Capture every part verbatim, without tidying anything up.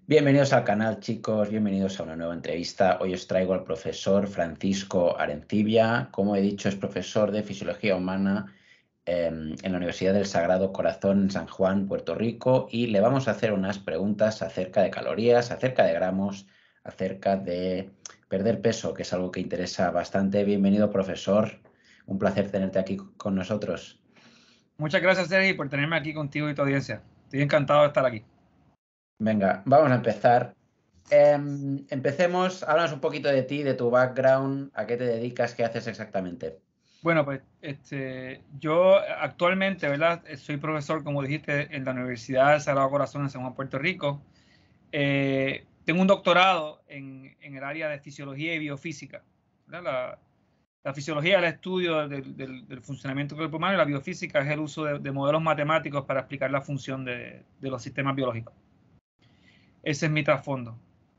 Bienvenidos al canal, chicos, bienvenidos a una nueva entrevista. Hoy os traigo al profesor Francisco Arencibia. Como he dicho, es profesor de Fisiología Humana eh, en la Universidad del Sagrado Corazón en San Juan, Puerto Rico, y le vamos a hacer unas preguntas acerca de calorías, acerca de gramos, acerca de perder peso, que es algo que interesa bastante. Bienvenido, profesor. Un placer tenerte aquí con nosotros. Muchas gracias, Sergi, por tenerme aquí contigo y tu audiencia. Estoy encantado de estar aquí. Venga, vamos a empezar. Em, empecemos, háblanos un poquito de ti, de tu background, a qué te dedicas, qué haces exactamente. Bueno, pues este, yo actualmente, ¿verdad? Soy profesor, como dijiste, en la Universidad del Sagrado Corazón en San Juan, Puerto Rico. Eh, tengo un doctorado en, en el área de fisiología y biofísica. La, la fisiología es el estudio del, del, del funcionamiento del cuerpo humano y la biofísica es el uso de, de modelos matemáticos para explicar la función de, de los sistemas biológicos. Ese es mi trasfondo.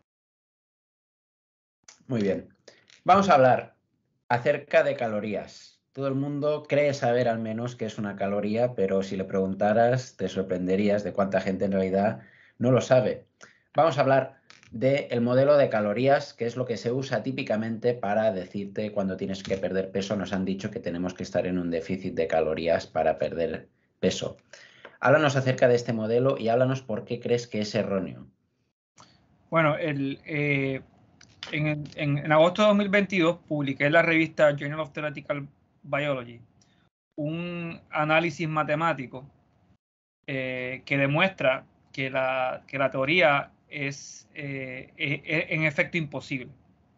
Muy bien. Vamos a hablar acerca de calorías. Todo el mundo cree saber al menos qué es una caloría, pero si le preguntaras te sorprenderías de cuánta gente en realidad no lo sabe. Vamos a hablar del modelo de calorías, que es lo que se usa típicamente para decirte cuando tienes que perder peso. Nos han dicho que tenemos que estar en un déficit de calorías para perder peso. Háblanos acerca de este modelo y háblanos por qué crees que es erróneo. Bueno, el, eh, en, en, en agosto de dos mil veintidós publiqué en la revista Journal of Theoretical Biology un análisis matemático eh, que demuestra que la, que la teoría es, eh, es, es en efecto imposible.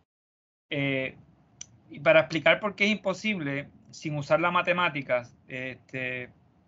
Eh, y para explicar por qué es imposible sin usar las matemáticas, este,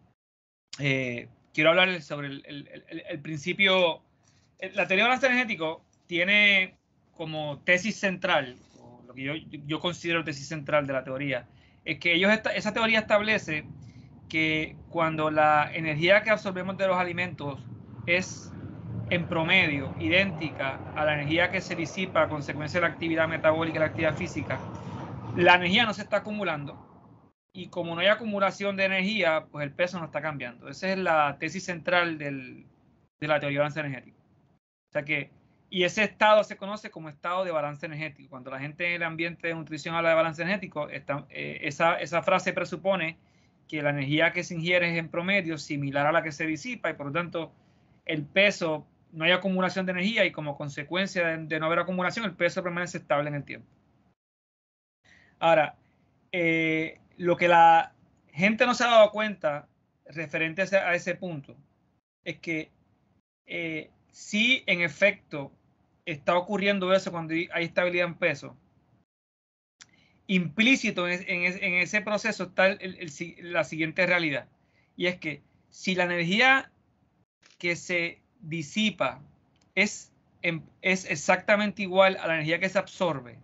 eh, quiero hablar sobre el, el, el, el principio. La teoría de balance energético tiene como tesis central, o lo que yo, yo considero tesis central de la teoría, es que ellos esta, esa teoría establece que cuando la energía que absorbemos de los alimentos es en promedio idéntica a la energía que se disipa a consecuencia de la actividad metabólica y la actividad física, la energía no se está acumulando. Y como no hay acumulación de energía, pues el peso no está cambiando. Esa es la tesis central del, de la teoría de balance energético. O sea que, y ese estado se conoce como estado de balance energético. Cuando la gente en el ambiente de nutrición habla de balance energético, está, eh, esa, esa frase presupone que la energía que se ingiere es en promedio similar a la que se disipa y por lo tanto el peso, no hay acumulación de energía y como consecuencia de, de no haber acumulación, el peso permanece estable en el tiempo. Ahora, eh, lo que la gente no se ha dado cuenta referente a ese, a ese punto es que eh, sí, en efecto, está ocurriendo eso cuando hay estabilidad en peso. Implícito en, en, en ese proceso está el, el, la siguiente realidad, y es que si la energía que se disipa es, es exactamente igual a la energía que se absorbe,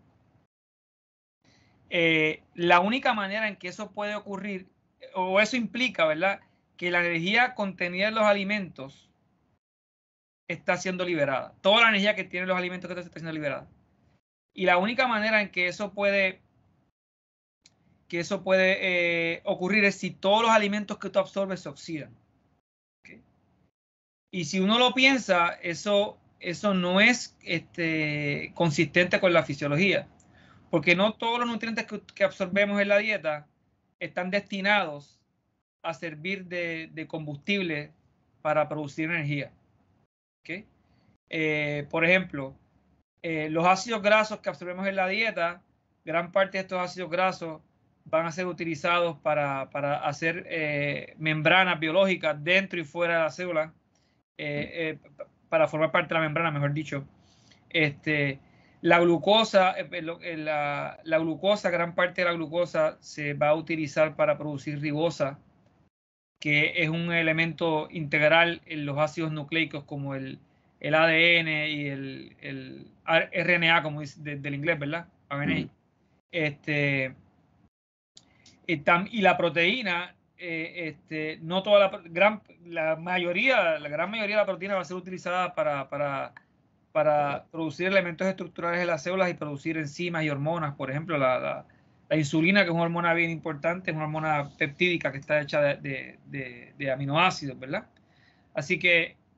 eh, la única manera en que eso puede ocurrir, o eso implica, ¿verdad?, que la energía contenida en los alimentos está siendo liberada. Toda la energía que tienen los alimentos que está siendo liberada. Y la única manera en que eso puede, que eso puede eh, ocurrir es si todos los alimentos que tú absorbes se oxidan. ¿Okay? Y si uno lo piensa, eso, eso no es este, consistente con la fisiología. Porque no todos los nutrientes que, que absorbemos en la dieta están destinados a servir de, de combustible para producir energía. ¿Okay? Eh, por ejemplo, eh, los ácidos grasos que absorbemos en la dieta, gran parte de estos ácidos grasos van a ser utilizados para, para hacer eh, membranas biológicas dentro y fuera de la célula, eh, eh, para formar parte de la membrana, mejor dicho. Este, la glucosa, eh, la, la glucosa, gran parte de la glucosa se va a utilizar para producir ribosa, que es un elemento integral en los ácidos nucleicos como el, el A D N y el, el R N A, como dice de, del inglés, ¿verdad? R N A. Mm. Este, y, tam, y la proteína, eh, este, no toda la gran, la mayoría, la gran mayoría de la proteína va a ser utilizada para, para, para producir elementos estructurales de las células y producir enzimas y hormonas. Por ejemplo, la, la, la insulina, que es una hormona bien importante, es una hormona peptídica que está hecha de, de, de, de aminoácidos, ¿verdad? Así que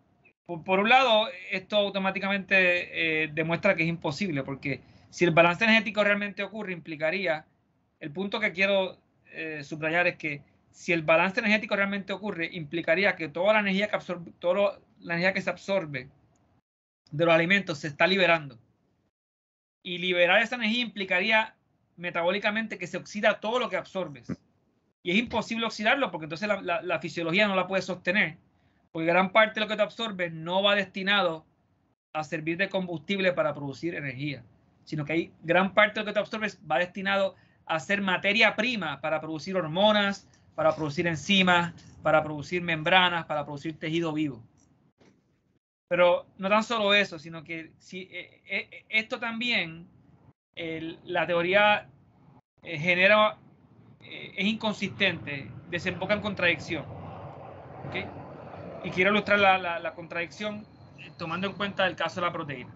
por, por un lado, esto automáticamente eh, demuestra que es imposible, porque si el balance energético realmente ocurre, implicaría, el punto que quiero eh, subrayar es que si el balance energético realmente ocurre, implicaría que toda la energía que absorbe, toda la energía que se absorbe de los alimentos se está liberando. Y liberar esa energía implicaría metabólicamente que se oxida todo lo que absorbes. Y es imposible oxidarlo porque entonces la, la, la fisiología no la puede sostener. Porque gran parte de lo que te absorbes no va destinado a servir de combustible para producir energía, sino que hay gran parte de lo que te absorbes va destinado a ser materia prima para producir hormonas, para producir enzimas, para producir membranas, para producir tejido vivo. Pero no tan solo eso, sino que si, eh, eh, esto también, eh, la teoría eh, genera, eh, es inconsistente, desemboca en contradicción. ¿Okay? Y quiero ilustrar la, la, la contradicción eh, tomando en cuenta el caso de la proteína.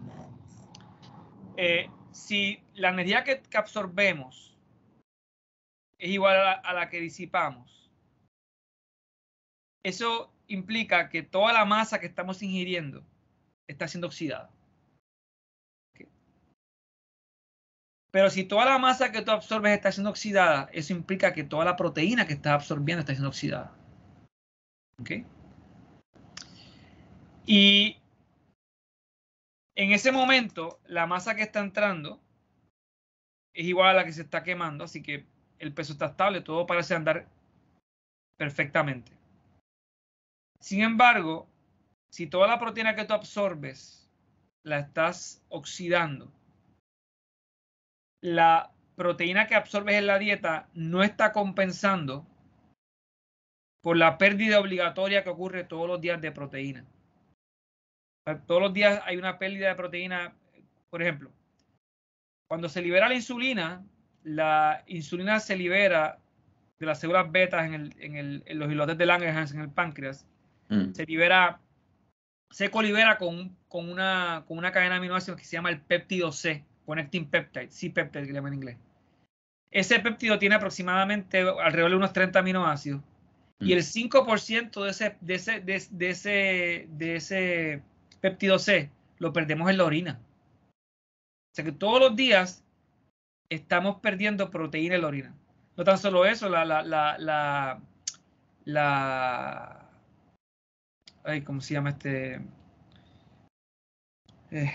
Eh, si la energía que, que absorbemos es igual a la, a la que disipamos, eso implica que toda la masa que estamos ingiriendo está siendo oxidada. ¿Okay? Pero si toda la masa que tú absorbes está siendo oxidada, eso implica que toda la proteína que estás absorbiendo está siendo oxidada. ¿Okay? Y en ese momento, la masa que está entrando es igual a la que se está quemando, así que el peso está estable, todo parece andar perfectamente. Sin embargo, si toda la proteína que tú absorbes la estás oxidando, la proteína que absorbes en la dieta no está compensando por la pérdida obligatoria que ocurre todos los días de proteína. Todos los días hay una pérdida de proteína. Por ejemplo, cuando se libera la insulina, la insulina se libera de las células betas en, el, en, el, en los islotes de Langerhans en el páncreas. Mm. Se libera, se colibera con, con, una, con una cadena de aminoácidos que se llama el péptido C, connecting peptide, C-peptide que le llaman en inglés. Ese péptido tiene aproximadamente alrededor de unos treinta aminoácidos. Mm. Y el cinco por ciento de ese, de, ese, de, de, ese, de ese péptido C lo perdemos en la orina. O sea que todos los días estamos perdiendo proteína en la orina. No tan solo eso, la, la, la, la, la ay, ¿cómo se llama este? Eh,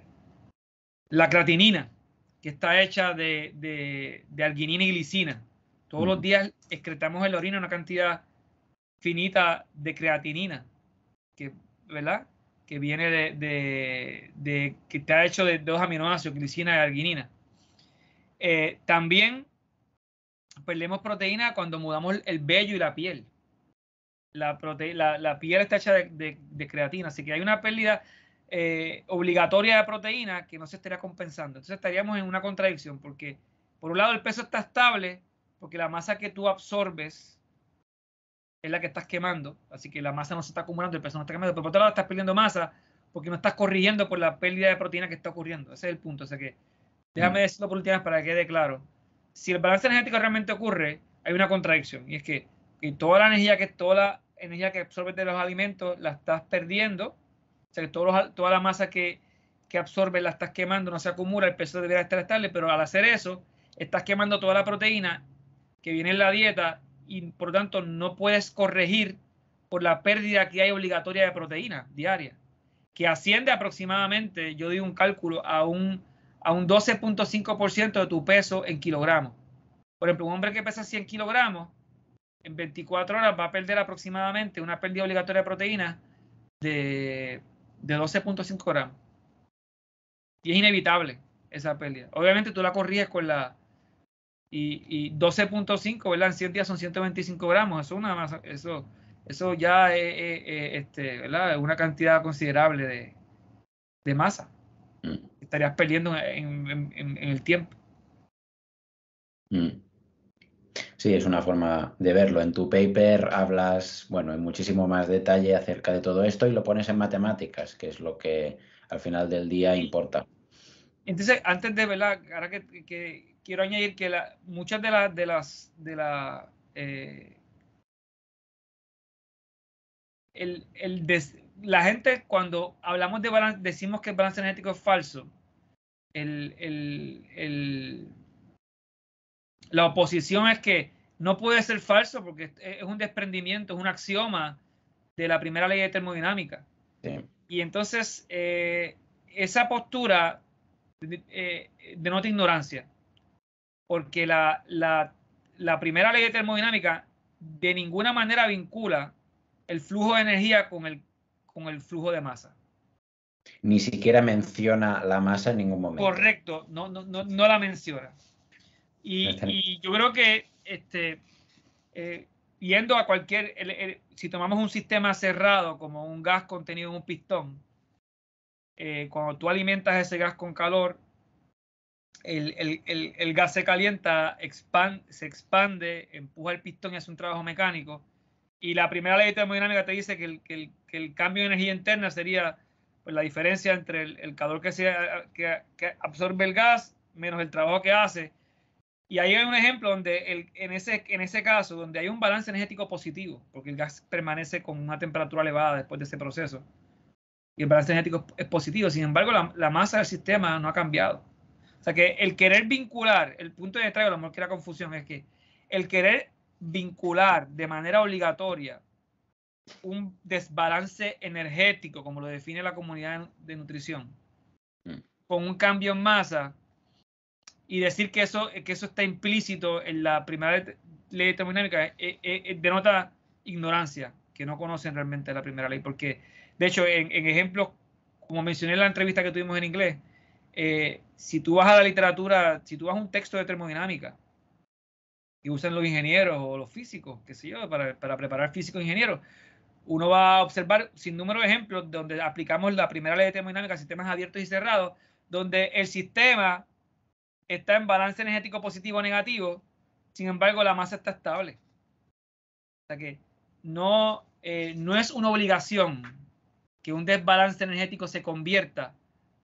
la creatinina, que está hecha de, de, de arginina y glicina. Todos mm. los días excretamos en la orina una cantidad finita de creatinina, que, ¿verdad? Que viene de, de, de que está hecho de dos aminoácidos, glicina y arginina. Eh, también perdemos proteína cuando mudamos el vello y la piel. La, prote la, la piel está hecha de, de, de creatina, así que hay una pérdida eh, obligatoria de proteína que no se estaría compensando. Entonces estaríamos en una contradicción, porque por un lado el peso está estable, porque la masa que tú absorbes es la que estás quemando, así que la masa no se está acumulando, el peso no está quemando, pero por otro lado estás perdiendo masa porque no estás corrigiendo por la pérdida de proteína que está ocurriendo. Ese es el punto. O sea que, déjame mm. decirlo por última vez para que quede claro. Si el balance energético realmente ocurre, hay una contradicción, y es que, que toda la energía que toda la energía que absorbes de los alimentos la estás perdiendo, o sea que todos los, toda la masa que, que absorbes la estás quemando, no se acumula, el peso debería estar estable, pero al hacer eso, estás quemando toda la proteína que viene en la dieta y por lo tanto no puedes corregir por la pérdida que hay obligatoria de proteína diaria, que asciende aproximadamente, yo digo un cálculo, a un, a un doce punto cinco por ciento de tu peso en kilogramos. Por ejemplo, un hombre que pesa cien kilogramos, en veinticuatro horas va a perder aproximadamente una pérdida obligatoria de proteína de, de doce punto cinco gramos. Y es inevitable esa pérdida. Obviamente tú la corriges con la... Y, y doce punto cinco, ¿verdad? En cien días son ciento veinticinco gramos. Eso, una masa, eso, eso ya es, es, es este, ¿verdad? Una cantidad considerable de, de masa. Mm. Estarías perdiendo en, en, en, en el tiempo. Mm. Sí, es una forma de verlo. En tu paper hablas, bueno, en muchísimo más detalle acerca de todo esto y lo pones en matemáticas, que es lo que al final del día importa. Entonces, antes de verla, ahora que, que quiero añadir que la, muchas de, la, de las de la eh, el, el des, la gente cuando hablamos de balance, decimos que el balance energético es falso. El, el, el, la oposición es que no puede ser falso porque es un desprendimiento, es un axioma de la primera ley de termodinámica. Sí. Y entonces eh, esa postura eh, denota ignorancia, porque la, la, la primera ley de termodinámica de ninguna manera vincula el flujo de energía con el, con el flujo de masa. Ni siquiera menciona la masa en ningún momento. Correcto, no, no, no, no la menciona. Y, y yo creo que este, eh, yendo a cualquier, el, el, si tomamos un sistema cerrado como un gas contenido en un pistón, eh, cuando tú alimentas ese gas con calor, el, el, el, el gas se calienta, expand, se expande, empuja el pistón y hace un trabajo mecánico. Y la primera ley de termodinámica te dice que el, que el, que el cambio de energía interna sería pues, la diferencia entre el, el calor que, se, que, que absorbe el gas menos el trabajo que hace. Y ahí hay un ejemplo donde el, en, ese, en ese caso, donde hay un balance energético positivo, porque el gas permanece con una temperatura elevada después de ese proceso. Y el balance energético es positivo. Sin embargo, la, la masa del sistema no ha cambiado. O sea que el querer vincular, el punto de entrada, a lo mejor que la confusión es que el querer vincular de manera obligatoria un desbalance energético, como lo define la comunidad de nutrición, mm. con un cambio en masa, y decir que eso, que eso está implícito en la primera ley de termodinámica eh, eh, denota ignorancia, que no conocen realmente la primera ley, porque de hecho en, en ejemplos, como mencioné en la entrevista que tuvimos en inglés, eh, si tú vas a la literatura, si tú vas a un texto de termodinámica que usan los ingenieros o los físicos, qué sé yo, para, para preparar físicos e ingenieros, uno va a observar sin número de ejemplos donde aplicamos la primera ley de termodinámica a sistemas abiertos y cerrados, donde el sistema está en balance energético positivo o negativo, sin embargo la masa está estable. O sea que no, eh, no es una obligación que un desbalance energético se convierta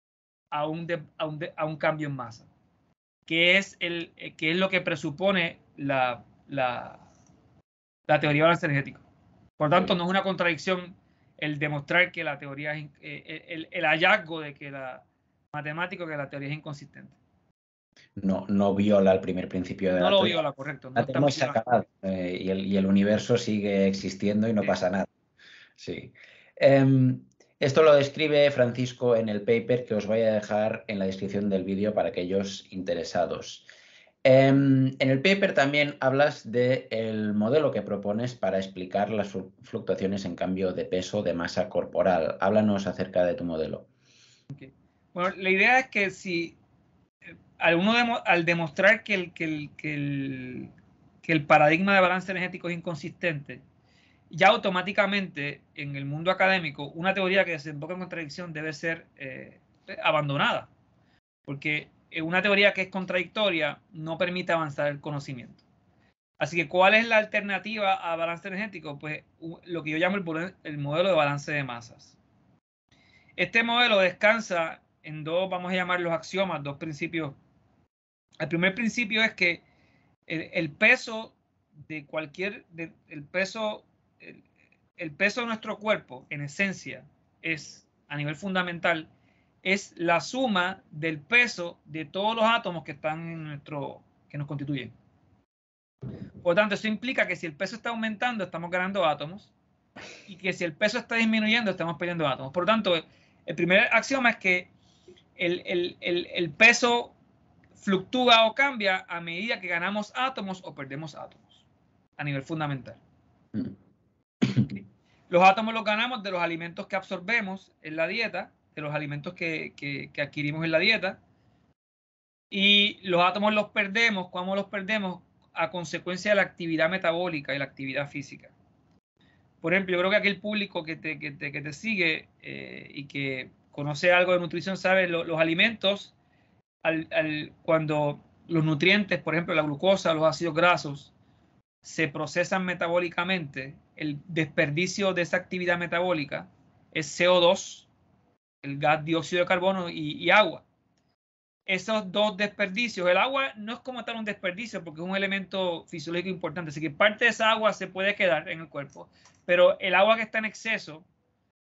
a un, de, a un, de, a un cambio en masa, que es, el, que es lo que presupone la, la, la teoría de balance energético. Por tanto, no es una contradicción el demostrar que la teoría es, eh, el, el hallazgo de que la matemático que la teoría es inconsistente. No, no viola el primer principio de no la lo teoría. viola, correcto. No la se ha acabado, eh, y, el, y el universo sigue existiendo y no sí. pasa nada. Sí. Eh, esto lo describe Francisco en el paper que os voy a dejar en la descripción del vídeo para aquellos interesados. Eh, en el paper también hablas del modelo que propones para explicar las fluctuaciones en cambio de peso de masa corporal. Háblanos acerca de tu modelo. Okay. Bueno, la idea es que si al, uno demo, al demostrar que el, que, el, que, el, que el paradigma de balance energético es inconsistente, ya automáticamente en el mundo académico una teoría que desemboca en contradicción debe ser eh, abandonada, porque una teoría que es contradictoria no permite avanzar el conocimiento. Así que, ¿cuál es la alternativa a balance energético? Pues lo que yo llamo el, el modelo de balance de masas. Este modelo descansa en dos, vamos a llamarlos axiomas, dos principios. El primer principio es que el, el peso de cualquier, de, el peso, el, el peso de nuestro cuerpo, en esencia, es, a nivel fundamental, es la suma del peso de todos los átomos que están en nuestro, que nos constituyen. Por lo tanto, eso implica que si el peso está aumentando, estamos ganando átomos, y que si el peso está disminuyendo, estamos perdiendo átomos. Por lo tanto, el primer axioma es que el, el, el, el peso fluctúa o cambia a medida que ganamos átomos o perdemos átomos, a nivel fundamental. Okay. Los átomos los ganamos de los alimentos que absorbemos en la dieta, de los alimentos que, que, que adquirimos en la dieta, y los átomos los perdemos, ¿cómo los perdemos? A consecuencia de la actividad metabólica y la actividad física. Por ejemplo, yo creo que aquí el público que te, que te, que te sigue eh, y que conoce algo de nutrición sabe lo, los alimentos, al, al, cuando los nutrientes, por ejemplo, la glucosa, los ácidos grasos, se procesan metabólicamente, el desperdicio de esa actividad metabólica es C O dos, el gas dióxido de carbono y, y agua. Esos dos desperdicios, el agua no es como tal un desperdicio porque es un elemento fisiológico importante, así que parte de esa agua se puede quedar en el cuerpo, pero el agua que está en exceso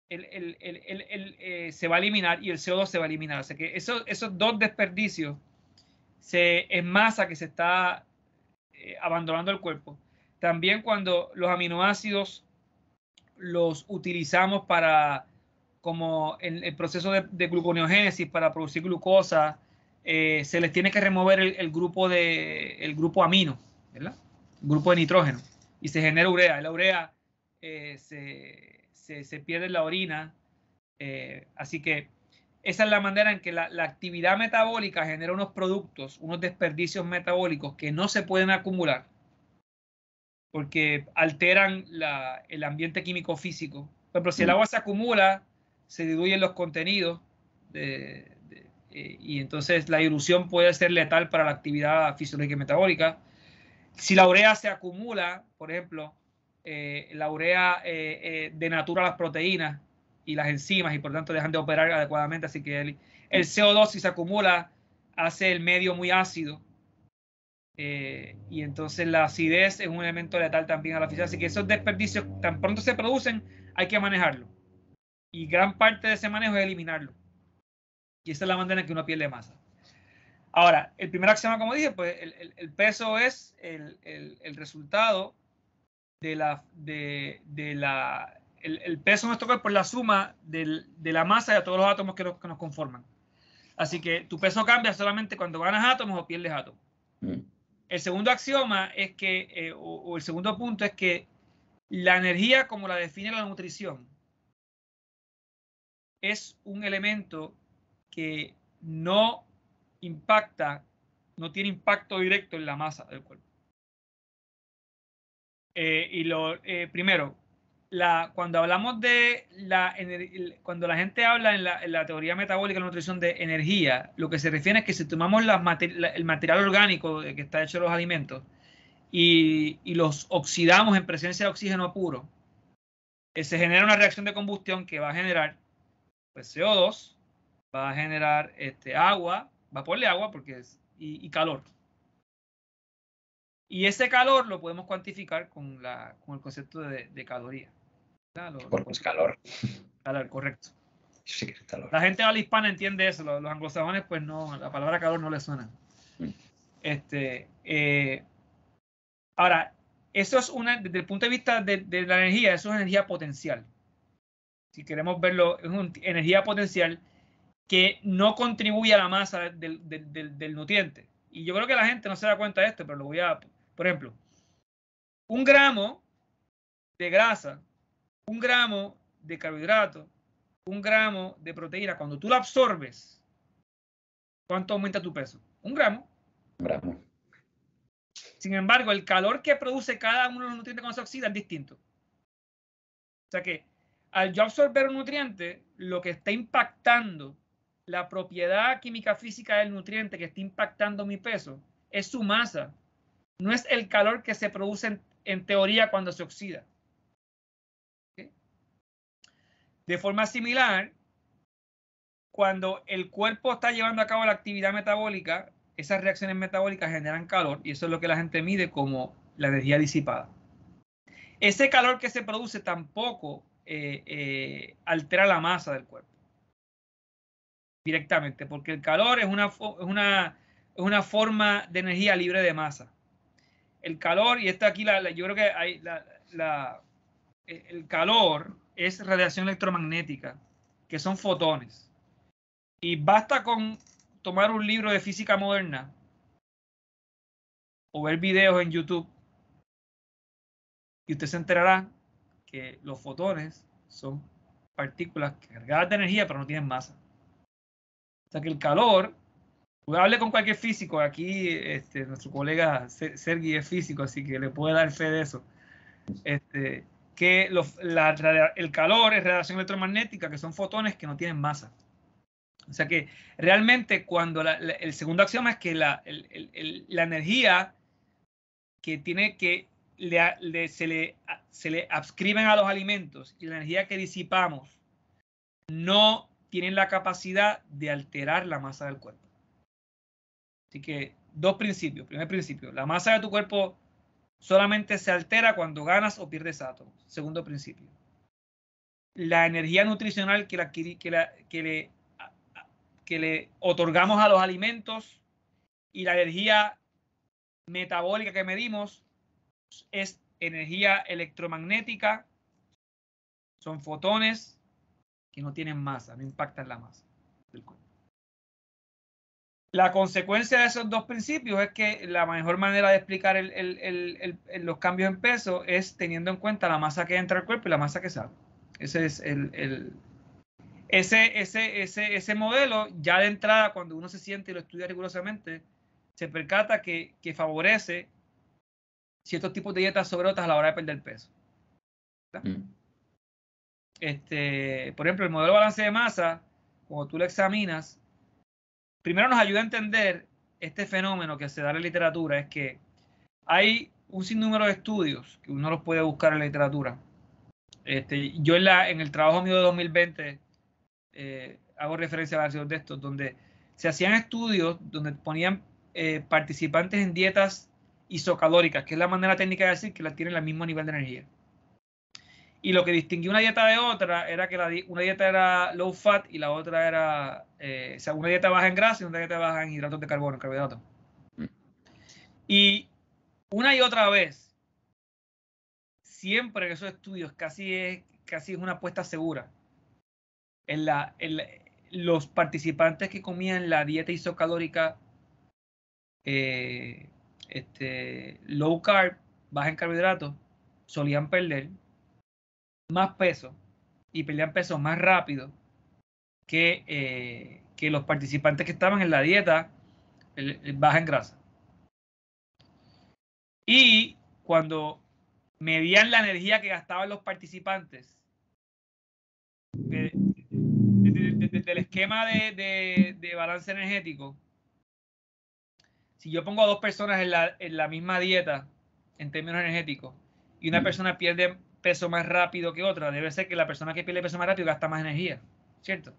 el, el, el, el, el, eh, se va a eliminar y el C O dos se va a eliminar. O sea que eso, esos dos desperdicios se, es masa que se está eh, abandonando el cuerpo. También cuando los aminoácidos los utilizamos para, como en el proceso de, de gluconeogénesis para producir glucosa, eh, se les tiene que remover el, el, grupo de, el grupo amino, ¿verdad? El grupo de nitrógeno, y se genera urea. La urea eh, se, se, se pierde en la orina, eh, así que esa es la manera en que la, la actividad metabólica genera unos productos, unos desperdicios metabólicos que no se pueden acumular porque alteran la, el ambiente químico físico. Por ejemplo, si el agua se acumula, se diluyen los contenidos de, de, eh, y entonces la dilución puede ser letal para la actividad fisiológica y metabólica. Si la urea se acumula, por ejemplo, eh, la urea eh, eh, denatura las proteínas y las enzimas y por tanto dejan de operar adecuadamente. Así que el, el C O dos, si se acumula, hace el medio muy ácido. Eh, y entonces la acidez es un elemento letal también a la fisiología. Así que esos desperdicios, tan pronto se producen, hay que manejarlo. Y gran parte de ese manejo es eliminarlo. Y esa es la manera en que uno pierde masa. Ahora, el primer axioma, como dije, pues el, el, el peso es el, el, el resultado de la, de, de la el, el peso de nuestro cuerpo es la suma del, de la masa de todos los átomos que nos, que nos conforman. Así que tu peso cambia solamente cuando ganas átomos o pierdes átomos. Mm. El segundo axioma es que, eh, o, o el segundo punto es que la energía, como la define la nutrición, es un elemento que no impacta, no tiene impacto directo en la masa del cuerpo. Eh, y lo eh, primero, la, cuando hablamos de la, cuando la gente habla en la, en la teoría metabólica de la nutrición de energía, lo que se refiere es que si tomamos la, el material orgánico de que está hecho los alimentos y, y los oxidamos en presencia de oxígeno puro, eh, se genera una reacción de combustión que va a generar pues, C O dos, va a generar este, agua, vapor de agua porque es, y, y calor. Y ese calor lo podemos cuantificar con, la, con el concepto de, de caloría. Lo, porque es calor. Calor, correcto. Sí que es calor. La gente habla hispana entiende eso, los, los anglosajones pues no, la palabra calor no les suena. Mm. Este, eh, ahora, eso es una, desde el punto de vista de, de la energía, eso es energía potencial. Si queremos verlo, es una energía potencial que no contribuye a la masa del, del, del, del nutriente. Y yo creo que la gente no se da cuenta de esto, pero lo voy a, por ejemplo, un gramo de grasa, un gramo de carbohidrato, un gramo de proteína, cuando tú lo absorbes, ¿cuánto aumenta tu peso? Un gramo. Un gramo. Sin embargo, el calor que produce cada uno de los nutrientes cuando se oxida es distinto. O sea que al yo absorber un nutriente, lo que está impactando la propiedad química física del nutriente que está impactando mi peso es su masa. No es el calor que se produce en, en teoría cuando se oxida. ¿Okay? De forma similar, cuando el cuerpo está llevando a cabo la actividad metabólica, esas reacciones metabólicas generan calor y eso es lo que la gente mide como la energía disipada. Ese calor que se produce tampoco eh, eh, altera la masa del cuerpo directamente, porque el calor es una, es una, es una forma de energía libre de masa. El calor, y esto aquí, la, la, yo creo que hay, la, la, el calor es radiación electromagnética, que son fotones. Y basta con tomar un libro de física moderna o ver videos en YouTube y usted se enterará que los fotones son partículas cargadas de energía pero no tienen masa. O sea que el calor, hable con cualquier físico, aquí este, nuestro colega Sergi es físico, así que le puede dar fe de eso, este, que los, la, el calor es radiación electromagnética, que son fotones que no tienen masa. O sea que realmente cuando la, la, el segundo axioma es que la, el, el, el, la energía que tiene que le, le, se, le, se le adscriben a los alimentos y la energía que disipamos no tienen la capacidad de alterar la masa del cuerpo. Así que dos principios. Primer principio, la masa de tu cuerpo solamente se altera cuando ganas o pierdes átomos. Segundo principio, la energía nutricional que, la, que, la, que, le, que le otorgamos a los alimentos y la energía metabólica que medimos es energía electromagnética, son fotones que no tienen masa, no impactan la masa del cuerpo. La consecuencia de esos dos principios es que la mejor manera de explicar el, el, el, el, los cambios en peso es teniendo en cuenta la masa que entra al cuerpo y la masa que sale. Ese es el, el ese, ese, ese, ese modelo, ya de entrada, cuando uno se siente y lo estudia rigurosamente, se percata que, que favorece ciertos tipos de dietas sobre otras a la hora de perder peso. Mm. Este, por ejemplo, el modelo de balance de masa, cuando tú lo examinas, primero nos ayuda a entender este fenómeno que se da en la literatura, es que hay un sinnúmero de estudios que uno los puede buscar en la literatura. Este, yo en, la, en el trabajo mío de dos mil veinte eh, hago referencia a varios de estos, donde se hacían estudios donde ponían eh, participantes en dietas isocalóricas, que es la manera técnica de decir que las tienen el mismo nivel de energía. Y lo que distinguía una dieta de otra era que la, una dieta era low fat y la otra era, eh, o sea, una dieta baja en grasa y una dieta baja en hidratos de carbono, carbohidratos. Y una y otra vez, siempre en esos estudios casi es, casi es una apuesta segura. En la, en la, los participantes que comían la dieta isocalórica eh, este, low carb, baja en carbohidratos, solían perder más peso y perdían peso más rápido que, eh, que los participantes que estaban en la dieta el, el baja en grasa. Y cuando medían la energía que gastaban los participantes de, de, de, de, del esquema de, de, de balance energético, si yo pongo a dos personas en la, en la misma dieta en términos energéticos y una persona pierde peso más rápido que otra, debe ser que la persona que pierde peso más rápido gasta más energía, ¿cierto?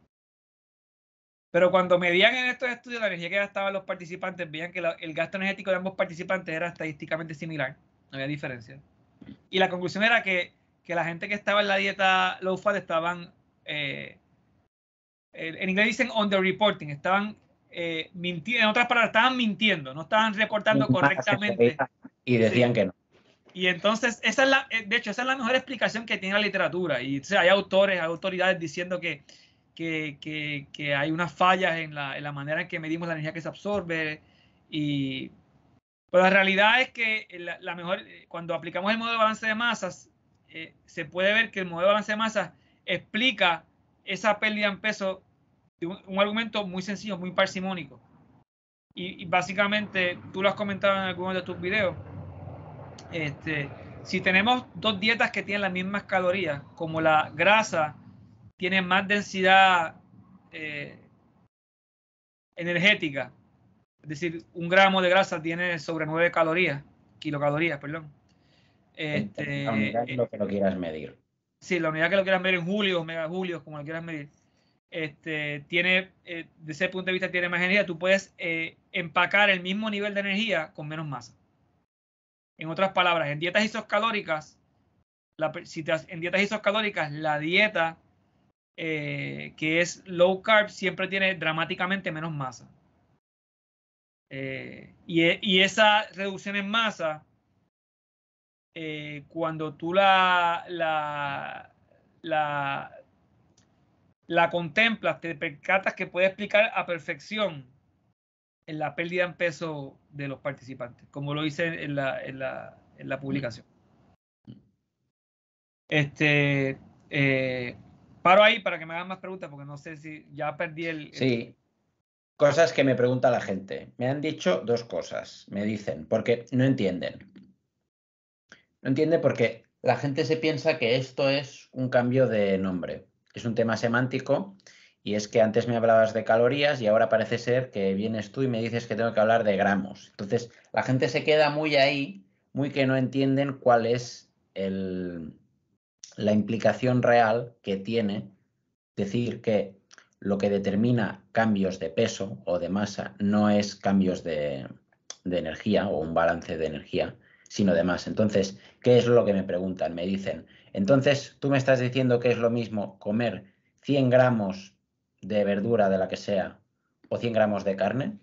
Pero cuando medían en estos estudios la energía que gastaban los participantes, veían que la, el gasto energético de ambos participantes era estadísticamente similar, no había diferencia. Y la conclusión era que, que la gente que estaba en la dieta low fat estaban, eh, en inglés dicen underreporting, estaban eh, mintiendo, en otras palabras, estaban mintiendo, no estaban reportando correctamente. Y decían sí. que no. Y entonces, esa es la, de hecho, esa es la mejor explicación que tiene la literatura. Y o sea, hay autores, hay autoridades diciendo que, que, que, que hay unas fallas en la, en la manera en que medimos la energía que se absorbe. Y pues la realidad es que la, la mejor, cuando aplicamos el modelo de balance de masas, eh, se puede ver que el modelo de balance de masas explica esa pérdida en peso de un, un argumento muy sencillo, muy parsimónico. Y, y básicamente, tú lo has comentado en algunos de tus videos. Este, si tenemos dos dietas que tienen las mismas calorías, como la grasa tiene más densidad eh, energética, es decir, un gramo de grasa tiene sobre nueve calorías, kilocalorías, perdón. Este, la unidad que lo que lo quieras medir. Sí, la unidad que lo quieras medir en julios, megajulios, como lo quieras medir. Este, tiene, eh, desde ese punto de vista, tiene más energía. Tú puedes eh, empacar el mismo nivel de energía con menos masa. En otras palabras, en dietas isocalóricas, la, si te, en dietas isocalóricas, la dieta eh, que es low carb siempre tiene dramáticamente menos masa. Eh, y, y esa reducción en masa, eh, cuando tú la, la, la, la contemplas, te percatas que puede explicar a perfección en la pérdida en peso de los participantes, como lo hice en la, en la, en la publicación. Este, eh, paro ahí para que me hagan más preguntas, porque no sé si ya perdí el... el... Sí, cosas que me pregunta la gente. Me han dicho dos cosas, me dicen, porque no entienden. No entiende porque la gente se piensa que esto es un cambio de nombre. Es un tema semántico y es que antes me hablabas de calorías y ahora parece ser que vienes tú y me dices que tengo que hablar de gramos. Entonces, la gente se queda muy ahí, muy que no entienden cuál es el, la implicación real que tiene decir que lo que determina cambios de peso o de masa no es cambios de, de energía o un balance de energía, sino de más. Entonces, ¿qué es lo que me preguntan? Me dicen, entonces, ¿tú me estás diciendo que es lo mismo comer cien gramos de verdura, de la que sea, o cien gramos de carne?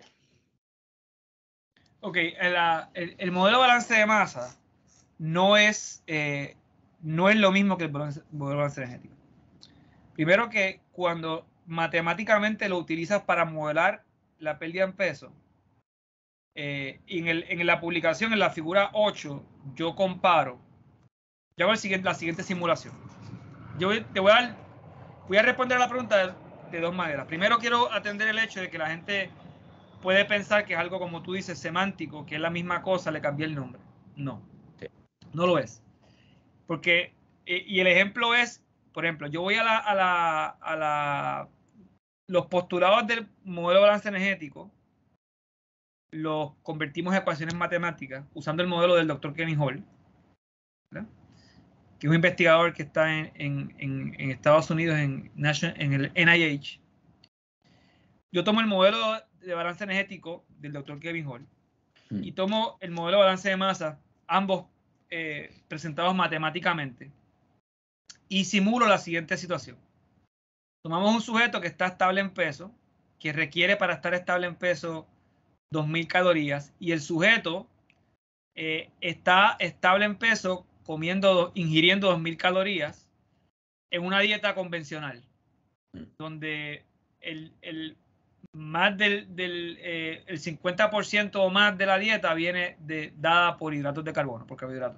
Ok, el, el, el modelo de balance de masa no es, eh, no es lo mismo que el modelo de balance energético. Primero que cuando matemáticamente lo utilizas para modelar la pérdida en peso, eh, en, el, en la publicación, en la figura ocho, yo comparo, yo hago el siguiente, la siguiente simulación. Yo te voy a, dar, voy a responder a la pregunta de, de dos maneras. Primero quiero atender el hecho de que la gente puede pensar que es algo, como tú dices, semántico, que es la misma cosa, le cambié el nombre. No, Sí. no lo es. Porque, y el ejemplo es, por ejemplo, yo voy a la, a la, a la los postulados del modelo de balance energético, los convertimos en ecuaciones matemáticas usando el modelo del doctor Kevin Hall, ¿verdad? Que es un investigador que está en, en, en, en Estados Unidos, en, en el N I H. Yo tomo el modelo de balance energético del doctor Kevin Hall y tomo el modelo de balance de masa, ambos eh, presentados matemáticamente, y simulo la siguiente situación. Tomamos un sujeto que está estable en peso, que requiere para estar estable en peso dos mil calorías, y el sujeto eh, está estable en peso comiendo, ingiriendo dos mil calorías en una dieta convencional, donde el, el más del, del eh, el cincuenta por ciento o más de la dieta viene de, dada por hidratos de carbono, por carbohidratos.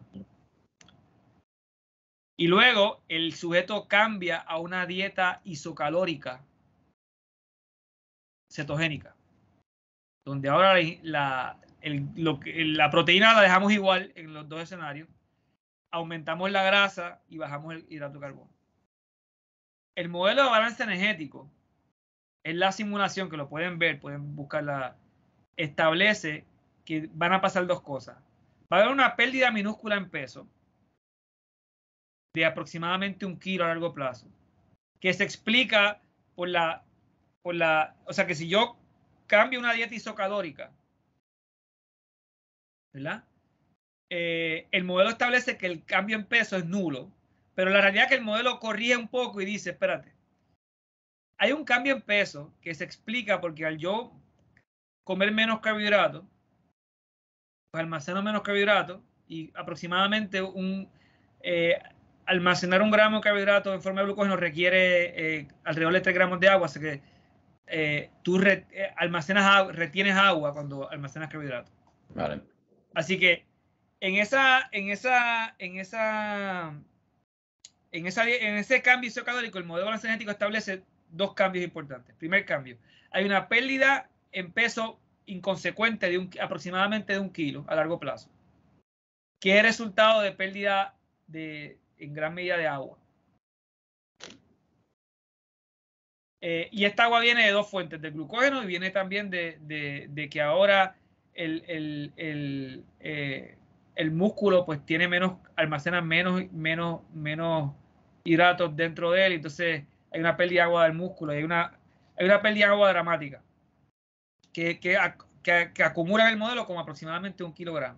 Y luego el sujeto cambia a una dieta isocalórica cetogénica, donde ahora la, el, lo que, la proteína la dejamos igual en los dos escenarios, aumentamos la grasa y bajamos el hidrato de carbono. El modelo de balance energético es la simulación, que lo pueden ver, pueden buscarla, establece que van a pasar dos cosas. Va a haber una pérdida minúscula en peso de aproximadamente un kilo a largo plazo, que se explica por la, por la, o sea que si yo cambio una dieta isocalórica, ¿verdad? Eh, el modelo establece que el cambio en peso es nulo, pero la realidad es que el modelo corrige un poco y dice, espérate, hay un cambio en peso que se explica porque al yo comer menos carbohidratos, pues almaceno menos carbohidratos y aproximadamente un eh, almacenar un gramo de carbohidratos en forma de glucógeno requiere eh, alrededor de tres gramos de agua, así que eh, tú re, eh, almacenas retienes agua cuando almacenas carbohidratos. Vale. Así que en esa, en esa, en esa, en esa, en ese cambio isocalórico, el modelo de balance energético establece dos cambios importantes. Primer cambio, hay una pérdida en peso inconsecuente de un, aproximadamente de un kilo a largo plazo, que es resultado de pérdida de, en gran medida de agua. Eh, y esta agua viene de dos fuentes, del glucógeno y viene también de, de, de que ahora el, el, el, eh, el músculo pues tiene menos, almacena menos, menos, menos hidratos dentro de él, entonces hay una pérdida de agua del músculo, hay una, hay una pérdida de agua dramática que, que, que, que acumula en el modelo como aproximadamente un kilogramo.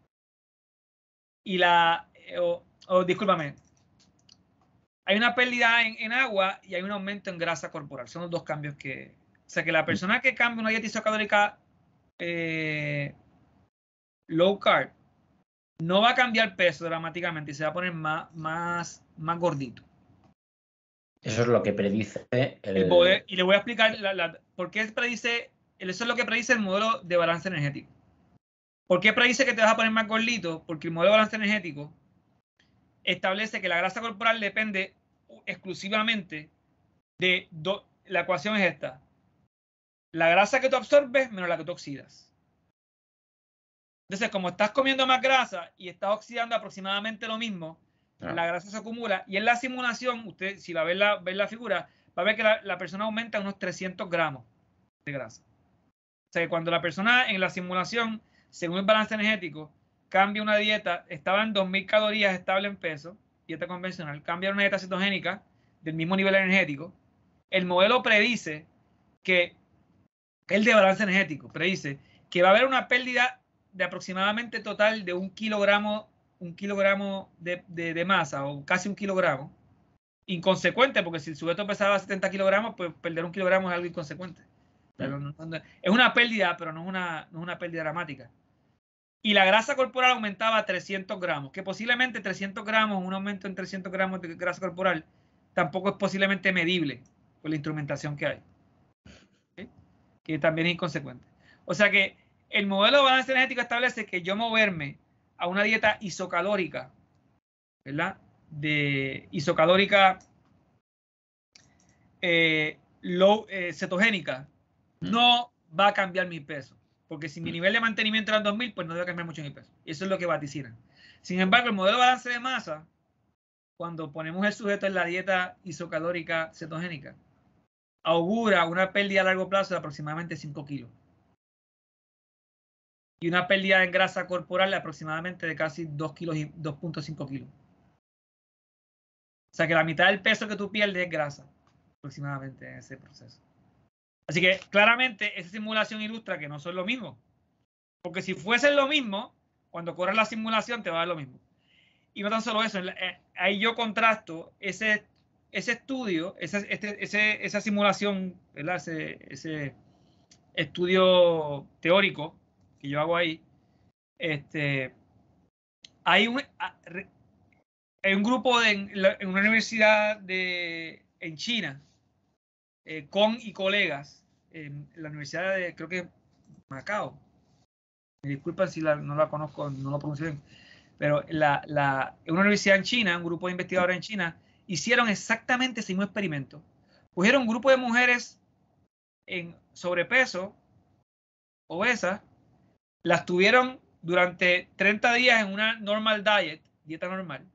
Y la, o, o discúlpame, hay una pérdida en, en agua y hay un aumento en grasa corporal. Son los dos cambios que... O sea, que la persona que cambia una dieta isocalórica eh, low carb no va a cambiar peso dramáticamente y se va a poner más, más, más gordito. Eso es lo que predice el... el poder, y le voy a explicar la, la, por qué predice... Eso es lo que predice el modelo de balance energético. ¿Por qué predice que te vas a poner más gordito? Porque el modelo de balance energético establece que la grasa corporal depende exclusivamente de do, la ecuación es esta: la grasa que tú absorbes menos la que tú oxidas. Entonces, como estás comiendo más grasa y estás oxidando aproximadamente lo mismo, ah. la grasa se acumula. Y en la simulación, usted, si la ve la, ve la figura, va a ver que la, la persona aumenta unos trescientos gramos de grasa. O sea, que cuando la persona en la simulación, según el balance energético, cambia una dieta, estaba en dos mil calorías estable en peso, dieta convencional, cambia una dieta cetogénica del mismo nivel energético, el modelo predice que, el de balance energético, predice que va a haber una pérdida de aproximadamente total de un kilogramo, un kilogramo de, de, de masa o casi un kilogramo, inconsecuente, porque si el sujeto pesaba setenta kilogramos, pues perder un kilogramo es algo inconsecuente. Pero no, no, es una pérdida, pero no es una, no es una pérdida dramática. Y la grasa corporal aumentaba a trescientos gramos, que posiblemente trescientos gramos, un aumento en trescientos gramos de grasa corporal, tampoco es posiblemente medible por la instrumentación que hay. ¿Sí? Que también es inconsecuente. O sea que el modelo de balance energético establece que yo moverme a una dieta isocalórica, ¿verdad? De isocalórica eh, low, eh, cetogénica, no va a cambiar mi peso. Porque si mi nivel de mantenimiento era dos mil, pues no debe cambiar mucho mi peso. Y eso es lo que vaticinan. Sin embargo, el modelo de balance de masa, cuando ponemos el sujeto en la dieta isocalórica cetogénica, augura una pérdida a largo plazo de aproximadamente cinco kilos. Y una pérdida en grasa corporal de aproximadamente de casi dos kilos y dos punto cinco kilos. O sea que la mitad del peso que tú pierdes es grasa, aproximadamente en ese proceso. Así que claramente esa simulación ilustra que no son lo mismo. Porque si fuesen lo mismo, cuando corres la simulación te va a dar lo mismo. Y no tan solo eso, ahí yo contrasto ese, ese estudio, ese, este, ese, esa simulación, ¿verdad? Ese, ese estudio teórico que yo hago ahí. Este, hay, un, hay un grupo de, en, la, en una universidad de, en China, eh, con y colegas, en la universidad de, creo que Macao. Me disculpan si la, no la conozco, no lo pronuncio bien. Pero la, la, una universidad en China, un grupo de investigadores en China, hicieron exactamente ese mismo experimento. Cogieron un grupo de mujeres en sobrepeso, obesas, las tuvieron durante treinta días en una normal diet, dieta normal.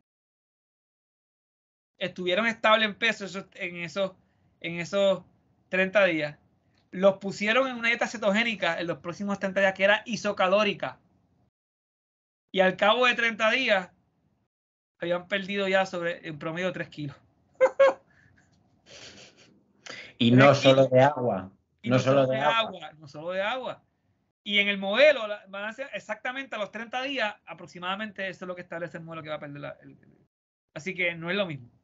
Estuvieron estables en peso en esos, en esos treinta días. Los pusieron en una dieta cetogénica en los próximos treinta días, que era isocalórica. Y al cabo de treinta días, habían perdido ya sobre en promedio tres kilos. Y no solo de agua. Y no, no solo de agua. agua. No solo de agua. Y en el modelo van a ser exactamente a los treinta días, aproximadamente eso es lo que establece el modelo que va a perder la, el, así que no es lo mismo.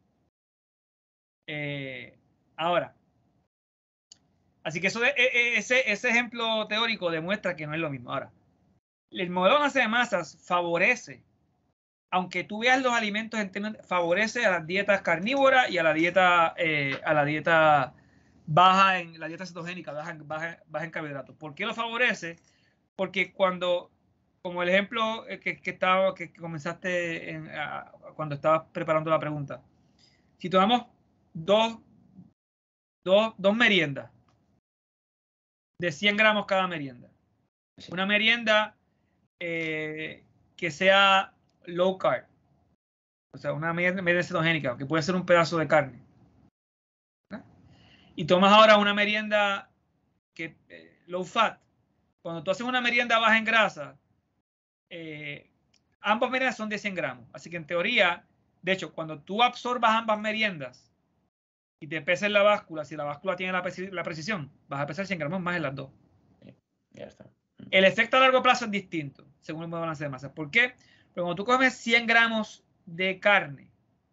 Eh, ahora, así que eso de, ese, ese ejemplo teórico demuestra que no es lo mismo. Ahora, el modelo de balance de masas favorece, aunque tú veas los alimentos en términos, favorece a las dietas carnívoras y a la dieta, eh, a la dieta baja en la dieta cetogénica, baja, baja, baja en carbohidratos. ¿Por qué lo favorece? Porque cuando, como el ejemplo que, que, estaba, que comenzaste en, a, cuando estabas preparando la pregunta, si tomamos dos, dos, dos meriendas de cien gramos cada merienda, una merienda eh, que sea low carb, o sea, una merienda cetogénica, que puede ser un pedazo de carne, ¿no? Y tomas ahora una merienda que eh, low fat. Cuando tú haces una merienda baja en grasa, eh, ambas meriendas son de cien gramos. Así que en teoría, de hecho, cuando tú absorbas ambas meriendas y te pesas la báscula, si la báscula tiene la, la precisión, vas a pesar cien gramos más en las dos. Ya está. El efecto a largo plazo es distinto, según el balance de masa. ¿Por qué? Porque cuando tú comes cien gramos de carne,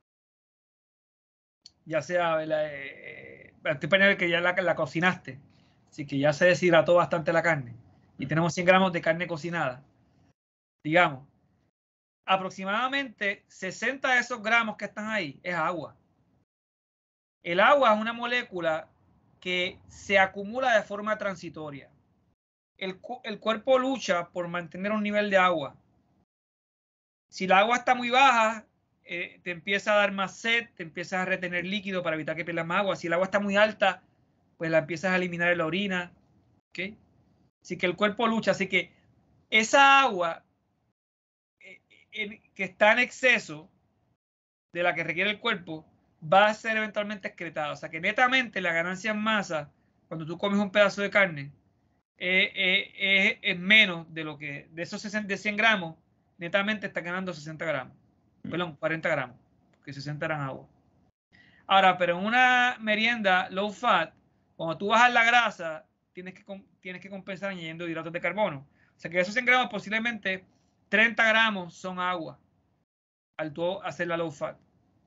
ya sea, eh, estoy poniendo que ya la, la cocinaste, así que ya se deshidrató bastante la carne, y tenemos cien gramos de carne cocinada, digamos, aproximadamente sesenta de esos gramos que están ahí es agua. El agua es una molécula que se acumula de forma transitoria. El, el cuerpo lucha por mantener un nivel de agua. Si la agua está muy baja, eh, te empieza a dar más sed, te empiezas a retener líquido para evitar que pierdas más agua. Si el agua está muy alta, pues la empiezas a eliminar en la orina. ¿Okay? Así que el cuerpo lucha. Así que esa agua eh, eh, que está en exceso de la que requiere el cuerpo va a ser eventualmente excretada. O sea que netamente la ganancia en masa, cuando tú comes un pedazo de carne, eh, eh, eh, es menos de lo que, de esos de cien gramos, netamente está ganando sesenta gramos. Perdón, cuarenta gramos, porque sesenta eran agua. Ahora, pero en una merienda low fat, cuando tú bajas la grasa, tienes que, tienes que compensar añadiendo hidratos de carbono. O sea que de esos cien gramos posiblemente treinta gramos son agua al tú hacer la low fat.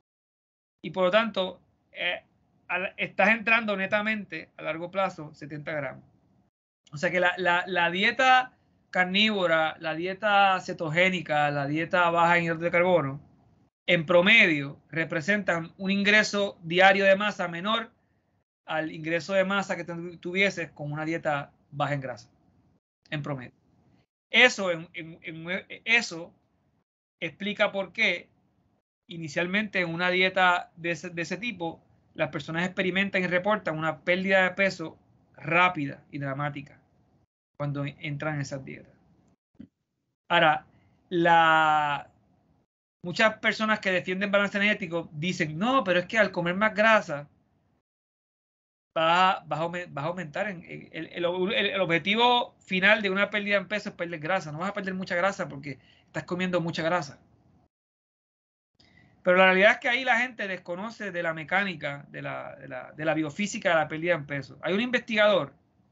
Y por lo tanto, eh, al, estás entrando netamente a largo plazo setenta gramos. O sea que la, la, la dieta carnívora, la dieta cetogénica, la dieta baja en hidratos de carbono, en promedio representan un ingreso diario de masa menor al ingreso de masa que tuvieses con una dieta baja en grasa, en promedio. Eso, en, en, en, eso explica por qué inicialmente en una dieta de ese, de ese tipo las personas experimentan y reportan una pérdida de peso rápida y dramática cuando entran en esas dietas. Ahora, la, muchas personas que defienden balance energético dicen, no, pero es que al comer más grasa va, va, a, va a aumentar. En, el, el, el, el objetivo final de una pérdida en peso es perder grasa. No vas a perder mucha grasa porque estás comiendo mucha grasa. Pero la realidad es que ahí la gente desconoce de la mecánica, de la, de la, de la biofísica de la pérdida en peso. Hay un investigador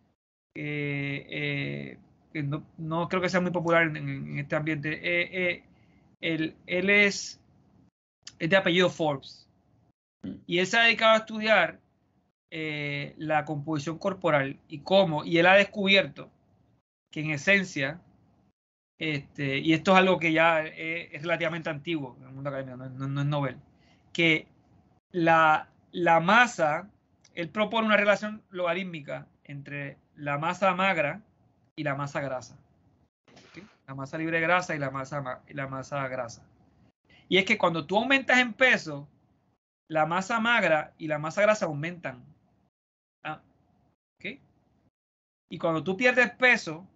eh, eh, que no, no creo que sea muy popular en, en este ambiente. Eh, eh, él, él es, es de apellido Forbes y él se ha dedicado a estudiar eh, la composición corporal y cómo, y él ha descubierto que en esencia, este, y esto es algo que ya es, es relativamente antiguo en el mundo académico, no, no, no es novel, que la, la masa, él propone una relación logarítmica entre la masa magra y la masa grasa. ¿Okay? La masa libre de grasa y la masa, y la masa grasa. Y es que cuando tú aumentas en peso, la masa magra y la masa grasa aumentan. Ah, ¿okay? Y cuando tú pierdes peso,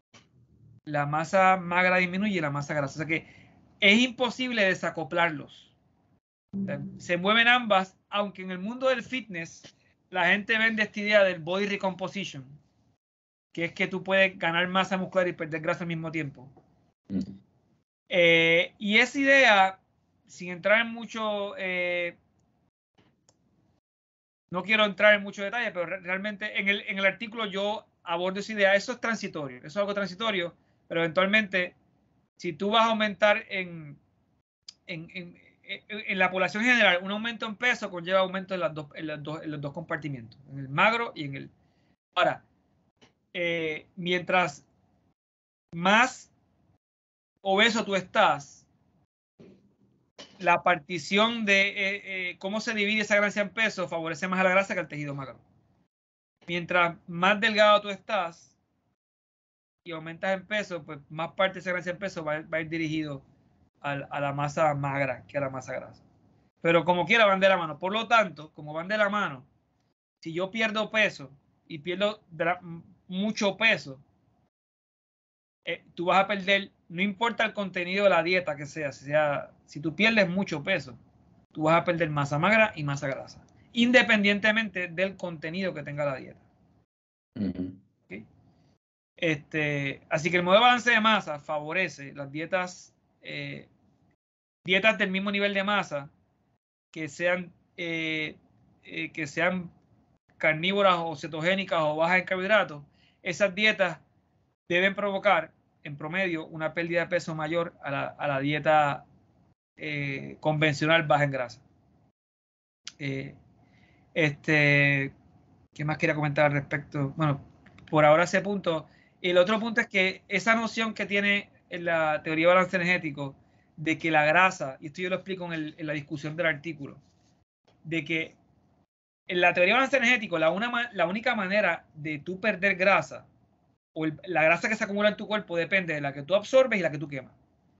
la masa magra disminuye y la masa grasa. O sea que es imposible desacoplarlos. O sea, se mueven ambas, aunque en el mundo del fitness la gente vende esta idea del body recomposition, que es que tú puedes ganar masa muscular y perder grasa al mismo tiempo. Mm. Eh, y esa idea, sin entrar en mucho, eh, no quiero entrar en mucho detalle, pero realmente en el, en el artículo yo abordo esa idea. Eso es transitorio, eso es algo transitorio, pero eventualmente, si tú vas a aumentar en, en, en, en, en la población general, un aumento en peso conlleva aumento en, las dos, en, las dos, en los dos compartimientos, en el magro y en el... Ahora, eh, mientras más obeso tú estás, la partición de eh, eh, cómo se divide esa ganancia en peso favorece más a la grasa que al tejido magro. Mientras más delgado tú estás y aumentas en peso, pues más parte de esa ganancia en peso va, va a ir dirigido a, a la masa magra que a la masa grasa. Pero como quiera van de la mano. Por lo tanto, como van de la mano, si yo pierdo peso y pierdo mucho peso, eh, tú vas a perder, no importa el contenido de la dieta que sea, si, sea, si tú pierdes mucho peso, tú vas a perder masa magra y masa grasa, independientemente del contenido que tenga la dieta. Uh-huh. ¿Okay? Este, así que el modelo de balance de masa favorece las dietas, eh, dietas del mismo nivel de masa que sean, eh, eh, que sean carnívoras o cetogénicas o bajas en carbohidratos. Esas dietas deben provocar en promedio una pérdida de peso mayor a la, a la dieta eh, convencional baja en grasa. Eh, este, ¿qué más quería comentar al respecto? Bueno, por ahora ese punto. El otro punto es que esa noción que tiene en la teoría de balance energético de que la grasa, y esto yo lo explico en, el, en la discusión del artículo, de que en la teoría de balance energético la, una, la única manera de tú perder grasa o el, la grasa que se acumula en tu cuerpo depende de la que tú absorbes y la que tú quemas.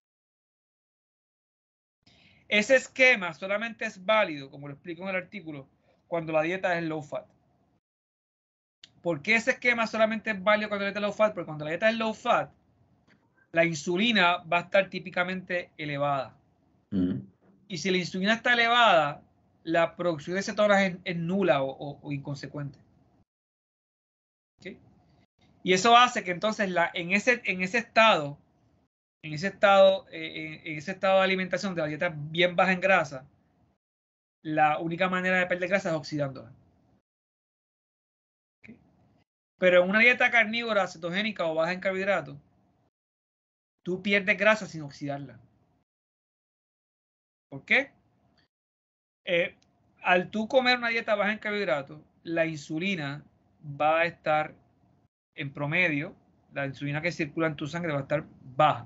Ese esquema solamente es válido, como lo explico en el artículo, cuando la dieta es low fat. ¿Por qué ese esquema solamente es válido cuando la dieta es low fat? Porque cuando la dieta es low fat, la insulina va a estar típicamente elevada. Mm. Y si la insulina está elevada, la producción de cetonas es, es nula o, o, o inconsecuente. ¿Okay? Y eso hace que entonces la, en, ese, en ese estado, en ese estado, eh, en, en ese estado de alimentación de la dieta bien baja en grasa, la única manera de perder grasa es oxidándola. ¿Okay? Pero en una dieta carnívora, cetogénica o baja en carbohidratos, tú pierdes grasa sin oxidarla. ¿Por qué? Eh, al tú comer una dieta baja en carbohidratos, la insulina va a estar en promedio, la insulina que circula en tu sangre va a estar baja.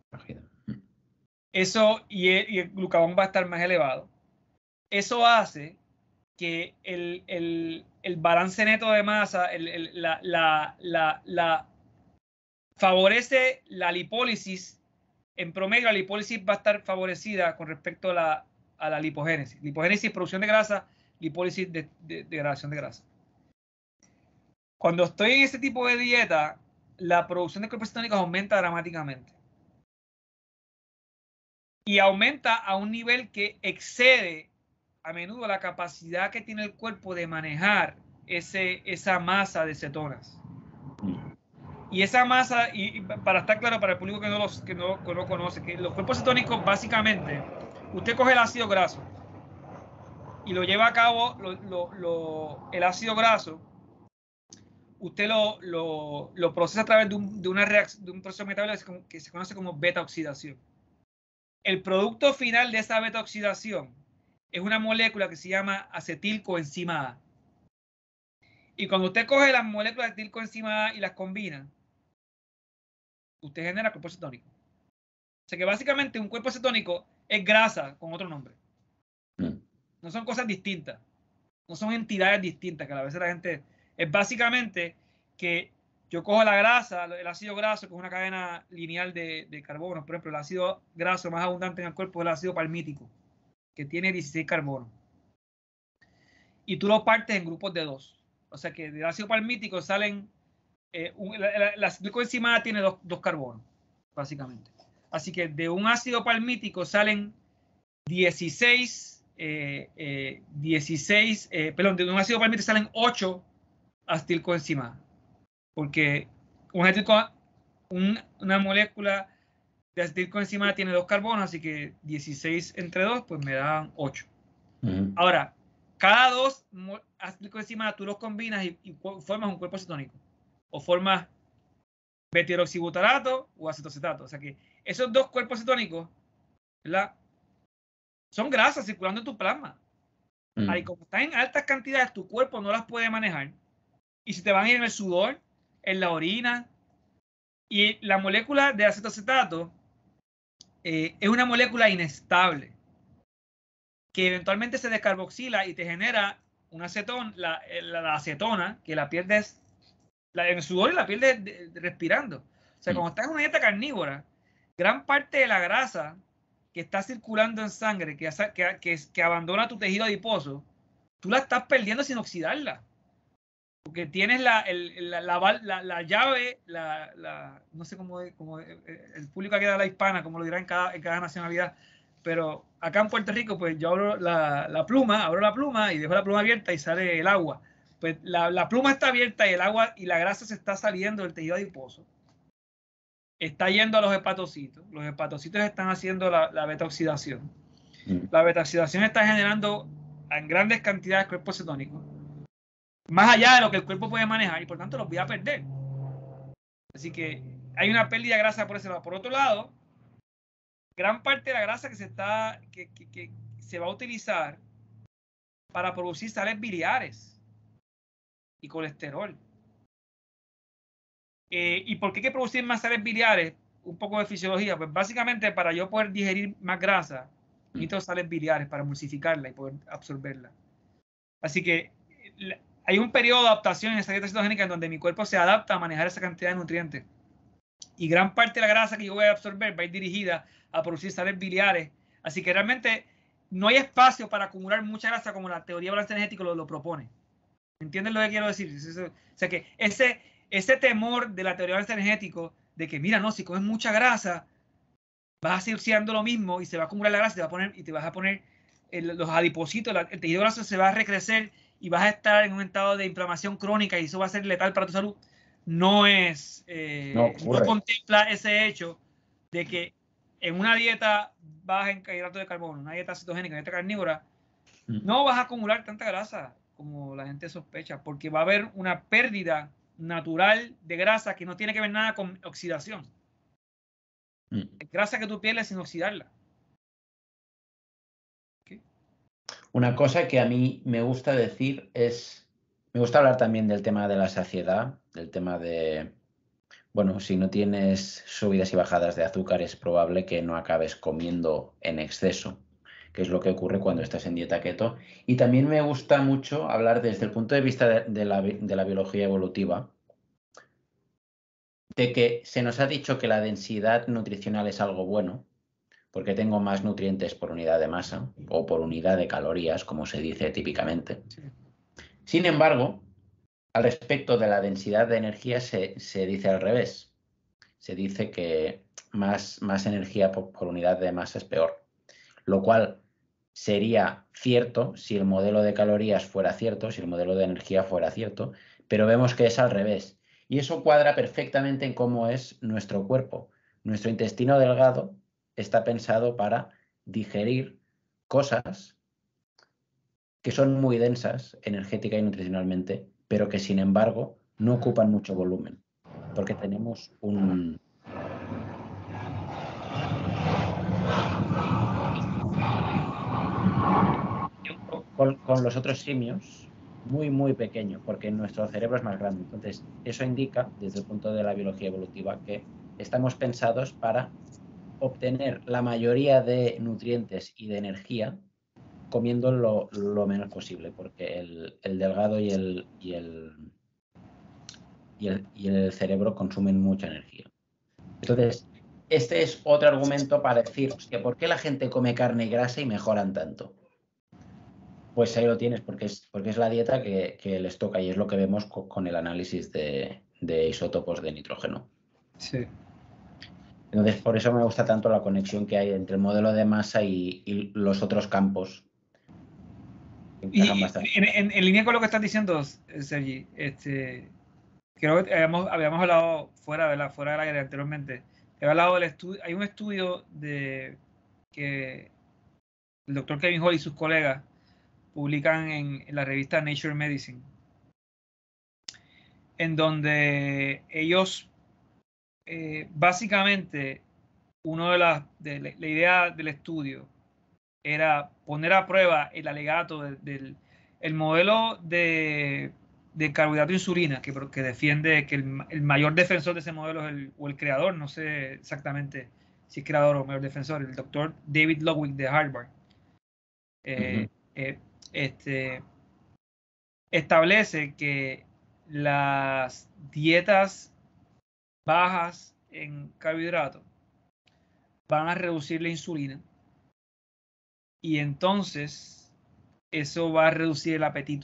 Eso y el, y el glucagón va a estar más elevado. Eso hace que el, el, el balance neto de masa, el, el, la, la, la, la favorece la lipólisis. En promedio, la lipólisis va a estar favorecida con respecto a la, a la lipogénesis. Lipogénesis, producción de grasa, lipólisis, de, de, degradación de grasa. Cuando estoy en este tipo de dieta, la producción de cuerpos cetónicos aumenta dramáticamente. Y aumenta a un nivel que excede a menudo la capacidad que tiene el cuerpo de manejar ese, esa masa de cetonas. Y esa masa, y, y para estar claro para el público que no, los, que, no, que no conoce, que los cuerpos cetónicos básicamente, usted coge el ácido graso y lo lleva a cabo, lo, lo, lo, el ácido graso, usted lo, lo, lo procesa a través de un, de una reacción, de un proceso metabólico que se conoce como beta oxidación. El producto final de esa beta oxidación es una molécula que se llama acetilcoenzima A. Y cuando usted coge las moléculas de acetilcoenzima A y las combina, usted genera cuerpo cetónico. O sea que básicamente un cuerpo cetónico es grasa con otro nombre. No son cosas distintas. No son entidades distintas, que a veces la gente... Es básicamente que yo cojo la grasa, el ácido graso, que es una cadena lineal de, de carbonos. Por ejemplo, el ácido graso más abundante en el cuerpo es el ácido palmítico, que tiene dieciséis carbonos. Y tú lo partes en grupos de dos. O sea que del ácido palmítico salen... Eh, un, la, la, la acetilcoenzima tiene dos, dos carbonos, básicamente. Así que de un ácido palmítico salen dieciséis, eh, eh, dieciséis, eh, perdón, de un ácido palmítico salen ocho acetilcoenzima. Porque un acetilco, un, una molécula de acetilcoenzima tiene dos carbonos, así que dieciséis entre dos, pues me dan ocho. Uh-huh. Ahora, cada dos acetilcoenzima tú los combinas y, y formas un cuerpo cetónico. O formas beta-hidroxibutarato o acetocetato. O sea que esos dos cuerpos cetónicos, ¿verdad?, son grasas circulando en tu plasma. Mm. Ahí, como están en altas cantidades, tu cuerpo no las puede manejar. Y si te van a ir en el sudor, en la orina. Y la molécula de acetocetato eh, es una molécula inestable que eventualmente se descarboxila y te genera una acetón, la, la, la acetona, que la pierdes la, en el sudor y la pierdes de, de, respirando. O sea, mm. cuando estás en una dieta carnívora, gran parte de la grasa que está circulando en sangre, que, que, que, que abandona tu tejido adiposo, tú la estás perdiendo sin oxidarla. Porque tienes la, el, la, la, la, la llave, la, la, no sé cómo, cómo el público aquí de la hispana, como lo dirá en cada, en cada nacionalidad, pero acá en Puerto Rico, pues yo abro la, la pluma, abro la pluma y dejo la pluma abierta y sale el agua. Pues la, la pluma está abierta y el agua y la grasa se está saliendo del tejido adiposo. Está yendo a los hepatocitos. Los hepatocitos están haciendo la, la beta-oxidación. Mm. La beta-oxidación está generando en grandes cantidades cuerpos cetónicos, más allá de lo que el cuerpo puede manejar, y por tanto los voy a perder. Así que hay una pérdida de grasa por ese lado. Por otro lado, gran parte de la grasa que se, está, que, que, que se va a utilizar para producir sales biliares y colesterol. Eh, ¿Y por qué hay que producir más sales biliares? Un poco de fisiología. Pues básicamente para yo poder digerir más grasa, necesito sales biliares para emulsificarla y poder absorberla. Así que hay un periodo de adaptación en esta dieta cetogénica en donde mi cuerpo se adapta a manejar esa cantidad de nutrientes. Y gran parte de la grasa que yo voy a absorber va a ir dirigida a producir sales biliares. Así que realmente no hay espacio para acumular mucha grasa como la teoría de balance energético lo, lo propone. ¿Entienden lo que quiero decir? O sea que ese, ese temor de la teoría de balance energético de que, mira, no, si comes mucha grasa, vas a seguir siendo lo mismo y se va a acumular la grasa y te, va a poner, y te vas a poner el, los adipocitos, la, el tejido graso se va a recrecer y vas a estar en un estado de inflamación crónica y eso va a ser letal para tu salud. No es, eh, no, no contempla ese hecho de que en una dieta baja en hidratos de carbono, una dieta cetogénica, una dieta carnívora, mm. no vas a acumular tanta grasa como la gente sospecha, porque va a haber una pérdida natural de grasa que no tiene que ver nada con oxidación. Mm. Es grasa que tú pierdes sin oxidarla. ¿Okay? Una cosa que a mí me gusta decir es, me gusta hablar también del tema de la saciedad, del tema de, bueno, si no tienes subidas y bajadas de azúcar es probable que no acabes comiendo en exceso, que es lo que ocurre cuando estás en dieta keto. Y también me gusta mucho hablar desde el punto de vista de, de, la, de la biología evolutiva, de que se nos ha dicho que la densidad nutricional es algo bueno, porque tengo más nutrientes por unidad de masa o por unidad de calorías, como se dice típicamente. Sí. Sin embargo, al respecto de la densidad de energía se, se dice al revés. Se dice que más, más energía por, por unidad de masa es peor, lo cual sería cierto si el modelo de calorías fuera cierto, si el modelo de energía fuera cierto, pero vemos que es al revés. Y eso cuadra perfectamente en cómo es nuestro cuerpo. Nuestro intestino delgado está pensado para digerir cosas que son muy densas energética y nutricionalmente, pero que sin embargo no ocupan mucho volumen, porque tenemos un... Con, con los otros simios muy, muy pequeño, porque nuestro cerebro es más grande. Entonces, eso indica, desde el punto de la biología evolutiva, que estamos pensados para obtener la mayoría de nutrientes y de energía comiendo lo, lo menos posible, porque el, el delgado y el, y, el, y, el, y el cerebro consumen mucha energía. Entonces, este es otro argumento para decir, hostia, ¿por qué la gente come carne y grasa y mejoran tanto? Pues ahí lo tienes, porque es, porque es la dieta que, que les toca y es lo que vemos con, con el análisis de, de isótopos de nitrógeno. Sí. Entonces, por eso me gusta tanto la conexión que hay entre el modelo de masa y, y los otros campos. Que encajan Y bastante. en, en, en línea con lo que estás diciendo, Sergi, este, creo que habíamos, habíamos hablado fuera de la fuera del aire anteriormente. He hablado del estudio, hay un estudio de que el doctor Kevin Hall y sus colegas publican en, en la revista Nature Medicine, en donde ellos eh, básicamente uno de las de la, la idea del estudio era poner a prueba el alegato del, del el modelo de, de carbohidrato insulina que, que defiende que el, el mayor defensor de ese modelo es el, o el creador, no sé exactamente si es creador o mayor defensor, el doctor David Lowick de Harvard. Eh, uh-huh. eh, este, establece que las dietas bajas en carbohidratos van a reducir la insulina y entonces eso va a reducir el apetito.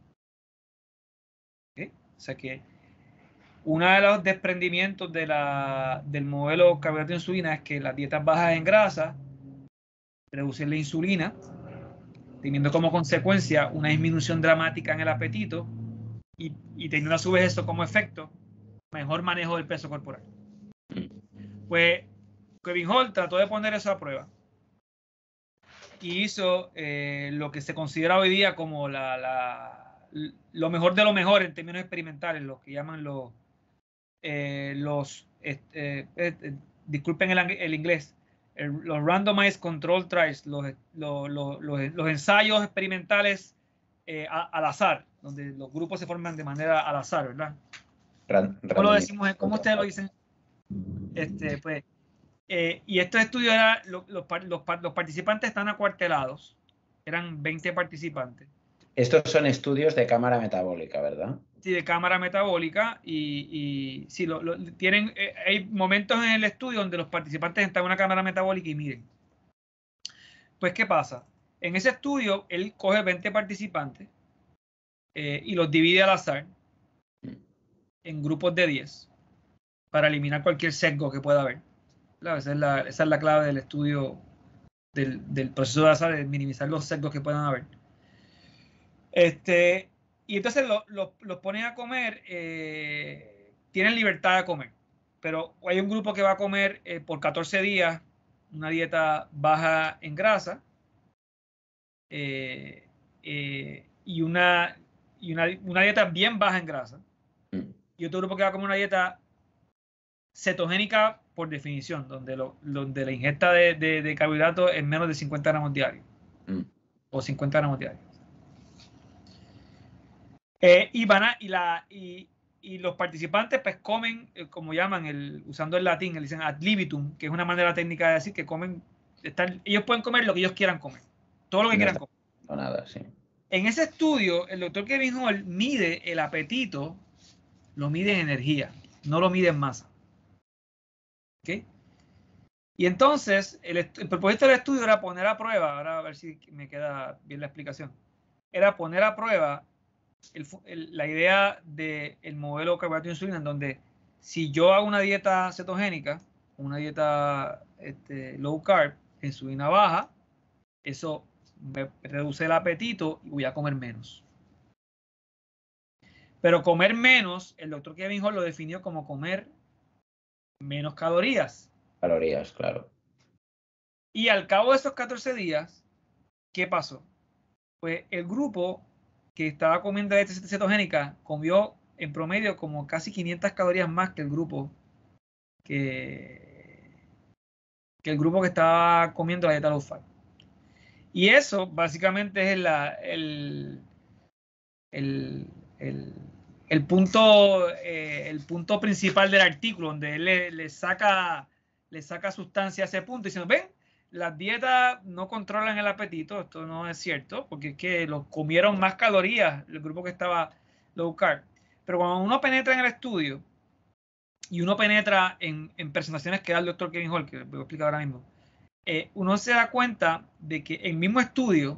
¿Okay? O sea que uno de los desprendimientos de la, del modelo carbohidrato insulina es que las dietas bajas en grasa reducen la insulina, teniendo como consecuencia una disminución dramática en el apetito y, y teniendo a su vez eso como efecto mejor manejo del peso corporal. Pues Kevin Hall trató de poner eso a prueba y hizo eh, lo que se considera hoy día como la, la, lo mejor de lo mejor en términos experimentales, lo que llaman los, eh, los eh, eh, eh, disculpen el, el inglés, el, los randomized control trials, los, los, los, los, los ensayos experimentales eh, a, al azar, donde los grupos se forman de manera al azar, ¿verdad? Ran, ¿Cómo lo decimos? ¿Cómo ustedes lo dicen? Este, pues, eh, y estos estudios eran, los, los, los, los participantes están acuartelados, eran veinte participantes. Estos son estudios de cámara metabólica, ¿verdad? Sí, de cámara metabólica y, y sí, lo, lo, tienen, eh, hay momentos en el estudio donde los participantes están en una cámara metabólica y miren. Pues, ¿qué pasa? En ese estudio, él coge veinte participantes eh, y los divide al azar en grupos de diez para eliminar cualquier sesgo que pueda haber. Claro, esa, es la, esa es la clave del estudio del, del proceso de azar, de minimizar los sesgos que puedan haber. Este, y entonces los lo, lo ponen a comer, eh, tienen libertad de comer, pero hay un grupo que va a comer eh, por catorce días una dieta baja en grasa eh, eh, y, una, y una, una dieta bien baja en grasa, y otro grupo que va a comer una dieta cetogénica por definición, donde, lo, donde la ingesta de, de, de carbohidratos es menos de cincuenta gramos diarios. Mm. O cincuenta gramos diarios. Eh, y, van a, y, la, y, y los participantes pues comen, eh, como llaman, el, usando el latín, le dicen ad libitum, que es una manera técnica de decir que comen, están, ellos pueden comer lo que ellos quieran comer. Todo lo que no quieran comer. No nada, sí. En ese estudio, el doctor Kevin Hall mide el apetito, lo mide en energía, no lo mide en masa. ¿Ok? Y entonces, el, el propósito del estudio era poner a prueba, ahora a ver si me queda bien la explicación, era poner a prueba el, el, la idea del modelo carbohidrato de insulina, en donde si yo hago una dieta cetogénica, una dieta este, low carb, insulina baja, eso me reduce el apetito y voy a comer menos. Pero comer menos, el doctor Kevin Hall lo definió como comer menos calorías. Calorías, claro. Y al cabo de esos catorce días, ¿qué pasó? Pues el grupo que estaba comiendo dieta cetogénica comió en promedio como casi quinientas calorías más que el grupo que, que el grupo que estaba comiendo la dieta low fat. Y eso básicamente es la, el, el, el, el, punto, eh, el punto principal del artículo, donde él le, le, saca, le saca sustancia a ese punto, diciendo, ven, las dietas no controlan el apetito, esto no es cierto, porque es que los comieron más calorías el grupo que estaba low carb. Pero cuando uno penetra en el estudio y uno penetra en, en presentaciones que da el doctor Kevin Hall, que voy a explicar ahora mismo, eh, uno se da cuenta de que el mismo estudio,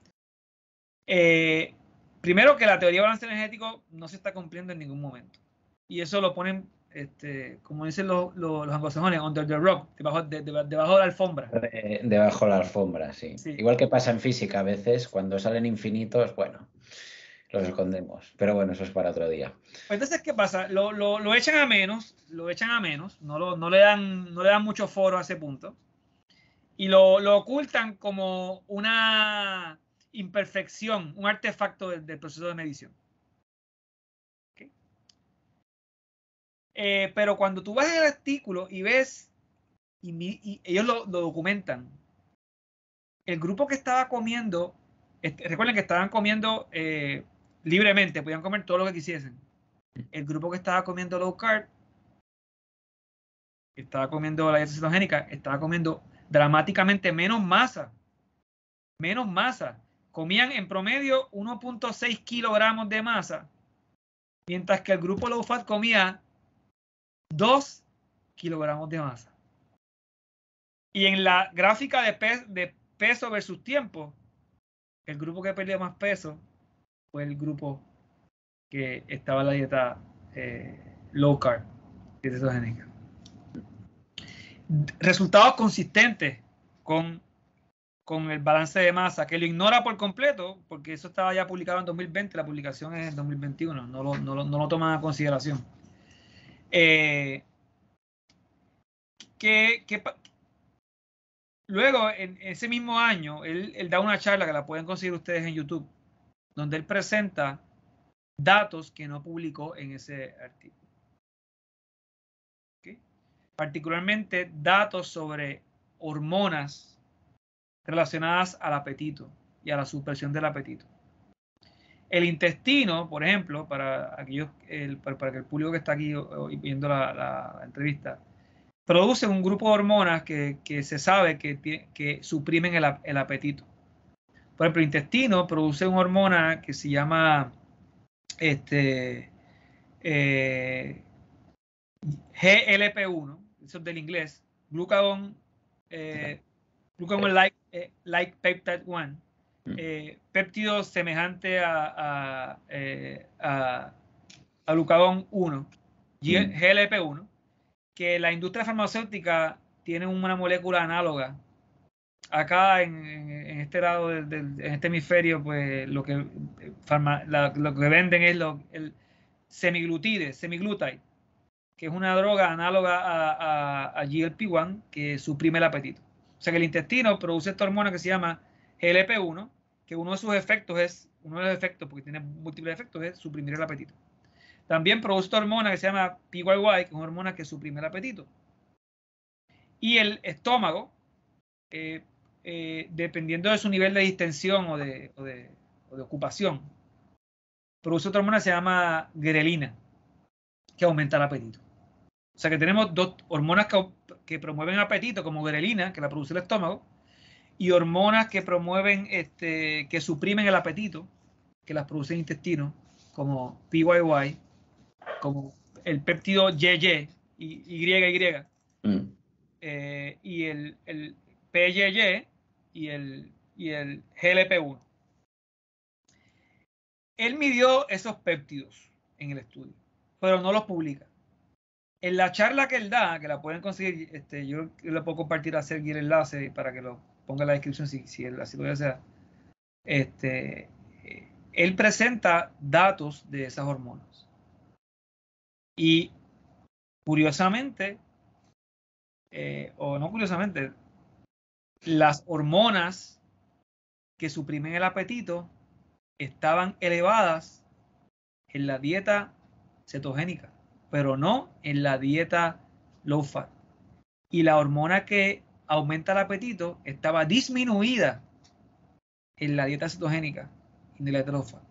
eh, primero que la teoría de balance energético no se está cumpliendo en ningún momento. Y eso lo ponen, este, como dicen los, los, los anglosajones, under the rock, debajo de, de, debajo de la alfombra. De, debajo de la alfombra, sí. sí. Igual que pasa en física a veces, cuando salen infinitos, bueno, los escondemos. Pero bueno, eso es para otro día. Entonces, ¿qué pasa? Lo, lo, lo echan a menos, lo echan a menos, no, lo, no, le, dan, no le dan mucho foro a ese punto. Y lo, lo ocultan como una imperfección, un artefacto del, del proceso de medición. ¿Okay? Eh, pero cuando tú vas al artículo y ves, y, y ellos lo, lo documentan, el grupo que estaba comiendo, este, recuerden que estaban comiendo eh, libremente, podían comer todo lo que quisiesen. El grupo que estaba comiendo low carb, que estaba comiendo la dieta cetogénica, estaba comiendo dramáticamente menos masa. Menos masa. Comían en promedio uno punto seis kilogramos de masa, mientras que el grupo low fat comía dos kilogramos de masa. Y en la gráfica de, pe de peso versus tiempo, el grupo que perdió más peso fue el grupo que estaba en la dieta eh, low carb, dieta cetogénica. Resultados consistentes con, con el balance de masa, que lo ignora por completo, porque eso estaba ya publicado en dos mil veinte, la publicación es en dos mil veintiuno, no lo, no lo, no lo toman a consideración. Eh, que, que, luego, en ese mismo año, él, él da una charla que la pueden conseguir ustedes en YouTube, donde él presenta datos que no publicó en ese artículo. ¿Okay? Particularmente datos sobre hormonas relacionadas al apetito y a la supresión del apetito. El intestino, por ejemplo, para aquellos, el, para, para que el público que está aquí viendo la, la, la entrevista, produce un grupo de hormonas que, que se sabe que, que suprimen el, el apetito. Por ejemplo, el intestino produce una hormona que se llama este, eh, G L P uno, eso es del inglés, glucagon, eh, glucagon like, eh, like peptide one, eh, péptido semejante a, a, eh, a, a glucagon uno, G L P uno, que la industria farmacéutica tiene una molécula análoga. Acá en, en este lado del, del, en este hemisferio, pues lo que, farma, la, lo que venden es lo, el semiglutide, semiglutide, que es una droga análoga a, a, a G L P uno que suprime el apetito. O sea que el intestino produce esta hormona que se llama G L P uno, que uno de sus efectos es, uno de los efectos, porque tiene múltiples efectos, es suprimir el apetito. También produce esta hormona que se llama P Y Y, que es una hormona que suprime el apetito. Y el estómago, eh, eh, dependiendo de su nivel de distensión o de, o de, o de ocupación, produce otra hormona que se llama grelina, que aumenta el apetito. O sea que tenemos dos hormonas que, que promueven apetito, como grelina, que la produce el estómago, y hormonas que promueven, este, que suprimen el apetito, que las produce el intestino, como P Y Y, como el péptido Y Y, Y, Y, Mm. eh, y el, el P Y Y y el, y el G L P uno. Él midió esos péptidos en el estudio, pero no los publica. En la charla que él da, que la pueden conseguir, este, yo le puedo compartir a Sergio el enlace para que lo ponga en la descripción si, si él así lo desea. Este, él presenta datos de esas hormonas. Y curiosamente, eh, o no curiosamente, las hormonas que suprimen el apetito estaban elevadas en la dieta cetogénica, pero no en la dieta low fat. Y la hormona que aumenta el apetito estaba disminuida en la dieta cetogénica y en la dieta low fat.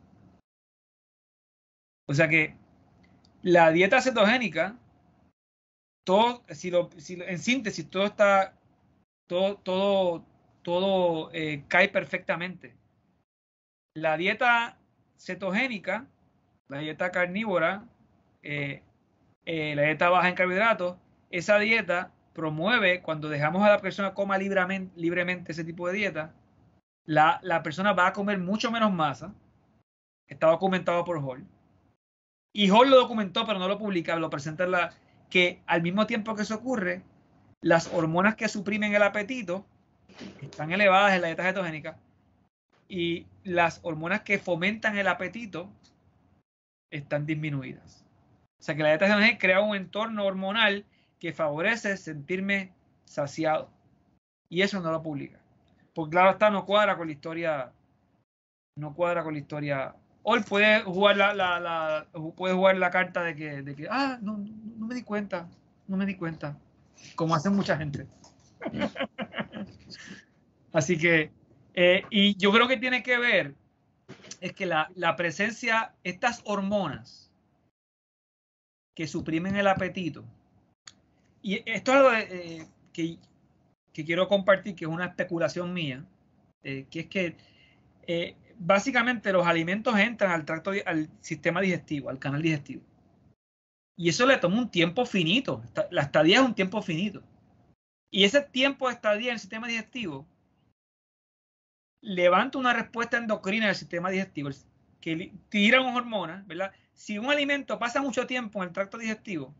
O sea que la dieta cetogénica, todo, si lo, si lo, en síntesis, todo está, todo, todo, todo eh, cae perfectamente. La dieta cetogénica, la dieta carnívora, eh, eh, la dieta baja en carbohidratos, esa dieta promueve, cuando dejamos a la persona coma libremente, libremente ese tipo de dieta, la, la persona va a comer mucho menos masa. Está documentado por Hall. Y Hall lo documentó, pero no lo publica, lo presenta en la, que al mismo tiempo que eso ocurre, las hormonas que suprimen el apetito están elevadas en la dieta cetogénica y las hormonas que fomentan el apetito están disminuidas. O sea que la dieta cetogénica crea un entorno hormonal que favorece sentirme saciado. Y eso no lo publica. Porque claro está, no cuadra con la historia. No cuadra con la historia. Hoy puede jugar la, la, la puede jugar la carta de que, de que ah, no, no, no me di cuenta. No me di cuenta. Como hace mucha gente. Así que, eh, y yo creo que tiene que ver, es que la, la presencia, estas hormonas que suprimen el apetito, y esto es algo de, eh, que, que quiero compartir, que es una especulación mía, eh, que es que eh, básicamente los alimentos entran al tracto, al sistema digestivo, al canal digestivo. Y eso le toma un tiempo finito. La estadía es un tiempo finito. Y ese tiempo de estadía en el sistema digestivo levanta una respuesta endocrina del sistema digestivo que tira unas hormonas, ¿verdad? Si un alimento pasa mucho tiempo en el tracto digestivo,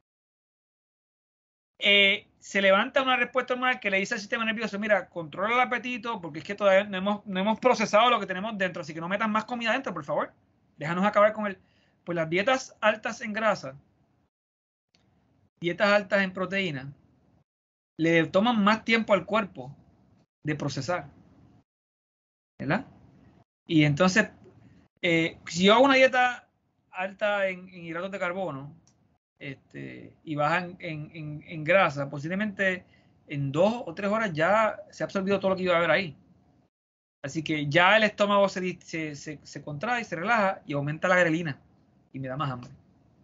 Eh, se levanta una respuesta hormonal que le dice al sistema nervioso, mira, controla el apetito porque es que todavía no hemos, no hemos procesado lo que tenemos dentro, así que no metas más comida dentro, por favor. Déjanos acabar con él. Pues las dietas altas en grasa, dietas altas en proteína, le toman más tiempo al cuerpo de procesar. ¿Verdad? Y entonces, eh, si yo hago una dieta alta en, en hidratos de carbono, Este, y bajan en, en, en grasa, posiblemente en dos o tres horas ya se ha absorbido todo lo que iba a haber ahí. Así que ya el estómago se, se, se, se contrae, se relaja y aumenta la grelina y me da más hambre.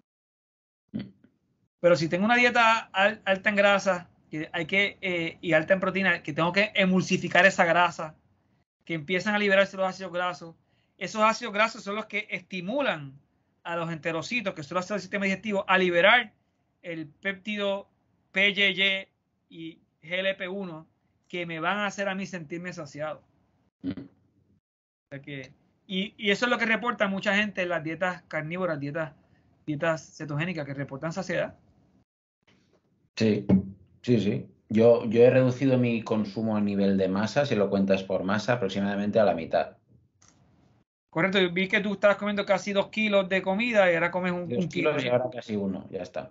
Pero si tengo una dieta al, alta en grasa que hay que, eh, y alta en proteína, que tengo que emulsificar esa grasa, que empiezan a liberarse los ácidos grasos, esos ácidos grasos son los que estimulan a los enterocitos, que son los del sistema digestivo, a liberar el péptido P Y Y y G L P uno que me van a hacer a mí sentirme saciado. Mm. O sea que, y, y eso es lo que reporta mucha gente en las dietas carnívoras, dietas, dietas cetogénicas, que reportan saciedad. Sí, sí, sí. Yo, yo he reducido mi consumo a nivel de masa, si lo cuentas por masa, aproximadamente a la mitad. Correcto, yo vi que tú estabas comiendo casi dos kilos de comida y ahora comes un, Dos un kilo. kilos y ahora casi uno, ya está.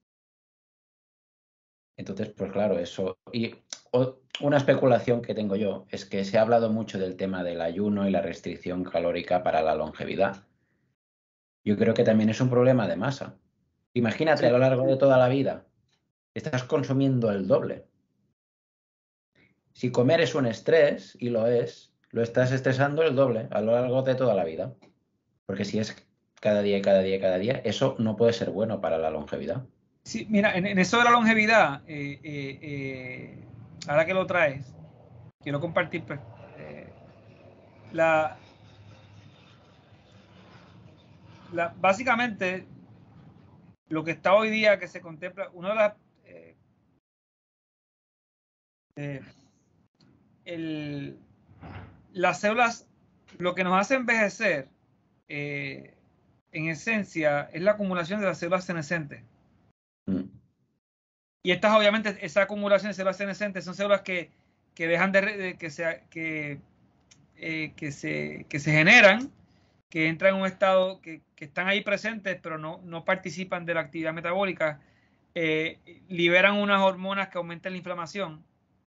Entonces, pues claro, eso. Y una especulación que tengo yo es que se ha hablado mucho del tema del ayuno y la restricción calórica para la longevidad. Yo creo que también es un problema de masa. Imagínate, sí, a lo largo de toda la vida, estás consumiendo el doble. Si comer es un estrés, y lo es, lo estás estresando el doble a lo largo de toda la vida. Porque si es cada día, cada día, cada día, eso no puede ser bueno para la longevidad. Sí, mira, en, en eso de la longevidad, eh, eh, eh, ahora que lo traes, quiero compartir pues, eh, la, la, básicamente lo que está hoy día que se contempla, una de las eh, eh, el, las células, lo que nos hace envejecer, eh, en esencia, es la acumulación de las células senescentes. Mm. Y estas, obviamente, esa acumulación de células senescentes son células que, que dejan de, de que, se, que, eh, que, se, que se generan, que entran en un estado, que, que están ahí presentes, pero no, no participan de la actividad metabólica, eh, liberan unas hormonas que aumentan la inflamación.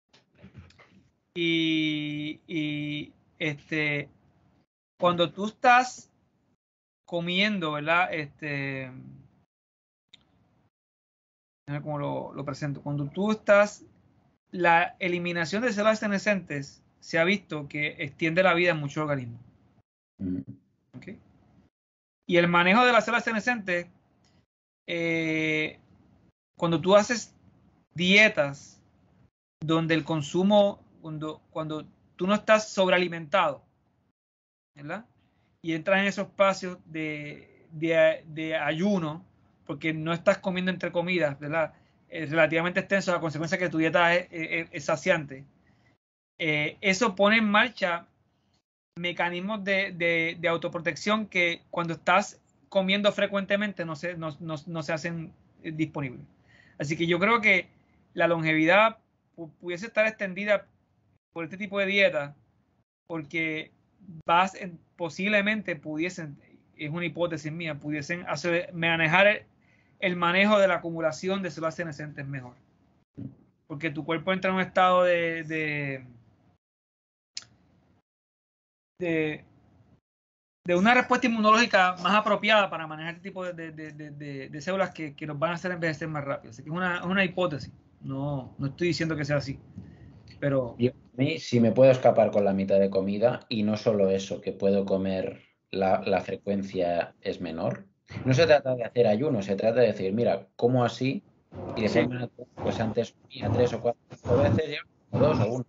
Y, y este, cuando tú estás comiendo, ¿verdad? Este, ¿cómo lo, lo presento? Cuando tú estás, la eliminación de células senescentes se ha visto que extiende la vida en muchos organismos. Mm. ¿Okay? Y el manejo de las células senescentes, eh, cuando tú haces dietas donde el consumo, cuando, cuando tú no estás sobrealimentado, ¿verdad? Y entras en esos espacios de, de, de ayuno, porque no estás comiendo entre comidas, ¿verdad? Es relativamente extenso, a consecuencia que tu dieta es, es, es saciante. Eh, eso pone en marcha mecanismos de, de, de autoprotección que cuando estás comiendo frecuentemente no se, no, no, no se hacen disponibles. Así que yo creo que la longevidad pudiese estar extendida por este tipo de dieta, porque vas en, posiblemente pudiesen, es una hipótesis mía, pudiesen hacer, manejar el, el manejo de la acumulación de células senescentes mejor. Porque tu cuerpo entra en un estado de, de, de, de una respuesta inmunológica más apropiada para manejar este tipo de, de, de, de, de células que, que nos van a hacer envejecer más rápido. Así que es una, una hipótesis. No, no estoy diciendo que sea así. Pero yo, a mí, si me puedo escapar con la mitad de comida, y no solo eso, que puedo comer, la, la frecuencia es menor. No se trata de hacer ayuno, se trata de decir, mira, como así, y de forma natural, pues antes comía tres o cuatro veces, ya dos o uno.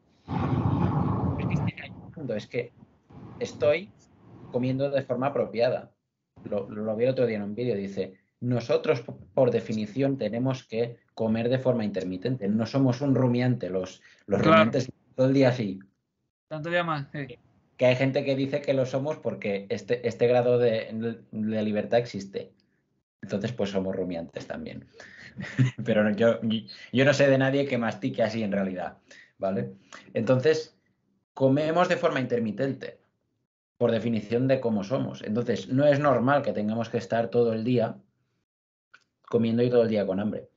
Es que estoy comiendo de forma apropiada. Lo, lo vi el otro día en un vídeo, dice, nosotros por definición tenemos que comer de forma intermitente, no somos un rumiante, los, los claro, rumiantes todo el día así. Tanto día más, sí. Que hay gente que dice que lo somos porque este, este grado de, de libertad existe. Entonces, pues somos rumiantes también. Pero yo, yo no sé de nadie que mastique así en realidad, ¿vale? Entonces, comemos de forma intermitente, por definición de cómo somos. Entonces, no es normal que tengamos que estar todo el día comiendo y todo el día con hambre.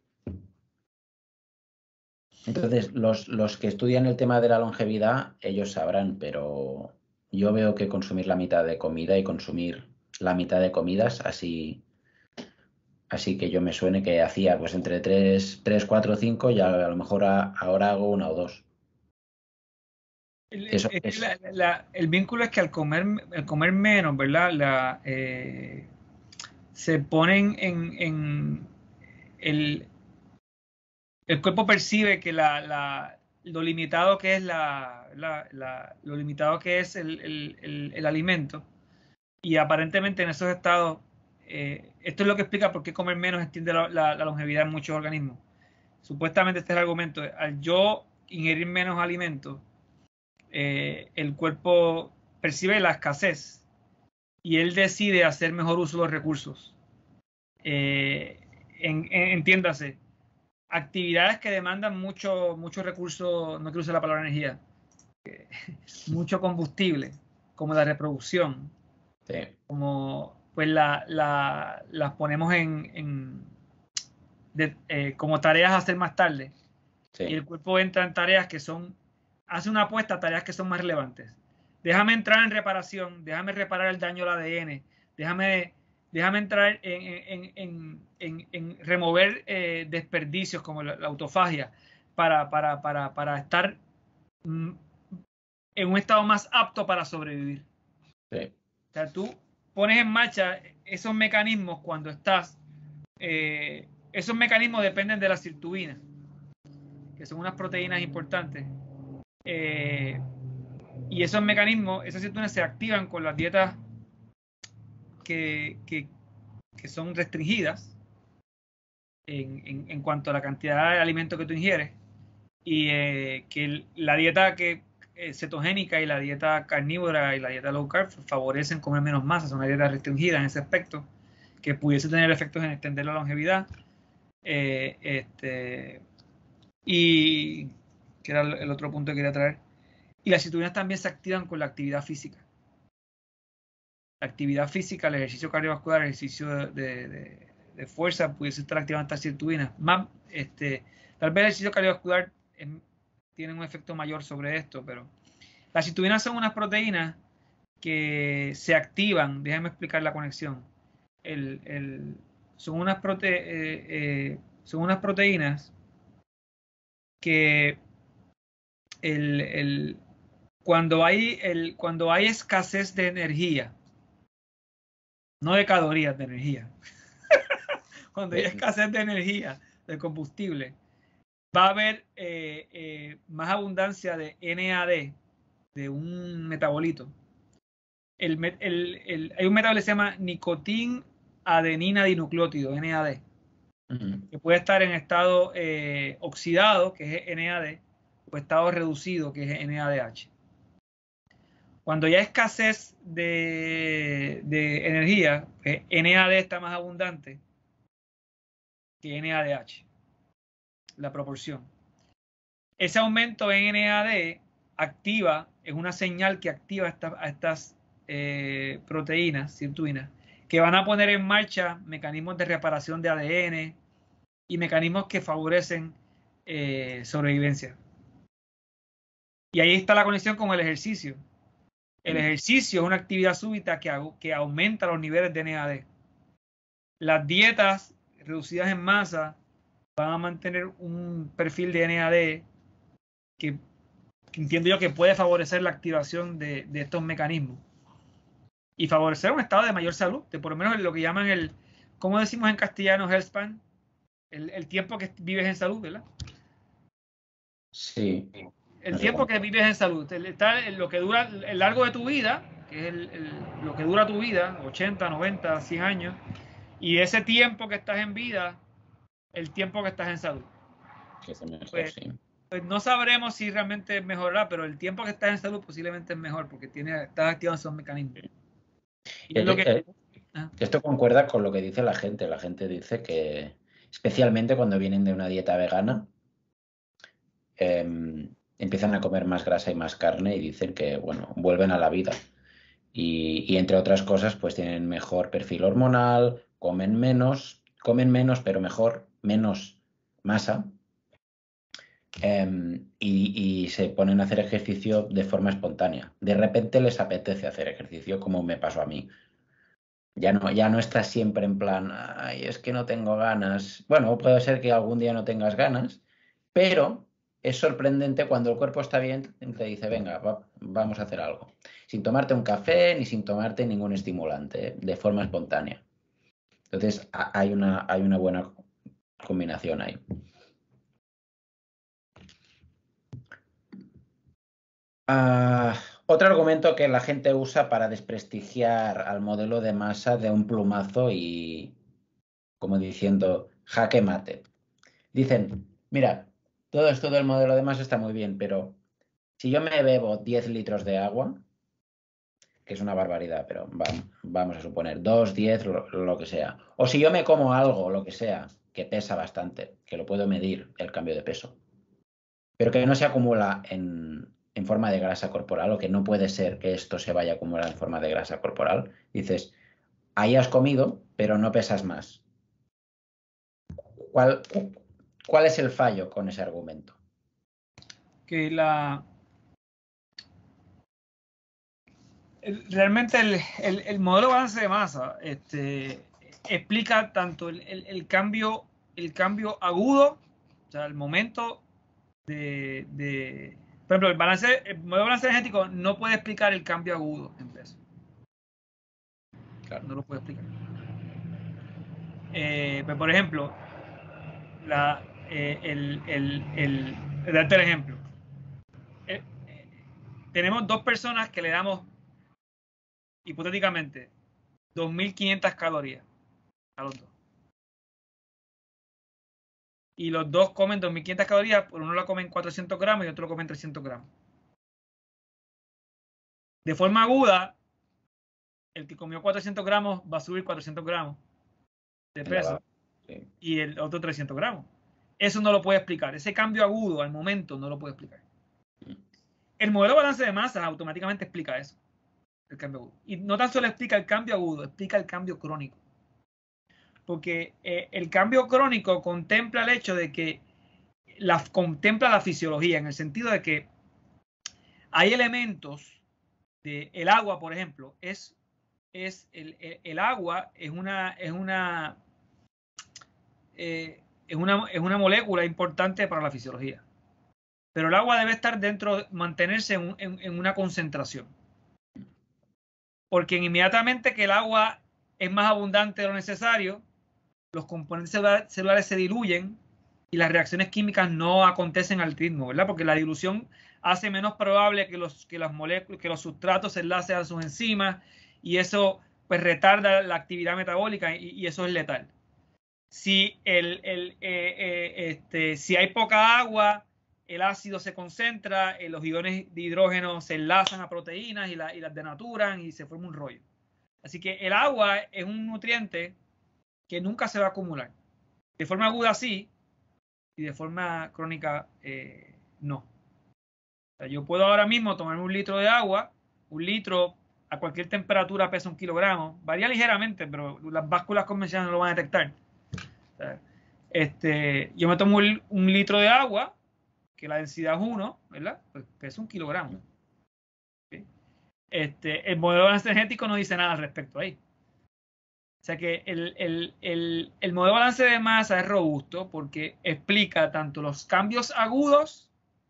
Entonces, los, los que estudian el tema de la longevidad, ellos sabrán, pero yo veo que consumir la mitad de comida y consumir la mitad de comidas, así, así que yo me suene que hacía pues entre tres, cuatro, cinco, y a, a lo mejor a, ahora hago una o dos. El, Eso es. La, la, el vínculo es que al comer, al comer menos, ¿verdad? La, eh, se ponen en, en el, el cuerpo percibe que la, la, lo limitado que es la, la, la lo limitado que es el, el, el, el alimento, y aparentemente en esos estados, eh, esto es lo que explica por qué comer menos extiende la, la, la longevidad en muchos organismos. Supuestamente este es el argumento: al yo ingerir menos alimentos, eh, el cuerpo percibe la escasez y él decide hacer mejor uso de los recursos. Eh, en, en, entiéndase, actividades que demandan mucho, mucho recurso, no quiero usar la palabra energía, eh, mucho combustible, como la reproducción, sí. como pues la, la, las ponemos en, en de, eh, como tareas a hacer más tarde. Sí. Y el cuerpo entra en tareas que son, hace una apuesta a tareas que son más relevantes. Déjame entrar en reparación, déjame reparar el daño al A D N, déjame, déjame entrar en, en, en, en, en remover eh, desperdicios como la, la autofagia para, para, para, para estar en un estado más apto para sobrevivir. Sí. O sea, tú pones en marcha esos mecanismos cuando estás, eh, esos mecanismos dependen de la sirtuina, que son unas proteínas importantes. Eh, y esos mecanismos, esas sirtuinas se activan con las dietas que, que, que son restringidas en, en, en cuanto a la cantidad de alimentos que tú ingieres. Y eh, que la dieta que eh, cetogénica y la dieta carnívora y la dieta low carb favorecen comer menos masa, son una dieta restringida en ese aspecto, que pudiese tener efectos en extender la longevidad. Eh, este, y que era el otro punto que quería traer. Y las sirtuinas también se activan con la actividad física. La actividad física, el ejercicio cardiovascular, el ejercicio de, de, de fuerza, pudiese estar activando estas sirtuinas. Más, este, tal vez el ejercicio cardiovascular es, tiene un efecto mayor sobre esto, pero las sirtuinas son unas proteínas que se activan. Déjame explicar la conexión. El, el, son, unas prote, eh, eh, son unas proteínas que el, el, cuando, hay, el, cuando hay escasez de energía, no de calorías, de energía, cuando hay escasez de energía, de combustible, va a haber eh, eh, más abundancia de N A D, de un metabolito. El, el, el, hay un metabolito que se llama nicotin adenina dinucleótido, N A D, uh-huh. que puede estar en estado eh, oxidado, que es N A D, o estado reducido, que es N A D H. Cuando ya hay escasez de, de energía, pues N A D está más abundante que N A D H, la proporción. Ese aumento en N A D activa, es una señal que activa esta, a estas eh, proteínas, sirtuinas, que van a poner en marcha mecanismos de reparación de A D N y mecanismos que favorecen eh, sobrevivencia. Y ahí está la conexión con el ejercicio. El ejercicio es una actividad súbita que, que aumenta los niveles de N A D. Las dietas reducidas en masa van a mantener un perfil de N A D que, que entiendo yo que puede favorecer la activación de, de estos mecanismos y favorecer un estado de mayor salud, de por lo menos lo que llaman el, ¿cómo decimos en castellano, health span? El, el tiempo que vives en salud, ¿verdad? Sí. El tiempo que vives en salud, está lo que dura el largo de tu vida, que es el, el, lo que dura tu vida, ochenta, noventa, cien años, y ese tiempo que estás en vida, el tiempo que estás en salud. Que es mejor, pues, sí. pues no sabremos si realmente mejorará, pero el tiempo que estás en salud posiblemente es mejor, porque tiene, estás activando esos mecanismos. Y es eh, lo que, eh, ah. Esto concuerda con lo que dice la gente. La gente dice que, especialmente cuando vienen de una dieta vegana, eh, empiezan a comer más grasa y más carne y dicen que, bueno, vuelven a la vida. Y, y entre otras cosas, pues tienen mejor perfil hormonal, comen menos, comen menos, pero mejor, menos masa. Eh, y, y se ponen a hacer ejercicio de forma espontánea. De repente les apetece hacer ejercicio, como me pasó a mí. Ya no, ya no estás siempre en plan, ay, es que no tengo ganas. Bueno, puede ser que algún día no tengas ganas, pero es sorprendente cuando el cuerpo está bien, te dice, venga, va, vamos a hacer algo. Sin tomarte un café ni sin tomarte ningún estimulante, ¿eh? De forma espontánea. Entonces, hay una, hay una buena combinación ahí. Uh, otro argumento que la gente usa para desprestigiar al modelo de masa de un plumazo y, como diciendo, jaque mate. Dicen, mira, todo esto del modelo de masa está muy bien, pero si yo me bebo diez litros de agua, que es una barbaridad, pero vamos, vamos a suponer dos, diez, lo, lo que sea. O si yo me como algo, lo que sea, que pesa bastante, que lo puedo medir el cambio de peso, pero que no se acumula en, en forma de grasa corporal, o que no puede ser que esto se vaya a acumular en forma de grasa corporal, dices, ahí has comido, pero no pesas más. ¿Cuál, cuál es el fallo con ese argumento? Que la el, realmente el, el, el modelo de balance de masa este, explica tanto el, el, el cambio el cambio agudo, o sea, el momento de, de Por ejemplo, el, balance, el modelo de balance energético no puede explicar el cambio agudo en peso. Claro, no lo puede explicar. Eh, pues por ejemplo, la, eh, el, el, el, el, darte el ejemplo. Eh, eh, tenemos dos personas que le damos, hipotéticamente, dos mil quinientas calorías a los dos. Y los dos comen dos mil quinientas calorías, por uno lo comen cuatrocientos gramos y otro lo comen trescientos gramos. De forma aguda, el que comió cuatrocientos gramos va a subir cuatrocientos gramos de peso sí. Y el otro trescientos gramos. Eso no lo puede explicar. Ese cambio agudo al momento no lo puede explicar. El modelo de balance de masa automáticamente explica eso, el cambio agudo. Y no tan solo explica el cambio agudo, explica el cambio crónico. Porque eh, el cambio crónico contempla el hecho de que la, contempla la fisiología, en el sentido de que hay elementos de el agua, por ejemplo, es, es el, el, el agua es una, es una, eh, es una, es una molécula importante para la fisiología. Pero el agua debe estar dentro, mantenerse en, en, en una concentración. Porque inmediatamente que el agua es más abundante de lo necesario, los componentes celulares se diluyen y las reacciones químicas no acontecen al ritmo, ¿verdad? Porque la dilución hace menos probable que los, que las moléculas, que los sustratos se enlacen a sus enzimas y eso pues retarda la actividad metabólica y, y eso es letal. Si, el, el, eh, eh, este, si hay poca agua, el ácido se concentra, eh, los iones de hidrógeno se enlazan a proteínas y, la, y las denaturan y se forma un rollo. Así que el agua es un nutriente que nunca se va a acumular. De forma aguda sí, y de forma crónica eh, no. O sea, yo puedo ahora mismo tomarme un litro de agua, un litro a cualquier temperatura pesa un kilogramo, varía ligeramente, pero las básculas convencionales no lo van a detectar. O sea, este, yo me tomo un, un litro de agua, que la densidad es uno, ¿verdad? Pues pesa un kilogramo. ¿Sí? Este, el modelo de balance energético no dice nada al respecto ahí. O sea que el, el, el, el modelo de balance de masa es robusto porque explica tanto los cambios agudos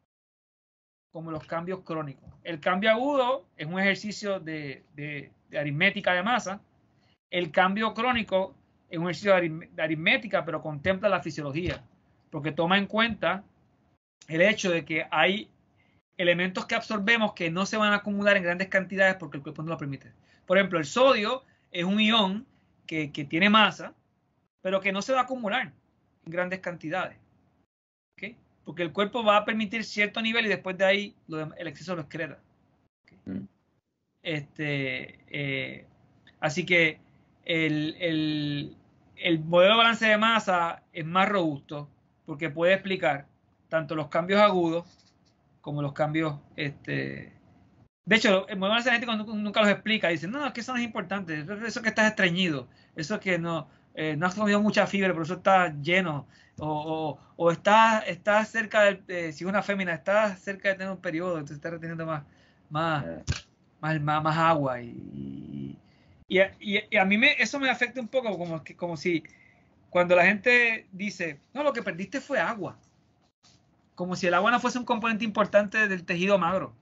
como los cambios crónicos. El cambio agudo es un ejercicio de, de, de aritmética de masa. El cambio crónico es un ejercicio de aritmética, pero contempla la fisiología, porque toma en cuenta el hecho de que hay elementos que absorbemos que no se van a acumular en grandes cantidades porque el cuerpo no lo permite. Por ejemplo, el sodio es un ion que, que tiene masa, pero que no se va a acumular en grandes cantidades. ¿Okay? Porque el cuerpo va a permitir cierto nivel y después de ahí lo, el exceso lo excreta. ¿Okay? Mm. Este, eh, así que el, el, el modelo de balance de masa es más robusto porque puede explicar tanto los cambios agudos como los cambios. Este, de hecho, el modelo de balance energético nunca, nunca los explica. Dicen, no, es que eso no es importante. Eso, eso que estás estreñido. Eso que no, eh, no has comido mucha fibra, por eso estás lleno. O, o, o estás, estás cerca del, eh, si es una fémina, estás cerca de tener un periodo, entonces estás reteniendo más, más, más, más, más agua. Y, y, y, y a mí me, eso me afecta un poco, como, que, como si cuando la gente dice, no, lo que perdiste fue agua. Como si el agua no fuese un componente importante del tejido magro.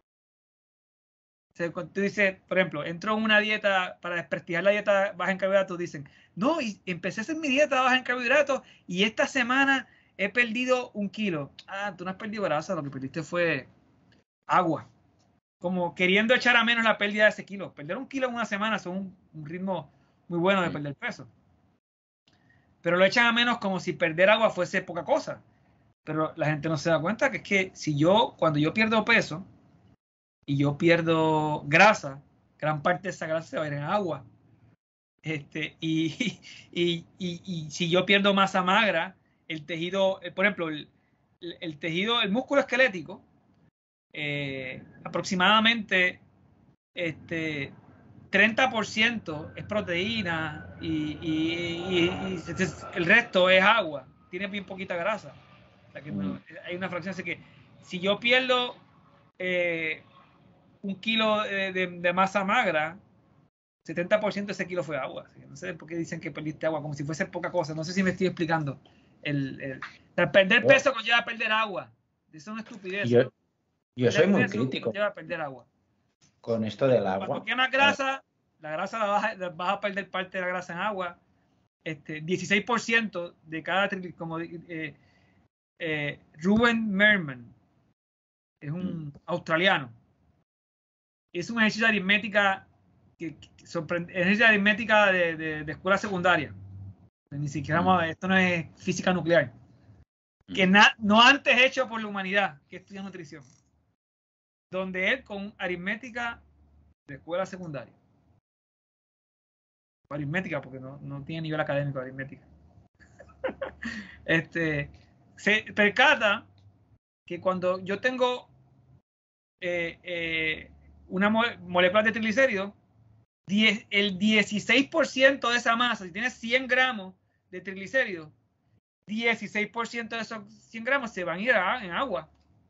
O sea, cuando tú dices, por ejemplo, entro en una dieta para desprestigiar la dieta baja en carbohidratos, dicen, no, y empecé a hacer mi dieta baja en carbohidratos y esta semana he perdido un kilo. Ah, tú no has perdido grasa, lo que perdiste fue agua. Como queriendo echar a menos la pérdida de ese kilo. Perder un kilo en una semana es un, un ritmo muy bueno de perder peso. Pero lo echan a menos como si perder agua fuese poca cosa. Pero la gente no se da cuenta que es que si yo, cuando yo pierdo peso y yo pierdo grasa, gran parte de esa grasa se va a ir en agua. Este, y, y, y, y si yo pierdo masa magra, el tejido, por ejemplo, el, el tejido, el músculo esquelético, eh, aproximadamente este, treinta por ciento es proteína y, y, y, y el resto es agua, tiene bien poquita grasa. O sea que no, hay una fracción, así que si yo pierdo eh, un kilo de, de, de masa magra, setenta por ciento de ese kilo fue agua. Así que no sé por qué dicen que perdiste agua, como si fuese poca cosa. No sé si me estoy explicando. El, el, el perder peso conlleva perder agua. Eso es una estupidez. Yo, Yo soy muy peso crítico te lleva a perder agua. con esto del Cuando agua. quemas grasa, la grasa la vas, a, la vas a perder parte de la grasa en agua. Este, dieciséis por ciento de cada triglicérido, como eh, eh, Ruben Merman, es un mm. australiano. Es un ejercicio de aritmética, que, que sorprende, ejercicio de aritmética de, de, de escuela secundaria. Ni siquiera, mm. esto no es física nuclear. Mm. Que na, no antes hecho por la humanidad que estudia nutrición. Donde él con aritmética de escuela secundaria. Aritmética, porque no, no tiene nivel académico de aritmética. este, se percata que cuando yo tengo eh, eh, una mole molécula de triglicéridos, el dieciséis por ciento de esa masa, si tienes cien gramos de triglicéridos, dieciséis por ciento de esos cien gramos se van a ir a, en agua.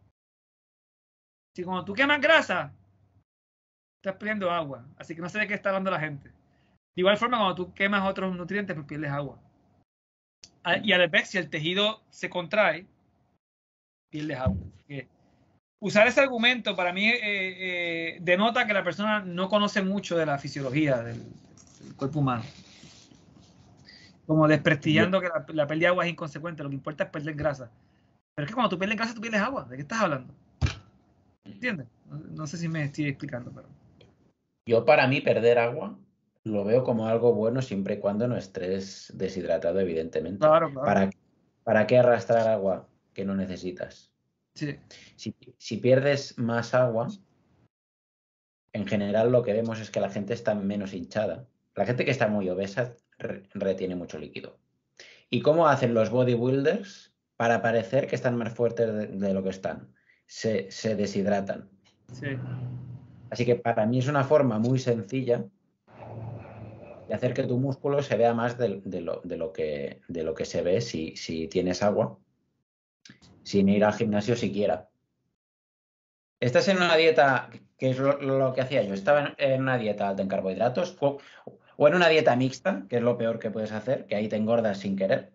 Si cuando tú quemas grasa, estás perdiendo agua. Así que no sé de qué está hablando la gente. De igual forma, cuando tú quemas otros nutrientes, pues pierdes agua. Y a la vez, si el tejido se contrae, pierdes agua. Que usar ese argumento para mí eh, eh, denota que la persona no conoce mucho de la fisiología del, del cuerpo humano. Como desprestigiando que la, la pérdida de agua es inconsecuente. Lo que importa es perder grasa. Pero es que cuando tú pierdes grasa, tú pierdes agua. ¿De qué estás hablando? ¿Entiendes? No, no sé si me estoy explicando, pero... Yo, para mí, perder agua lo veo como algo bueno siempre y cuando no estés deshidratado, evidentemente. Claro, claro. ¿Para, ¿Para qué arrastrar agua que no necesitas? Sí. Si, si pierdes más agua, en general lo que vemos es que la gente está menos hinchada. La gente que está muy obesa re, retiene mucho líquido. ¿Y cómo hacen los bodybuilders para parecer que están más fuertes de, de lo que están? Se, se deshidratan. Sí. Así que para mí es una forma muy sencilla de hacer que tu músculo se vea más de, de, lo, de, lo, que, de lo que se ve si, si tienes agua, sin ir al gimnasio siquiera. Estás en una dieta, que es lo, lo que hacía yo, estaba en, en una dieta alta en carbohidratos o, o en una dieta mixta, que es lo peor que puedes hacer, que ahí te engordas sin querer,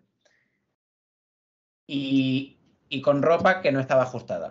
y, y con ropa que no estaba ajustada.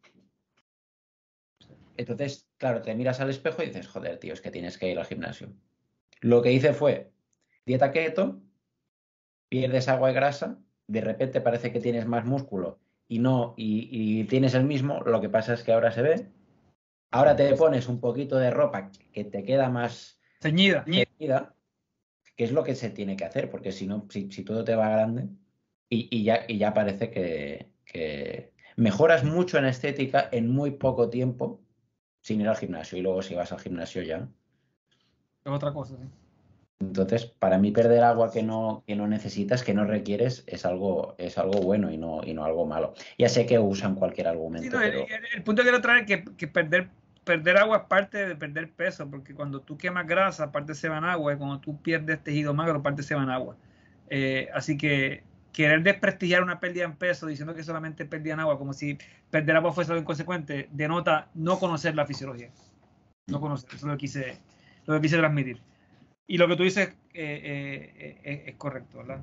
Entonces, claro, te miras al espejo y dices, joder, tío, es que tienes que ir al gimnasio. Lo que hice fue dieta keto, pierdes agua y grasa, de repente parece que tienes más músculo y no, y, y tienes el mismo, lo que pasa es que ahora se ve. Ahora te pones un poquito de ropa que te queda más ceñida, ceñida, que es lo que se tiene que hacer, porque si no, si, si todo te va grande, y, y, ya, y ya parece que, que mejoras mucho en estética en muy poco tiempo sin ir al gimnasio, y luego si vas al gimnasio ya. Es otra cosa, sí. Entonces, para mí perder agua que no, que no necesitas, que no requieres, es algo, es algo bueno y no, y no algo malo. Ya sé que usan cualquier argumento. Sí, no, pero... el, el, punto que quiero traer es que, que perder, perder agua es parte de perder peso, porque cuando tú quemas grasa, parte se va en agua, y cuando tú pierdes tejido magro, parte se va en agua. Eh, así que querer desprestigiar una pérdida en peso diciendo que solamente pérdida en agua, como si perder agua fuese algo inconsecuente, denota no conocer la fisiología. No conocer, eso es lo que quise, lo que quise transmitir. Y lo que tú dices eh, eh, eh, es correcto, ¿verdad?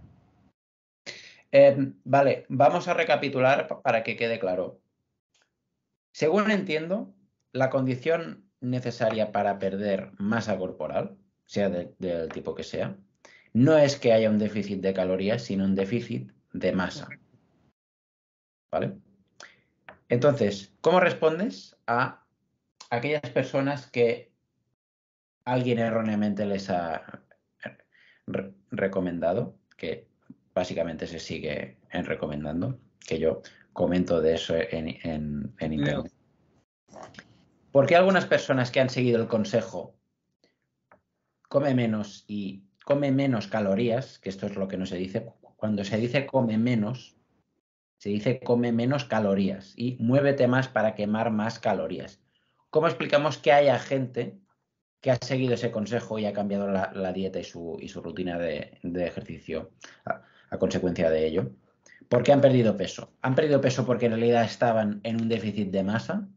Eh, vale, vamos a recapitular para que quede claro. Según entiendo, la condición necesaria para perder masa corporal, sea de, del tipo que sea, no es que haya un déficit de calorías, sino un déficit de masa. ¿Vale? Entonces, ¿cómo respondes a aquellas personas que alguien erróneamente les ha re recomendado, que básicamente se sigue en recomendando, que yo comento de eso en, en, en internet? ¿Por qué algunas personas que han seguido el consejo come menos y come menos calorías, que esto es lo que no se dice, cuando se dice come menos, se dice come menos calorías y muévete más para quemar más calorías? ¿Cómo explicamos que haya gente que ha seguido ese consejo y ha cambiado la, la dieta y su, y su rutina de, de ejercicio a, a consecuencia de ello? ¿Por qué han perdido peso? ¿Han perdido peso porque en realidad estaban en un déficit de masa?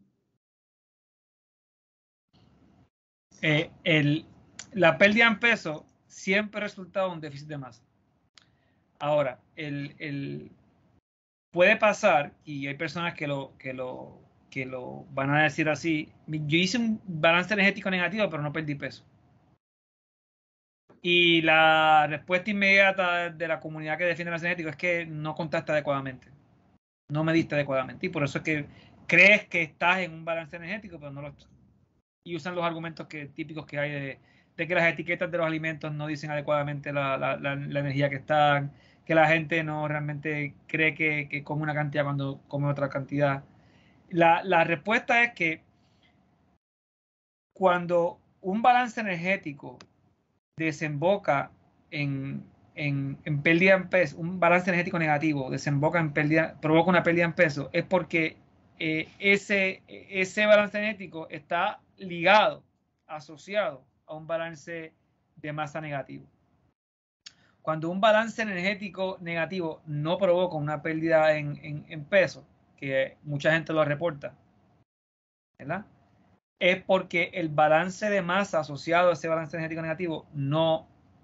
Eh, el, la pérdida en peso siempre ha resultado en un déficit de masa. Ahora, el, el, puede pasar, y hay personas que lo, que lo que lo van a decir así. Yo hice un balance energético negativo, pero no perdí peso. Y la respuesta inmediata de la comunidad que defiende el balance energético es que no contaste adecuadamente. No mediste adecuadamente. Y por eso es que crees que estás en un balance energético, pero no lo estás. Y usan los argumentos que, típicos que hay de, de que las etiquetas de los alimentos no dicen adecuadamente la, la, la, la energía que están, que la gente no realmente cree que, que come una cantidad cuando come otra cantidad. La, la respuesta es que cuando un balance energético desemboca en, en, en pérdida en peso, un balance energético negativo desemboca en pérdida, provoca una pérdida en peso, es porque eh, ese, ese balance energético está ligado, asociado a un balance de masa negativo. Cuando un balance energético negativo no provoca una pérdida en, en, en peso, que mucha gente lo reporta, ¿verdad? Es porque el balance de masa asociado a ese balance energético negativo no,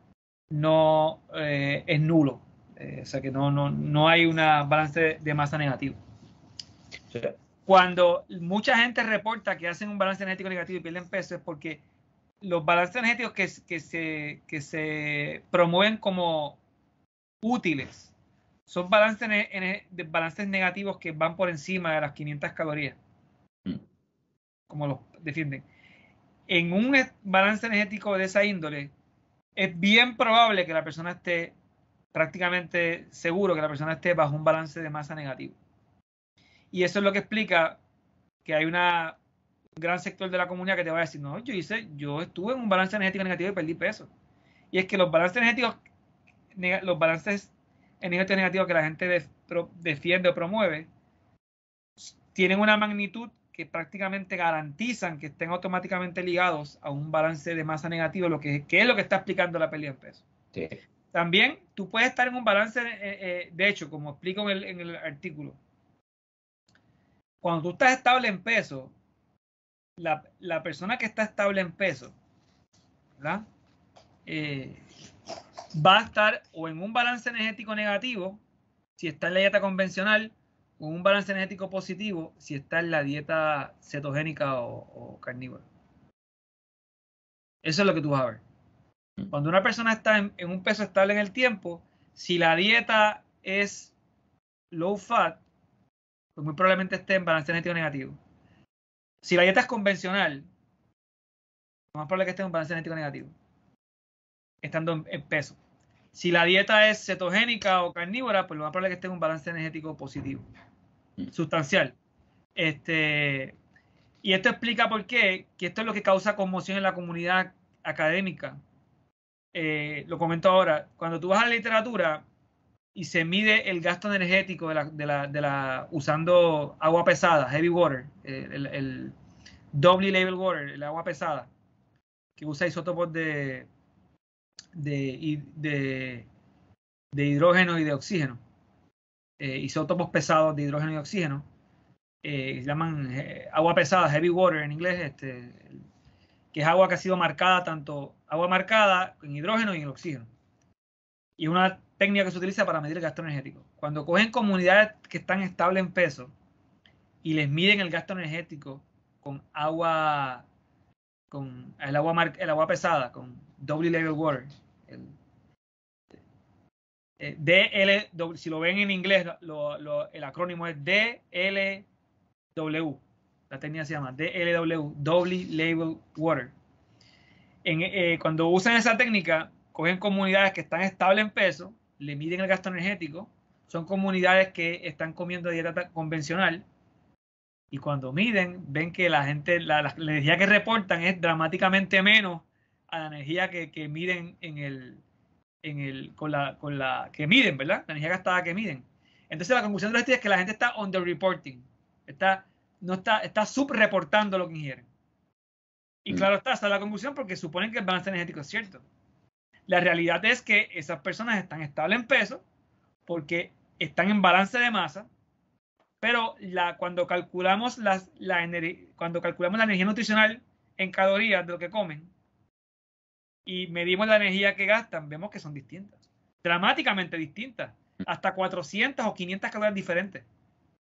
no eh, es nulo. Eh, o sea que no, no, no hay un balance de masa negativo. Sí. Cuando mucha gente reporta que hacen un balance energético negativo y pierden peso es porque los balances energéticos que, que, se, que se promueven como útiles son balances, balances negativos que van por encima de las quinientas calorías, mm. como los defienden. En un balance energético de esa índole, es bien probable que la persona esté, prácticamente seguro que la persona esté bajo un balance de masa negativo. Y eso es lo que explica que hay una, un gran sector de la comunidad que te va a decir, no, yo hice, yo estuve en un balance energético negativo y perdí peso. Y es que los balances energéticos, los balances energéticos negativos que la gente de, pro, defiende o promueve, tienen una magnitud que prácticamente garantizan que estén automáticamente ligados a un balance de masa negativo, lo que, que es lo que está explicando la pérdida de peso. Sí. También tú puedes estar en un balance, eh, eh, de hecho, como explico en el, en el artículo, cuando tú estás estable en peso, la, la persona que está estable en peso, ¿verdad? Eh, va a estar o en un balance energético negativo, si está en la dieta convencional, o un balance energético positivo, si está en la dieta cetogénica o, o carnívora. Eso es lo que tú vas a ver. Cuando una persona está en, en un peso estable en el tiempo, si la dieta es low fat, pues muy probablemente esté en balance energético negativo. Si la dieta es convencional, lo más probable es que esté en un balance energético negativo, estando en, en peso. Si la dieta es cetogénica o carnívora, pues lo más probable es que esté en un balance energético positivo, sustancial. Este, y esto explica por qué, que esto es lo que causa conmoción en la comunidad académica. Eh, lo comento ahora, cuando tú vas a la literatura y se mide el gasto energético de la, de la, de la usando agua pesada, heavy water, eh, el, el doubly labeled water, el agua pesada, que usa isótopos de, de, de, de hidrógeno y de oxígeno, eh, isótopos pesados de hidrógeno y oxígeno, eh, se llaman eh, agua pesada, heavy water en inglés, este, que es agua que ha sido marcada, tanto agua marcada en hidrógeno y en oxígeno. Y una técnica que se utiliza para medir el gasto energético. Cuando cogen comunidades que están estables en peso y les miden el gasto energético con agua, con el agua, el agua pesada, con doubly labeled water, el, eh, D L, si lo ven en inglés, lo, lo, el acrónimo es D L W. La técnica se llama D L W, doubly labeled water. En, eh, cuando usan esa técnica, cogen comunidades que están estables en peso, le miden el gasto energético, son comunidades que están comiendo dieta convencional y cuando miden, ven que la gente, la, la, la energía que reportan es dramáticamente menos a la energía que, que miden en el, en el, con la, con la, que miden, ¿verdad? La energía gastada que miden. Entonces la conclusión de los estudios es que la gente está underreporting, está, no está, está subreportando lo que ingieren. Y claro está, esa es la conclusión porque suponen que el balance energético es cierto. La realidad es que esas personas están estables en peso porque están en balance de masa, pero la, cuando, calculamos las, la cuando calculamos la energía nutricional en calorías de lo que comen y medimos la energía que gastan, vemos que son distintas, dramáticamente distintas, hasta cuatrocientas o quinientas calorías diferentes.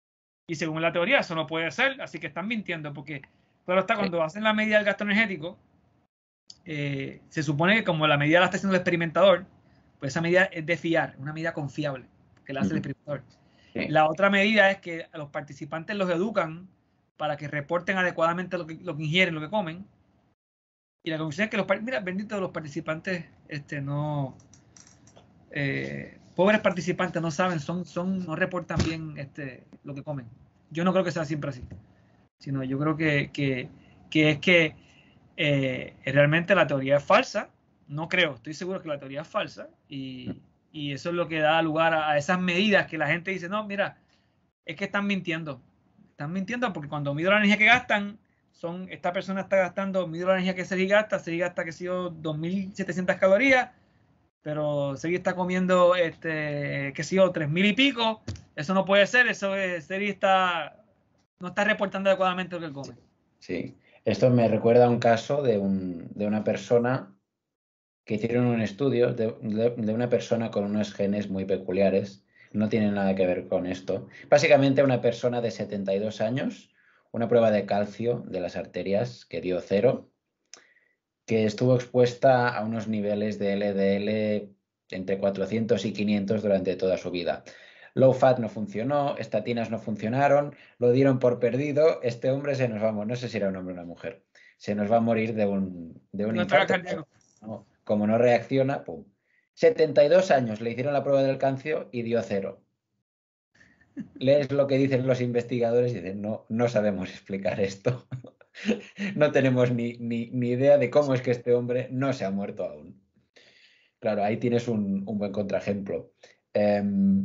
Y según la teoría, eso no puede ser, así que están mintiendo, porque, pero hasta cuando sí. hacen la medida del gasto energético, eh, se supone que como la medida la está haciendo el experimentador, pues esa medida es de fiar, una medida confiable, que la hace uh-huh. el experimentador. Sí. La otra medida es que a los participantes los educan para que reporten adecuadamente lo que, lo que ingieren, lo que comen. Y la conclusión es que los, mira, bendito de los participantes, este, no, eh, pobres participantes no saben, son, son, no reportan bien este, lo que comen. Yo no creo que sea siempre así, sino yo creo que, que, que es que eh, realmente la teoría es falsa. No creo, estoy seguro que la teoría es falsa y, y eso es lo que da lugar a, a esas medidas que la gente dice, no, mira, es que están mintiendo. Están mintiendo porque cuando mido la energía que gastan, son, esta persona está gastando, mido la energía que Sergi gasta, Sergi gasta, que sé yo, dos mil setecientas calorías, pero Sergi está comiendo, este, qué sé yo, tres mil y pico. Eso no puede ser, eso es, Sergi está, no está reportando adecuadamente lo que come. Sí, esto me recuerda a un caso de, un, de una persona que hicieron un estudio de, de, de una persona con unos genes muy peculiares. No tiene nada que ver con esto. Básicamente una persona de setenta y dos años, una prueba de calcio de las arterias que dio cero, que estuvo expuesta a unos niveles de L D L entre cuatrocientos y quinientos durante toda su vida. Low fat no funcionó, estatinas no funcionaron, lo dieron por perdido. Este hombre se nos va a morir, no sé si era un hombre o una mujer, se nos va a morir de un, de un infarto. No, como no reacciona, pum. setenta y dos años, le hicieron la prueba del calcio y dio cero. Lees lo que dicen los investigadores y dicen, no, no sabemos explicar esto. No tenemos ni, ni, ni idea de cómo es que este hombre no se ha muerto aún. Claro, ahí tienes un, un buen contraejemplo. Eh,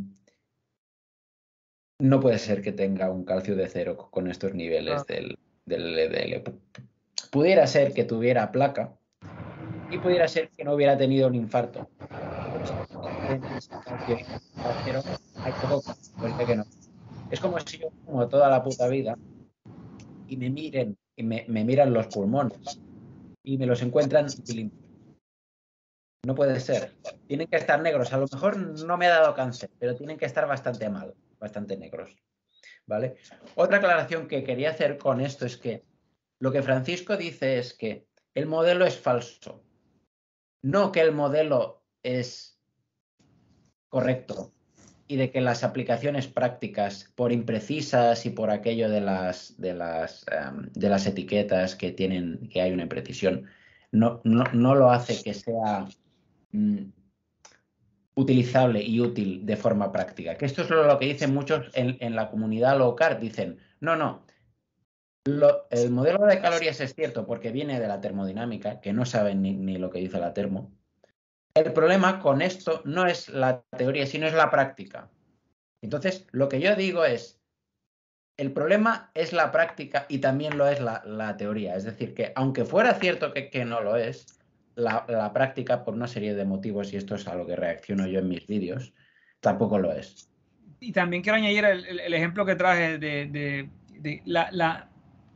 no puede ser que tenga un calcio de cero con estos niveles ah. del, del L D L. Pudiera ser que tuviera placa y pudiera ser que no hubiera tenido un infarto. Es como si yo como toda la puta vida y me miren y me, me miran los pulmones y me los encuentran limpios. No puede ser. Tienen que estar negros. A lo mejor no me ha dado cáncer, pero tienen que estar bastante mal, bastante negros. ¿Vale? Otra aclaración que quería hacer con esto es que lo que Francisco dice es que el modelo es falso. No que el modelo es correcto y de que las aplicaciones prácticas, por imprecisas y por aquello de las, de las, um, de las etiquetas que tienen, que hay una imprecisión, no, no, no lo hace que sea um, utilizable y útil de forma práctica. Que esto es lo que dicen muchos en, en la comunidad low carb. Dicen, no, no, lo, el modelo de calorías es cierto porque viene de la termodinámica, que no saben ni, ni lo que dice la termo. El problema con esto no es la teoría, sino es la práctica. Entonces, lo que yo digo es, el problema es la práctica y también lo es la, la teoría. Es decir, que aunque fuera cierto que, que no lo es, la, la práctica, por una serie de motivos, y esto es a lo que reacciono yo en mis vídeos, tampoco lo es. Y también quiero añadir el, el, el ejemplo que traje de, de, de la, la...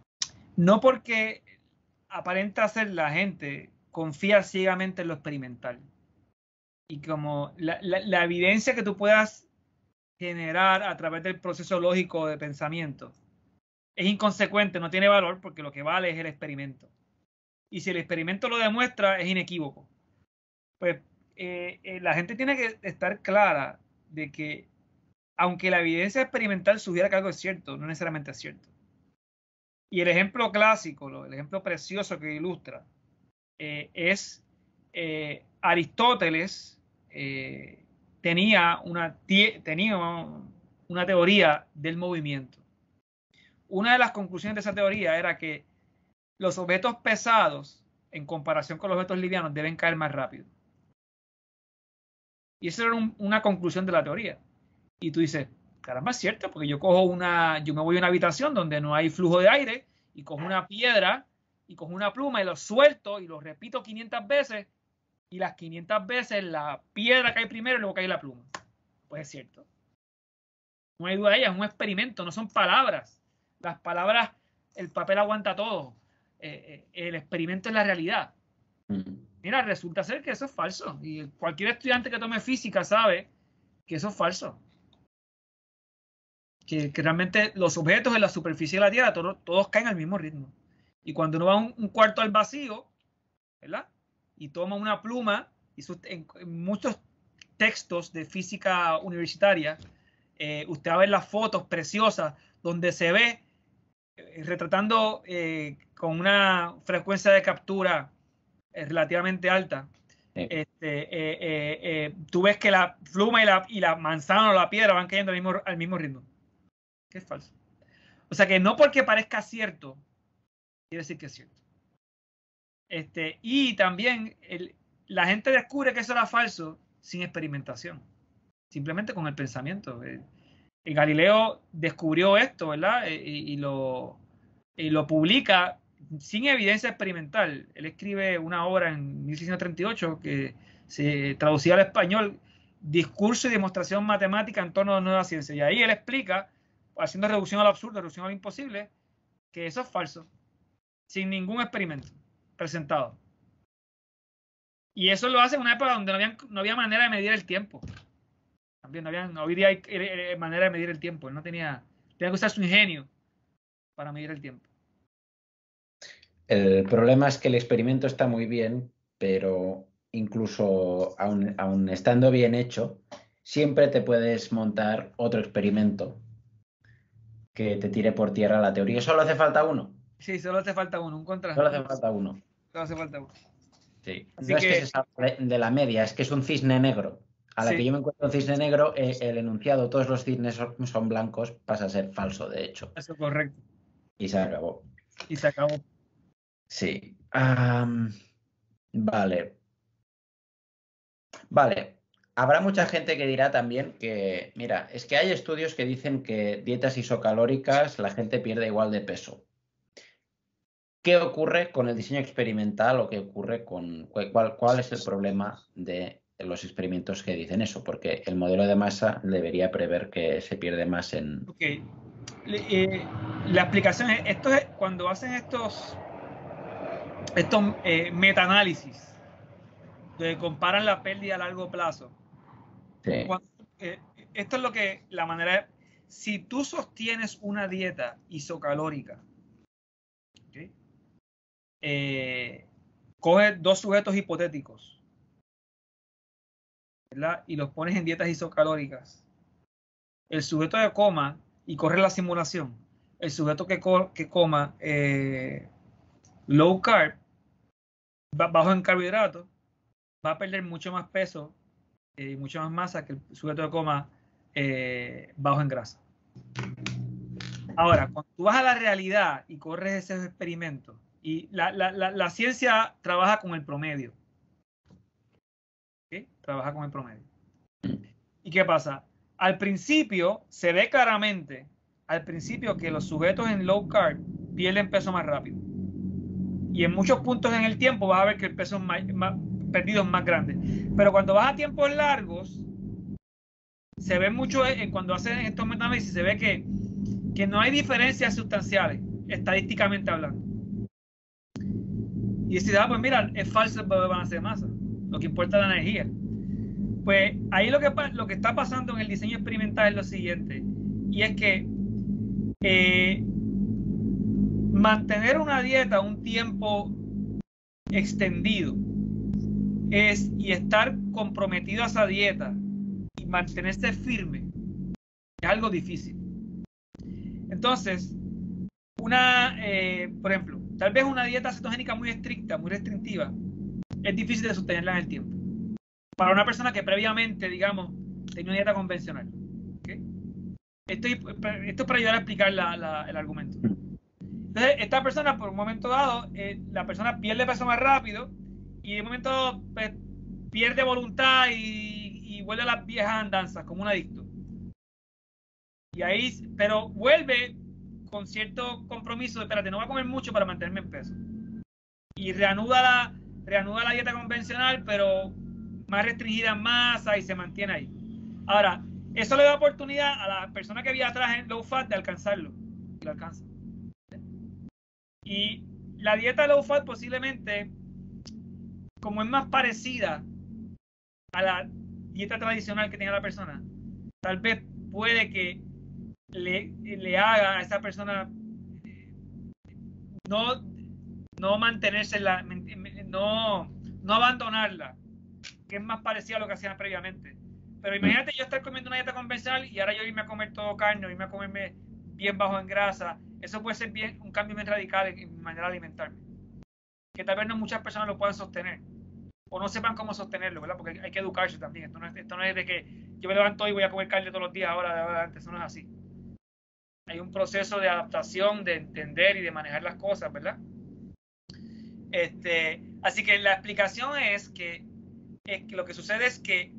No porque aparenta ser la gente, confía ciegamente en lo experimental. Y como la, la, la evidencia que tú puedas generar a través del proceso lógico de pensamiento es inconsecuente, no tiene valor, porque lo que vale es el experimento. Y si el experimento lo demuestra, es inequívoco. Pues eh, eh, la gente tiene que estar clara de que aunque la evidencia experimental sugiera que algo es cierto, no necesariamente es cierto. Y el ejemplo clásico, el ejemplo precioso que ilustra, eh, es eh, Aristóteles eh, tenía, una, tenía una teoría del movimiento. Una de las conclusiones de esa teoría era que los objetos pesados, en comparación con los objetos livianos, deben caer más rápido. Y esa era un, una conclusión de la teoría. Y tú dices, caramba, es cierto, porque yo cojo una, yo me voy a una habitación donde no hay flujo de aire y cojo una piedra y cojo una pluma y lo suelto y lo repito quinientas veces y las quinientas veces la piedra cae primero y luego cae la pluma. Pues es cierto. No hay duda de ella, es un experimento, no son palabras. Las palabras, el papel aguanta todo. Eh, eh, el experimento es la realidad. Mira, resulta ser que eso es falso. Y cualquier estudiante que tome física sabe que eso es falso. que, que realmente los objetos en la superficie de la Tierra todos, todos caen al mismo ritmo. Y cuando uno va a un, un cuarto al vacío, ¿verdad? Y toma una pluma, y sus, en, en muchos textos de física universitaria, eh, usted va a ver las fotos preciosas donde se ve eh, retratando eh, con una frecuencia de captura eh, relativamente alta. Sí. Este, eh, eh, eh, tú ves que la pluma y la, y la manzana o la piedra van cayendo al mismo, al mismo ritmo. Que es falso. O sea que no porque parezca cierto, quiere decir que es cierto. Este, y también el, la gente descubre que eso era falso sin experimentación, simplemente con el pensamiento. El, el Galileo descubrió esto, ¿verdad? Y, y, lo, y lo publica sin evidencia experimental. Él escribe una obra en mil seiscientos treinta y ocho que se traducía al español, Discurso y demostración matemática en torno a la nueva ciencia. Y ahí él explica, haciendo reducción al absurdo, reducción al imposible, que eso es falso, sin ningún experimento presentado. Y eso lo hace en una época donde no había, no había manera de medir el tiempo. También no había, no hoy día hay manera de medir el tiempo. Él no tenía, tenía que usar su ingenio para medir el tiempo. El problema es que el experimento está muy bien, pero incluso aun, aun estando bien hecho, siempre te puedes montar otro experimento que te tire por tierra la teoría. ¿Solo hace falta uno? Sí, solo hace falta uno, un contra. Solo hace falta uno. Solo hace falta uno. Sí. Así no que, es que se salga de la media, es que es un cisne negro. A la sí. que yo me encuentro un cisne negro, eh, el enunciado, todos los cisnes son, son blancos, pasa a ser falso, de hecho. Eso es correcto. Y se acabó. Y se acabó. Sí. Um, vale. Vale. Habrá mucha gente que dirá también que, mira, es que hay estudios que dicen que dietas isocalóricas la gente pierde igual de peso. ¿Qué ocurre con el diseño experimental o qué ocurre con cuál, cuál es el problema de los experimentos que dicen eso? Porque el modelo de masa debería prever que se pierde más en... Ok. Eh, la explicación es, esto es cuando hacen estos, estos eh, metaanálisis, donde comparan la pérdida a largo plazo. Sí. Cuando, eh, esto es lo que la manera... Si tú sostienes una dieta isocalórica, ¿okay? Eh, coge dos sujetos hipotéticos, ¿verdad? Y los pones en dietas isocalóricas. El sujeto que coma y corre la simulación, el sujeto que, co que coma eh, low carb, bajo en carbohidratos, va a perder mucho más peso y eh, mucho más masa que el sujeto que coma eh, bajo en grasa. Ahora, cuando tú vas a la realidad y corres esos experimentos, y la, la, la, la ciencia trabaja con el promedio. ¿Okay? Trabaja con el promedio. ¿Y qué pasa? Al principio se ve claramente, al principio, que los sujetos en low carb pierden peso más rápido. Y en muchos puntos en el tiempo vas a ver que el peso más, más, perdido es más grande. Pero cuando vas a tiempos largos, se ve mucho, en, cuando hacen estos metaanálisis, se ve que, que no hay diferencias sustanciales, estadísticamente hablando. Y decís, ah, pues mira, es falso el balance de masa. Lo que importa es la energía. Pues ahí lo que, lo que está pasando en el diseño experimental es lo siguiente. Y es que eh, mantener una dieta un tiempo extendido es, y estar comprometido a esa dieta y mantenerse firme es algo difícil. Entonces, una, eh, por ejemplo, tal vez una dieta cetogénica muy estricta, muy restrictiva, es difícil de sostenerla en el tiempo. Para una persona que previamente, digamos, tenía una dieta convencional. ¿Okay? Esto, esto es para ayudar a explicar la, la, el argumento. Entonces, esta persona, por un momento dado, eh, la persona pierde peso más rápido y de un momento dado pues, pierde voluntad y, y vuelve a las viejas andanzas, como un adicto. Y ahí, pero vuelve con cierto compromiso de, espérate, no voy a comer mucho para mantenerme en peso. Y reanuda la, reanuda la dieta convencional, pero más restringida en masa y se mantiene ahí. Ahora, eso le da oportunidad a la persona que había atrás en low fat de alcanzarlo. Y lo alcanza. Y la dieta low fat posiblemente, como es más parecida a la dieta tradicional que tenía la persona, tal vez puede que le, le haga a esa persona no, no mantenerse, la, no, no abandonarla, que es más parecido a lo que hacían previamente. Pero imagínate yo estar comiendo una dieta convencional y ahora yo irme a comer todo carne, o irme a comerme bien bajo en grasa. Eso puede ser bien, un cambio bien radical en, en mi manera de alimentarme. Que tal vez no muchas personas lo puedan sostener. O no sepan cómo sostenerlo, ¿verdad? Porque hay que educarse también. Esto no es, esto no es de que yo me levanto y voy a comer carne todos los días ahora de ahora antes. Eso no es así. Hay un proceso de adaptación, de entender y de manejar las cosas, ¿verdad? Este, así que la explicación es que, es que lo que sucede es que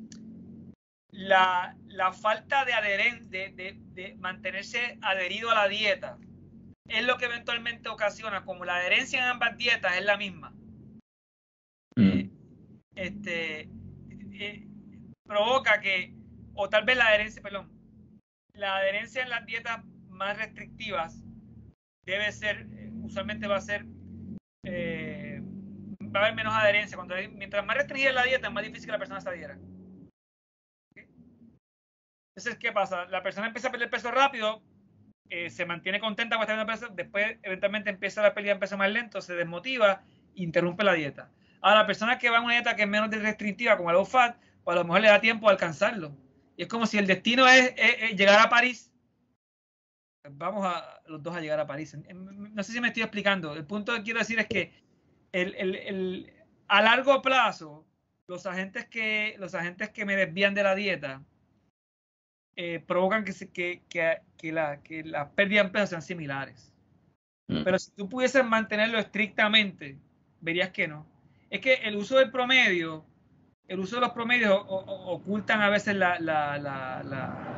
la, la falta de, adheren, de, de, de mantenerse adherido a la dieta es lo que eventualmente ocasiona, como la adherencia en ambas dietas es la misma, mm. eh, este, eh, provoca que, o tal vez la adherencia, perdón, la adherencia en las dietas más restrictivas debe ser, usualmente va a ser, eh, va a haber menos adherencia. Cuando, mientras más restringida es la dieta, es más difícil que la persona se adhiera. ¿Okay? Entonces, ¿qué pasa? La persona empieza a perder peso rápido, eh, se mantiene contenta con estar peso, después eventualmente empieza la pérdida de peso más lento, se desmotiva, interrumpe la dieta. Ahora, la persona que va a una dieta que es menos restrictiva, como el low fat, pues a lo mejor le da tiempo a alcanzarlo. Y es como si el destino es, es, es llegar a París. Vamos a los dos a llegar a París. No sé si me estoy explicando. El punto que quiero decir es que el, el, el, a largo plazo, los agentes que, los agentes que me desvían de la dieta eh, provocan que, que, que, que, la, que las pérdidas en peso sean similares. Mm. Pero si tú pudieses mantenerlo estrictamente, verías que no. Es que el uso del promedio, el uso de los promedios o, o, ocultan a veces la, la, la, la,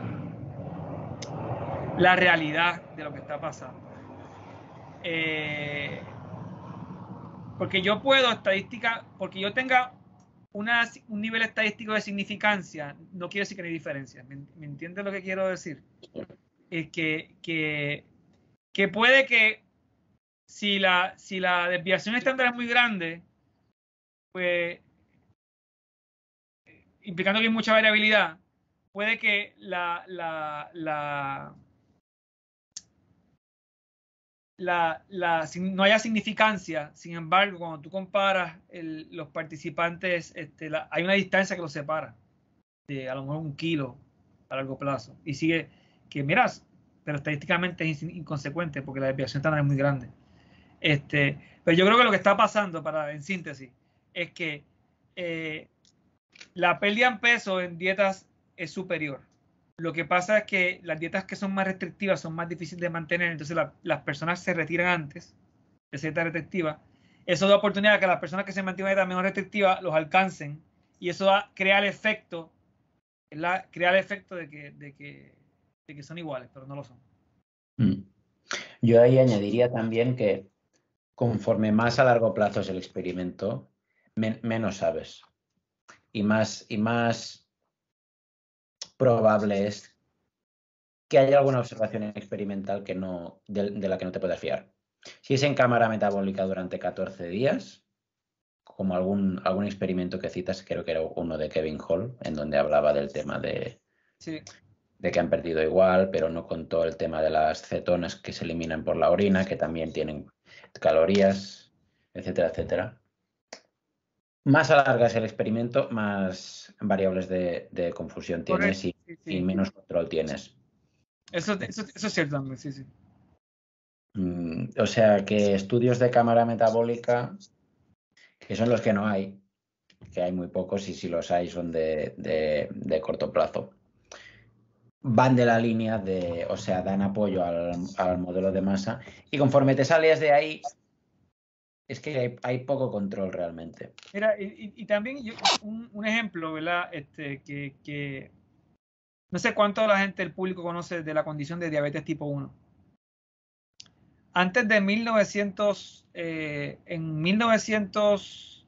la realidad de lo que está pasando. Eh, porque yo puedo estadística, porque yo tenga una, un nivel estadístico de significancia, no quiere decir que no hay diferencia. ¿Me, me entiendes lo que quiero decir? Es que, que, que puede que si la, si la desviación estándar es muy grande, pues implicando que hay mucha variabilidad, puede que la, la, la, la, la, no haya significancia. Sin embargo, cuando tú comparas el, los participantes, este, la, hay una distancia que los separa de a lo mejor un kilo a largo plazo. Y sigue que, miras, pero estadísticamente es inconsecuente porque la desviación estándar es muy grande. Este, pero yo creo que lo que está pasando, para, en síntesis, es que eh, la pérdida en peso en dietas es superior. Lo que pasa es que las dietas que son más restrictivas son más difíciles de mantener, entonces la, las personas se retiran antes de esa dieta restrictiva. Eso da oportunidad a que las personas que se mantienen una dieta menos restrictiva los alcancen y eso da, crea el efecto, la, crea el efecto de que, de, que, de que son iguales, pero no lo son. Yo ahí añadiría también que conforme más a largo plazo es el experimento, men menos sabes. Y más, y más probable es que haya alguna observación experimental que no, de, de la que no te puedas fiar. Si es en cámara metabólica durante catorce días, como algún, algún experimento que citas, creo que era uno de Kevin Hall, en donde hablaba del tema de, sí. de que han perdido igual, pero no contó el tema de las cetonas que se eliminan por la orina, que también tienen calorías, etcétera, etcétera. Más alargas el experimento, más variables de, de confusión tienes y, sí, sí. y menos control tienes. Eso, eso, eso es cierto también, sí, sí. Mm, o sea que estudios de cámara metabólica, que son los que no hay, que hay muy pocos y si los hay son de, de, de corto plazo, van de la línea de, o sea, dan apoyo al, al modelo de masa y conforme te sales de ahí, es que hay, hay poco control realmente. Mira, y, y también yo, un, un, ejemplo, ¿verdad? Este, que, que no sé cuánto la gente del público conoce de la condición de diabetes tipo uno. Antes de mil novecientos, eh, en mil novecientos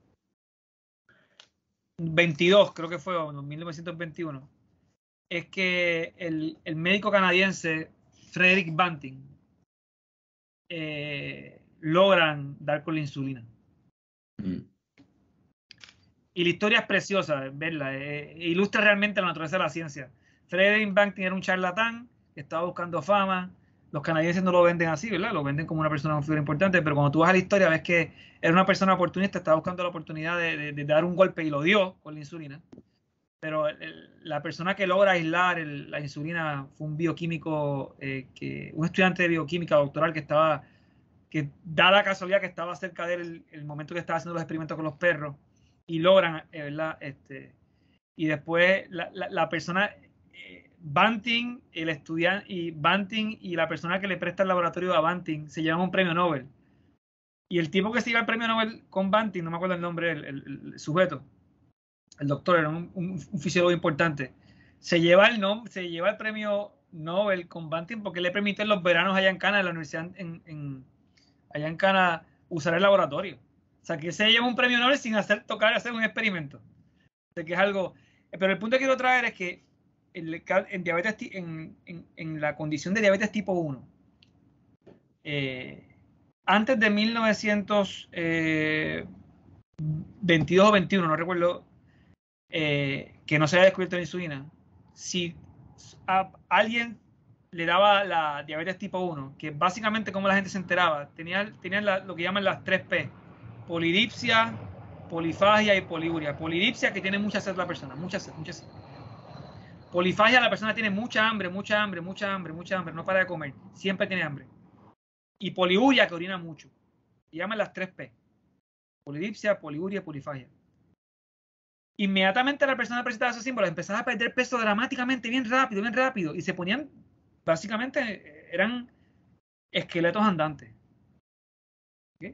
veintidós, creo que fue, o en mil novecientos veintiuno, es que el, el médico canadiense Frederick Banting eh, logran dar con la insulina. Mm. Y la historia es preciosa, verla, eh, ilustra realmente la naturaleza de la ciencia. Frederick Banting era un charlatán estaba buscando fama. Los canadienses no lo venden así, ¿verdad? Lo venden como una persona, una figura importante, pero cuando tú vas a la historia ves que era una persona oportunista, estaba buscando la oportunidad de, de, de dar un golpe y lo dio con la insulina. Pero el, la persona que logra aislar el, la insulina fue un bioquímico, eh, que, un estudiante de bioquímica doctoral que estaba, que da la casualidad que estaba cerca de él el, el momento que estaba haciendo los experimentos con los perros y logran, eh, ¿verdad? Este, y después la, la, la persona... Eh, Banting, el estudiante y Banting y la persona que le presta el laboratorio a Banting se llevan un premio Nobel. Y el tipo que se lleva el premio Nobel con Banting, no me acuerdo el nombre, el, el, el sujeto, el doctor, era un, un, un fisiólogo importante, se lleva el nombre, se lleva el premio Nobel con Banting porque le permite en los veranos allá en Canadá, en la universidad en, en, allá en Canadá, usar el laboratorio. O sea, que se lleva un premio Nobel sin hacer tocar, hacer un experimento. O sea, que es algo. Pero el punto que quiero traer es que En, en, diabetes, en, en, en la condición de diabetes tipo uno, eh, antes de mil novecientos veintidós o veintiuno, no recuerdo, eh, que no se había descubierto la insulina, si a alguien le daba la diabetes tipo uno, que básicamente como la gente se enteraba, tenían tenía la, lo que llaman las tres P, polidipsia, polifagia y poliuria. Polidipsia, que tiene mucha sed la persona, mucha sed, mucha sed. Polifagia, la persona tiene mucha hambre, mucha hambre, mucha hambre, mucha hambre, no para de comer, siempre tiene hambre. Y poliuria, que orina mucho. Se llaman las tres P. Polidipsia, poliuria, polifagia. Inmediatamente la persona presentaba esos símbolos, empezaba a perder peso dramáticamente, bien rápido, bien rápido, y se ponían, básicamente, eran esqueletos andantes. ¿Okay?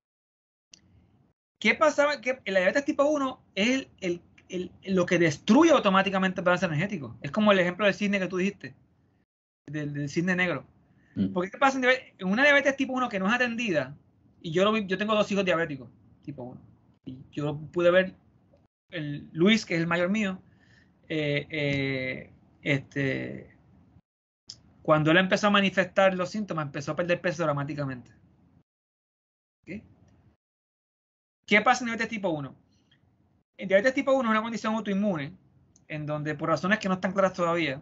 ¿Qué pasaba? Que la diabetes tipo uno es el, el El, lo que destruye automáticamente el balance energético. Es como el ejemplo del cisne que tú dijiste, del, del cisne negro. Mm. Porque ¿qué pasa en, en una diabetes tipo uno que no es atendida? Y yo, lo, yo tengo dos hijos diabéticos tipo uno. Y yo pude ver el Luis, que es el mayor mío, eh, eh, este, cuando él empezó a manifestar los síntomas, empezó a perder peso dramáticamente. ¿Okay? ¿Qué pasa en diabetes tipo uno? El diabetes tipo uno es una condición autoinmune en donde, por razones que no están claras todavía,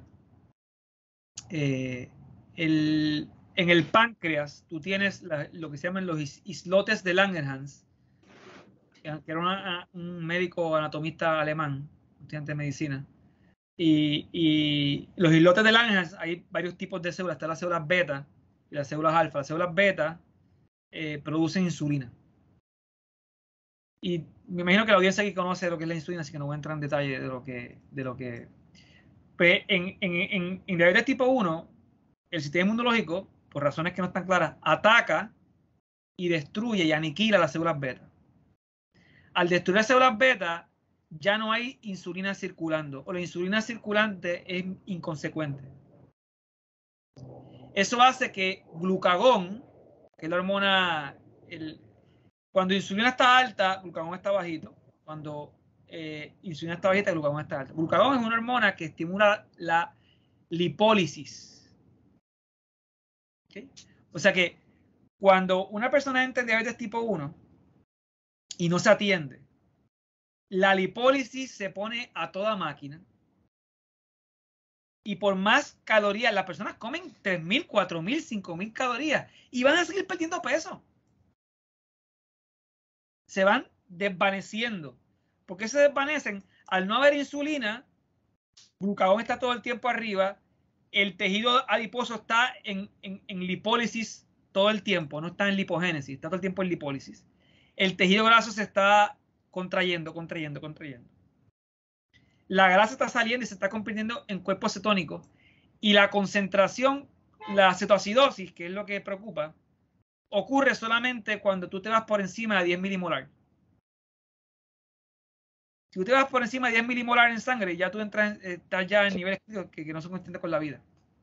eh, el, en el páncreas tú tienes la, lo que se llaman los islotes de Langerhans, que era una, un médico anatomista alemán, estudiante de medicina, y, y los islotes de Langerhans, hay varios tipos de células, están las células beta y las células alfa. Las células beta eh, producen insulina. Y me imagino que la audiencia aquí conoce lo que es la insulina, así que no voy a entrar en detalle de lo que... De lo que pues en, en, en, en diabetes tipo uno, el sistema inmunológico, por razones que no están claras, ataca y destruye y aniquila las células beta. Al destruir las células beta, ya no hay insulina circulando, o la insulina circulante es inconsecuente. Eso hace que glucagón, que es la hormona... El, Cuando insulina está alta, glucagón está bajito. Cuando eh, insulina está bajita, glucagón está alto. Glucagón es una hormona que estimula la lipólisis. ¿Okay? O sea que cuando una persona entra en diabetes tipo uno y no se atiende, la lipólisis se pone a toda máquina. Y por más calorías, las personas comen tres mil, cuatro mil, cinco mil calorías y van a seguir perdiendo peso. Se van desvaneciendo. ¿Por qué se desvanecen? Al no haber insulina, glucagón está todo el tiempo arriba, el tejido adiposo está en, en, en lipólisis todo el tiempo, no está en lipogénesis, está todo el tiempo en lipólisis. El tejido graso se está contrayendo, contrayendo, contrayendo. La grasa está saliendo y se está convirtiendo en cuerpos cetónicos. Y la concentración, la cetoacidosis, que es lo que preocupa, ocurre solamente cuando tú te vas por encima de diez milimolar. Si tú te vas por encima de diez milimolar en sangre, ya tú entras, estás ya en niveles que, que no son consistentes con la vida.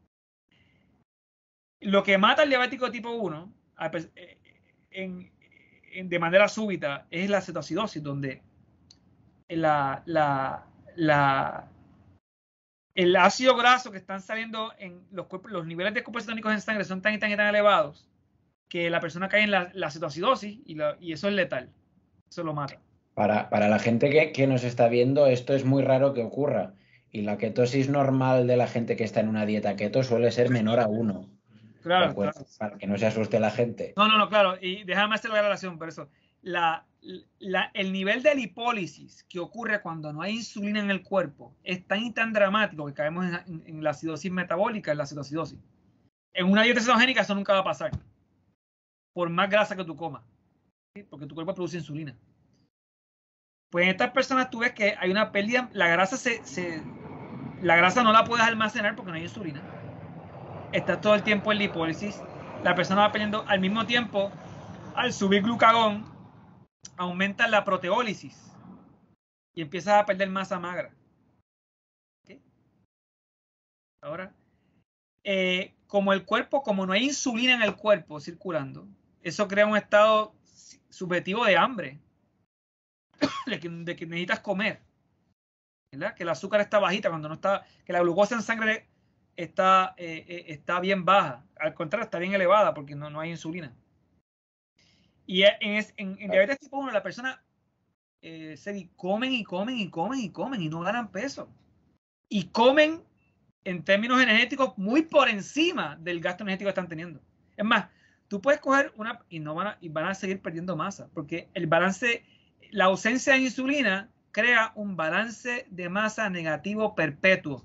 Lo que mata al diabético tipo uno en, en, de manera súbita es la cetoacidosis, donde la, la, la, el ácido graso que están saliendo en los cuerpos, los niveles de cuerpos cetónicos en sangre son tan y tan y tan elevados que la persona cae en la, la cetoacidosis y, la, y eso es letal. Eso lo mata. Para, para la gente que, que nos está viendo, esto es muy raro que ocurra. Y la ketosis normal de la gente que está en una dieta keto suele ser menor a uno. Claro, claro. Para que no se asuste la gente. No, no, no, claro. Y déjame hacer la relación, por eso. La, la, el nivel de lipólisis que ocurre cuando no hay insulina en el cuerpo es tan y tan dramático que caemos en, en, en la acidosis metabólica, en la cetoacidosis. En una dieta cetogénica eso nunca va a pasar. Por más grasa que tú comas. ¿Sí? Porque tu cuerpo produce insulina. Pues en estas personas tú ves que hay una pérdida, la grasa se, se la grasa no la puedes almacenar porque no hay insulina. Está todo el tiempo en lipólisis. La persona va perdiendo al mismo tiempo, al subir glucagón, aumenta la proteólisis y empiezas a perder masa magra. ¿Okay? Ahora, eh, como el cuerpo, como no hay insulina en el cuerpo circulando, eso crea un estado subjetivo de hambre, de que, de que necesitas comer, ¿verdad? Que el azúcar está bajita cuando no está, que la glucosa en sangre está, eh, eh, está bien baja, al contrario, está bien elevada porque no, no hay insulina. Y en, en, en diabetes tipo uno, la persona eh, se comen y comen y comen y comen y no ganan peso. Y comen en términos energéticos muy por encima del gasto energético que están teniendo. Es más, tú puedes coger una y no van a, y van a seguir perdiendo masa, porque el balance, la ausencia de insulina crea un balance de masa negativo perpetuo.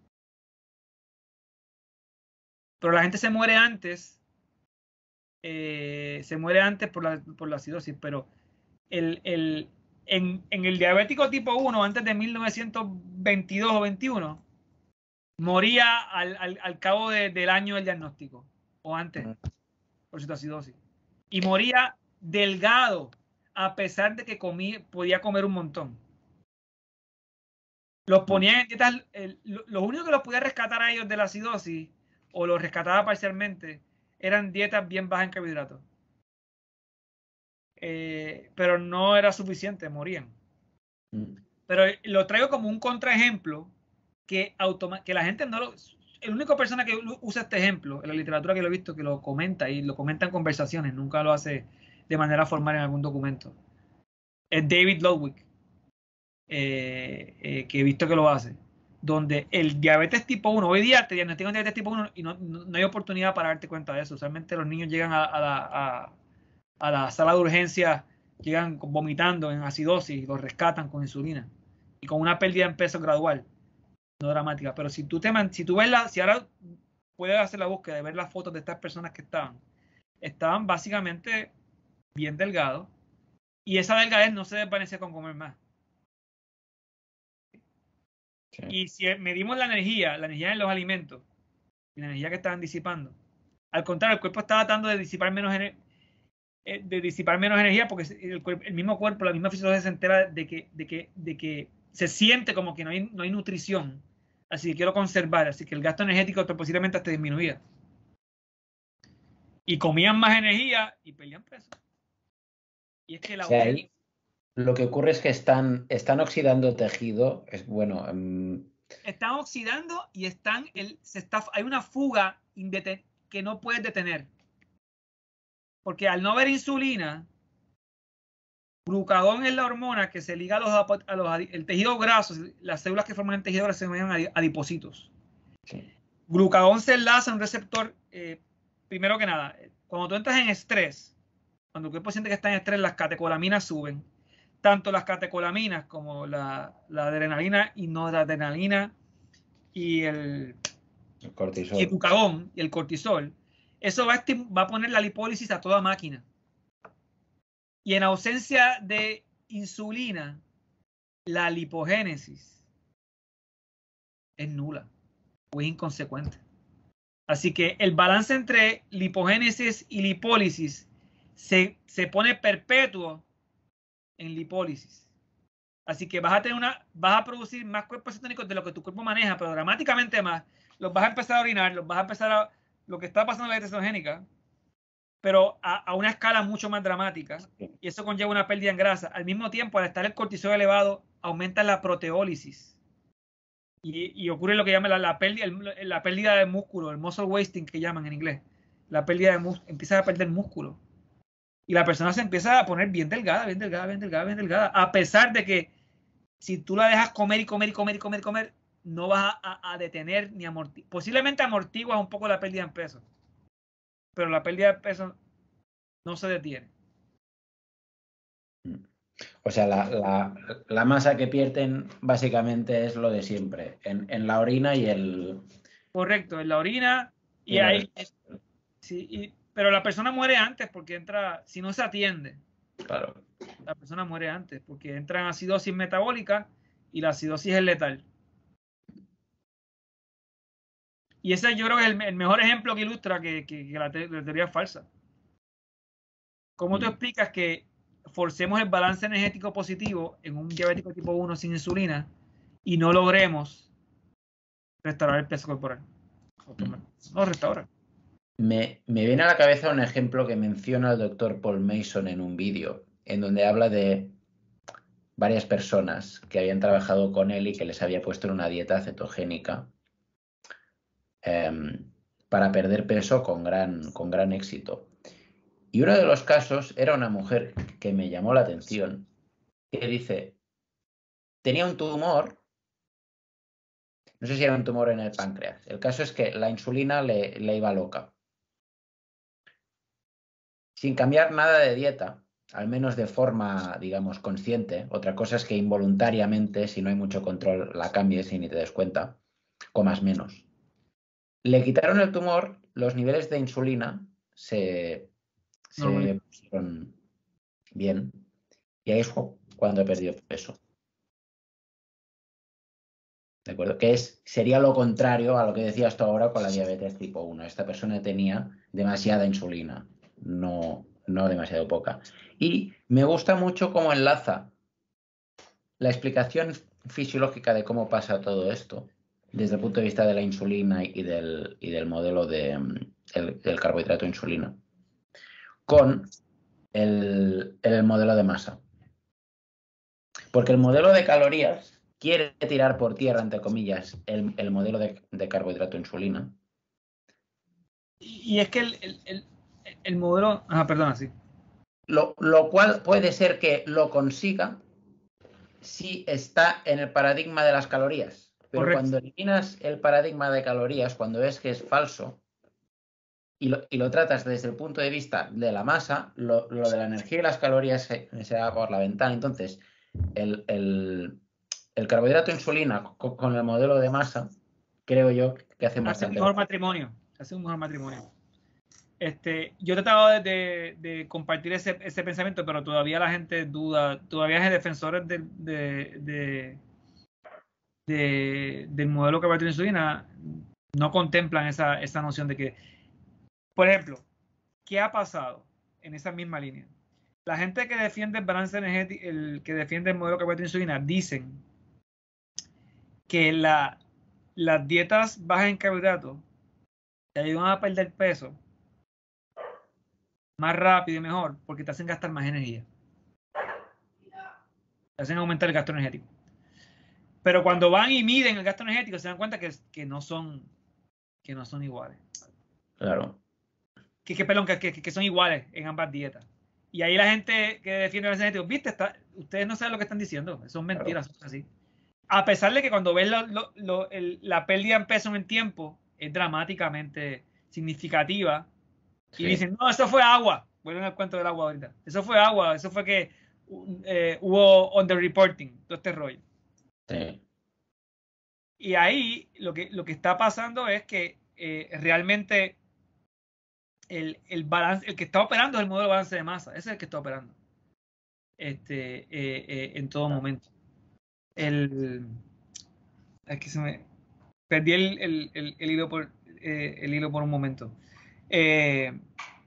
Pero la gente se muere antes, eh, se muere antes por la, por la acidosis, pero el, el, en, en el diabético tipo uno, antes de mil novecientos veintidós o veintiuno, moría al, al, al cabo de, del año del diagnóstico, o antes, por cetoacidosis. Y moría delgado, a pesar de que comía, podía comer un montón. Los ponían en dietas, el, lo, lo único que los podía rescatar a ellos de la acidosis, o los rescataba parcialmente, eran dietas bien bajas en carbohidratos. Eh, pero no era suficiente, morían. Mm. Pero lo traigo como un contraejemplo que, que la gente no lo... El único persona que usa este ejemplo en la literatura que lo he visto, que lo comenta y lo comenta en conversaciones, nunca lo hace de manera formal en algún documento, es David Ludwig, eh, eh, que he visto que lo hace, donde el diabetes tipo uno, hoy día te diagnostican diabetes tipo uno y no, no, no hay oportunidad para darte cuenta de eso. Usualmente los niños llegan a, a, la, a, a la sala de urgencia, llegan vomitando en acidosis y los rescatan con insulina y con una pérdida en peso gradual, no dramática. Pero si tú te si tú ves la, si ahora puedes hacer la búsqueda de ver las fotos de estas personas que estaban, estaban básicamente bien delgados y esa delgadez no se desvanece con comer más. Sí. Y si medimos la energía, la energía en los alimentos, la energía que estaban disipando, al contrario, el cuerpo estaba tratando de disipar menos energía, de disipar menos energía porque el, el mismo cuerpo, la misma fisiología se entera de que, de que, de que se siente como que no hay, no hay nutrición, así que quiero conservar, así que el gasto energético posiblemente hasta disminuía. Y comían más energía y perdían peso. Y es que la o sea, ahí lo que ocurre es que están, están oxidando tejido, es bueno. Um... Están oxidando y están, el, se está, hay una fuga que no puedes detener. Porque al no haber insulina, glucagón es la hormona que se liga a los, a los el tejido graso, las células que forman el tejido graso se llaman adipocitos. Sí. Glucagón se enlaza a un receptor, eh, primero que nada, cuando tú entras en estrés, cuando el cuerpo siente que está en estrés, las catecolaminas suben. Tanto las catecolaminas como la, la adrenalina y noradrenalina y el, el cortisol. Y el glucagón y el cortisol. Eso va a, va a poner la lipólisis a toda máquina. Y en ausencia de insulina, la lipogénesis es nula o es inconsecuente. Así que el balance entre lipogénesis y lipólisis se, se pone perpetuo en lipólisis. Así que vas a tener una, vas a producir más cuerpos cetónicos de lo que tu cuerpo maneja, pero dramáticamente más. Los vas a empezar a orinar, los vas a empezar a, lo que está pasando en la dieta cetogénica, pero a, a una escala mucho más dramática, y eso conlleva una pérdida en grasa. Al mismo tiempo, al estar el cortisol elevado, aumenta la proteólisis. Y, y ocurre lo que llaman la, la, pérdida, el, la pérdida de músculo, el muscle wasting que llaman en inglés. La pérdida de músculo, empiezas a perder músculo. Y la persona se empieza a poner bien delgada, bien delgada, bien delgada, bien delgada. A pesar de que si tú la dejas comer y comer y comer y comer y comer, no vas a, a detener ni amortiguar. Posiblemente amortiguas un poco la pérdida en peso, pero la pérdida de peso no se detiene. O sea, la, la, la masa que pierden básicamente es lo de siempre, en, en la orina y el... Correcto, en la orina y, y ahí... Sí, y, pero la persona muere antes porque entra, si no se atiende. Claro. La persona muere antes porque entra en acidosis metabólica y la acidosis es letal. Y ese yo creo que es el, el mejor ejemplo que ilustra que, que, que la, te, la teoría es falsa. ¿Cómo tú explicas que forcemos el balance energético positivo en un diabético tipo uno sin insulina y no logremos restaurar el peso corporal? No restaura. Me, me viene a la cabeza un ejemplo que menciona el doctor Paul Mason en un vídeo, en donde habla de varias personas que habían trabajado con él y que les había puesto en una dieta cetogénica eh, para perder peso con gran, con gran éxito. Y uno de los casos era una mujer que me llamó la atención, que dice, tenía un tumor, no sé si era un tumor en el páncreas, el caso es que la insulina le, le iba loca. Sin cambiar nada de dieta, al menos de forma, digamos, consciente, otra cosa es que involuntariamente, si no hay mucho control, la cambies y ni te des cuenta, comas menos. Le quitaron el tumor, los niveles de insulina se, se pusieron bien y ahí es cuando perdió peso. ¿De acuerdo? Que es, sería lo contrario a lo que decías tú ahora con la diabetes tipo uno. Esta persona tenía demasiada insulina, no, no demasiado poca. Y me gusta mucho cómo enlaza la explicación fisiológica de cómo pasa todo esto, desde el punto de vista de la insulina y del, y del modelo de, el, del carbohidrato insulina, con el, el modelo de masa. Porque el modelo de calorías quiere tirar por tierra, entre comillas, el, el modelo de, de carbohidrato insulina. Y, y es que el, el, el, el modelo... Ah, perdona, sí. Lo, lo cual puede ser que lo consiga si está en el paradigma de las calorías. Pero Correcto. cuando eliminas el paradigma de calorías, cuando ves que es falso, y lo, y lo tratas desde el punto de vista de la masa, lo, lo de la energía y las calorías se, se va por la ventana. Entonces, el, el, el carbohidrato insulina con, con el modelo de masa, creo yo que hace bastante. Hace un mejor matrimonio. Hace un mejor matrimonio. Este, yo he tratado de, de, de compartir ese, ese pensamiento, pero todavía la gente duda, todavía hay defensores de, de, de, de, del modelo carbohidrato insulina no contemplan esa, esa noción de que, por ejemplo, ¿qué ha pasado en esa misma línea? La gente que defiende el balance energético, el que defiende el modelo carbohidrato insulina, dicen que la, las dietas bajas en carbohidratos te ayudan a perder peso más rápido y mejor porque te hacen gastar más energía. Te hacen aumentar el gasto energético. Pero cuando van y miden el gasto energético se dan cuenta que, que, no, son, que no son iguales. Claro. Que, que, perdón, que, que, que son iguales en ambas dietas. Y ahí la gente que defiende el balance energético, viste, está, ustedes no saben lo que están diciendo. Son mentiras, claro. Son así. A pesar de que cuando ves lo, lo, lo, el, la pérdida en peso en el tiempo es dramáticamente significativa. Sí. Y dicen, no, eso fue agua. Vuelven al cuento del agua ahorita. Eso fue agua. Eso fue que eh, hubo underreporting, todo este rollo. Sí. Y ahí lo que, lo que está pasando es que eh, realmente el, el, balance, el que está operando es el modelo de balance de masa. Ese es el que está operando este, eh, eh, en todo momento. El, es que se me perdí el, el, el, el hilo por eh, el hilo por un momento. Eh,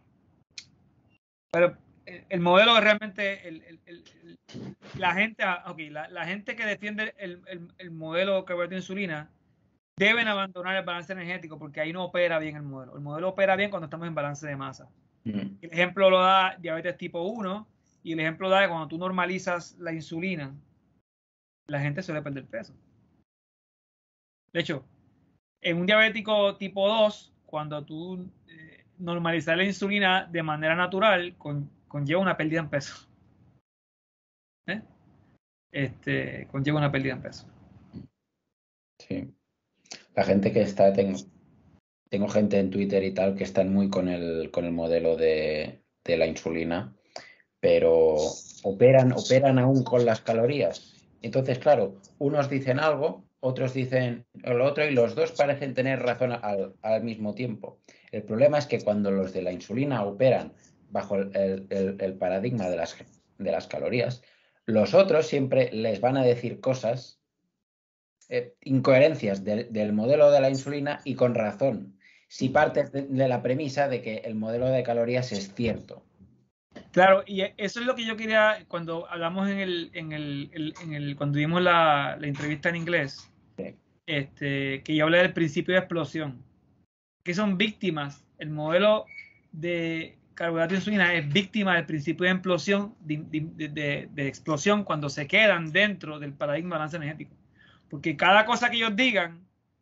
pero el modelo realmente el, el, el, la gente okay, la, la gente que defiende el, el, el modelo carbohidrato de insulina deben abandonar el balance energético porque ahí no opera bien el modelo. El modelo opera bien cuando estamos en balance de masa. Mm. El ejemplo lo da diabetes tipo uno y el ejemplo da que cuando tú normalizas la insulina, la gente suele perder peso. De hecho, en un diabético tipo dos, cuando tú eh, normalizas la insulina de manera natural, con, conlleva una pérdida en peso. ¿Eh? Este, conlleva una pérdida en peso. Sí. La gente que está, tengo, tengo gente en Twitter y tal que están muy con el, con el modelo de, de la insulina, pero operan, operan aún con las calorías. Entonces, claro, unos dicen algo, otros dicen lo otro y los dos parecen tener razón al, al mismo tiempo. El problema es que cuando los de la insulina operan bajo el, el, el paradigma de las, de las calorías, los otros siempre les van a decir cosas, eh, incoherencias de, del modelo de la insulina y con razón, si partes de, de la premisa de que el modelo de calorías es cierto. Claro, y eso es lo que yo quería cuando hablamos en el, en el, el en el cuando dimos la, la entrevista en inglés, Sí. este, que yo hablé del principio de explosión, que son víctimas, el modelo de carbohidrato de insulina es víctima del principio de explosión, de, de, de, de explosión cuando se quedan dentro del paradigma de balance energético. Porque cada cosa que ellos digan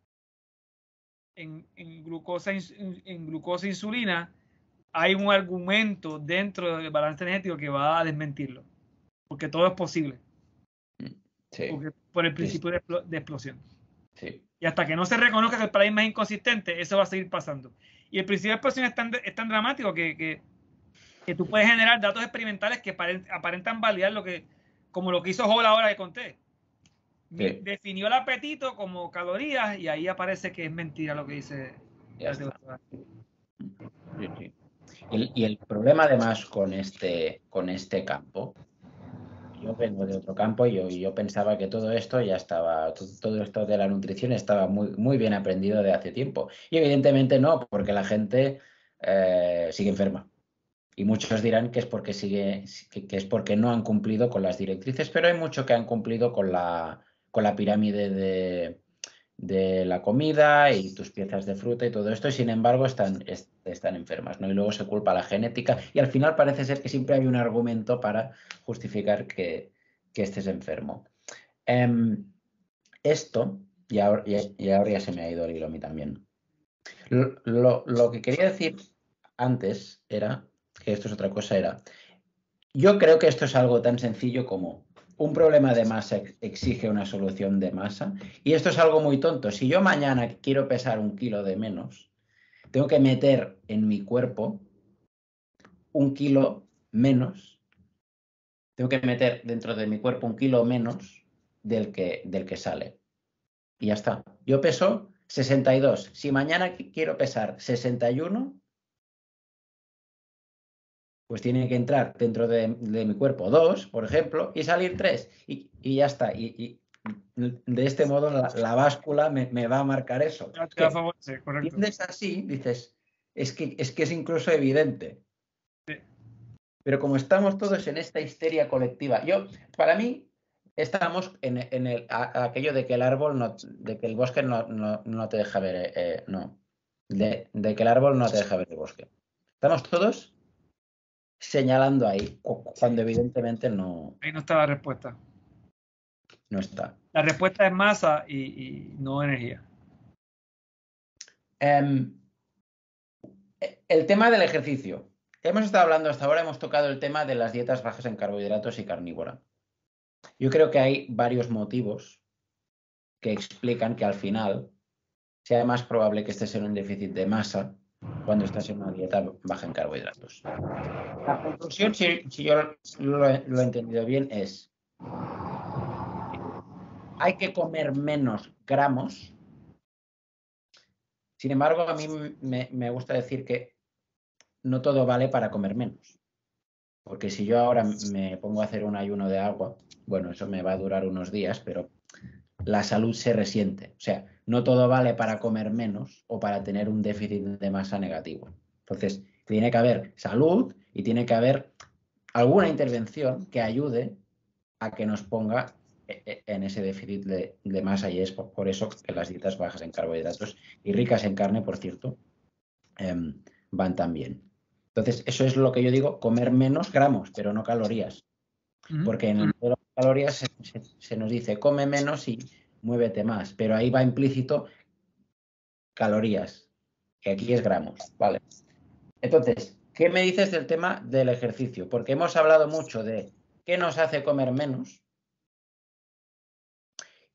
en, en glucosa, en, en glucosa e insulina, hay un argumento dentro del balance energético que va a desmentirlo. Porque todo es posible. Sí. Porque, por el Sí, principio de, de explosión. sí. Y hasta que no se reconozca que el paradigma es inconsistente, eso va a seguir pasando. Y el principio de explosión es tan, es tan dramático que, que, que, tú puedes generar datos experimentales que aparentan validar lo que, como lo que hizo Hall ahora que conté. Sí. Definió el apetito como calorías y ahí aparece que es mentira lo que dice. Ya está. Sí, sí. Y, y el problema además con este, con este campo, yo vengo de otro campo y yo, yo pensaba que todo esto ya estaba, todo esto de la nutrición estaba muy, muy bien aprendido de hace tiempo. Y evidentemente no, porque la gente eh, sigue enferma. Y muchos dirán que es porque sigue, que, que es porque no han cumplido con las directrices, pero hay mucho que han cumplido con la, con la pirámide de, de la comida y tus piezas de fruta y todo esto, y sin embargo están, est están enfermas, ¿no? Y luego se culpa a la genética y al final parece ser que siempre hay un argumento para justificar que, que estés enfermo. Um, esto, y ahora, y, y ahora ya se me ha ido el hilo a mí también. Lo, lo, lo que quería decir antes era, que esto es otra cosa, era, yo creo que esto es algo tan sencillo como un problema de masa exige una solución de masa. Y esto es algo muy tonto. Si yo mañana quiero pesar un kilo de menos, tengo que meter en mi cuerpo un kilo menos. Tengo que meter dentro de mi cuerpo un kilo menos del que, del que sale. Y ya está. Yo peso sesenta y dos. Si mañana quiero pesar sesenta y uno, pues tiene que entrar dentro de, de mi cuerpo dos, por ejemplo, y salir tres. Y, y ya está. Y, y, de este modo la, la báscula me, me, va a marcar eso. Ya te Que, da favor, sí, correcto. entiendes así, dices, es que, es que es incluso evidente. Sí. Pero como estamos todos en esta histeria colectiva, yo, para mí, estamos en, en el, a, aquello de que el árbol, no, de que el bosque no, no, no te deja ver, eh, no, de, de que el árbol no te deja ver el bosque. Estamos todos señalando ahí, cuando evidentemente no, Ahí no está la respuesta. no está. La respuesta es masa y, y no energía. Um, el tema del ejercicio. Hemos estado hablando hasta ahora, hemos tocado el tema de las dietas bajas en carbohidratos y carnívora. Yo creo que hay varios motivos que explican que al final sea más probable que estés en un déficit de masa cuando estás en una dieta baja en carbohidratos. La conclusión, si, si yo lo, lo he entendido bien, es hay que comer menos gramos. Sin embargo, a mí me, me gusta decir que no todo vale para comer menos. Porque si yo ahora me pongo a hacer un ayuno de agua, bueno, eso me va a durar unos días, pero la salud se resiente. O sea, no todo vale para comer menos o para tener un déficit de masa negativo. Entonces, tiene que haber salud y tiene que haber alguna intervención que ayude a que nos ponga en ese déficit de, de masa, y es por, por eso que las dietas bajas en carbohidratos y ricas en carne, por cierto, eh, van tan bien. Entonces, eso es lo que yo digo, comer menos gramos, pero no calorías. Uh-huh. Porque en el modelo de calorías se, se, se nos dice come menos y muévete más, pero ahí va implícito calorías, que aquí es gramos, ¿vale? Entonces, ¿qué me dices del tema del ejercicio? Porque hemos hablado mucho de qué nos hace comer menos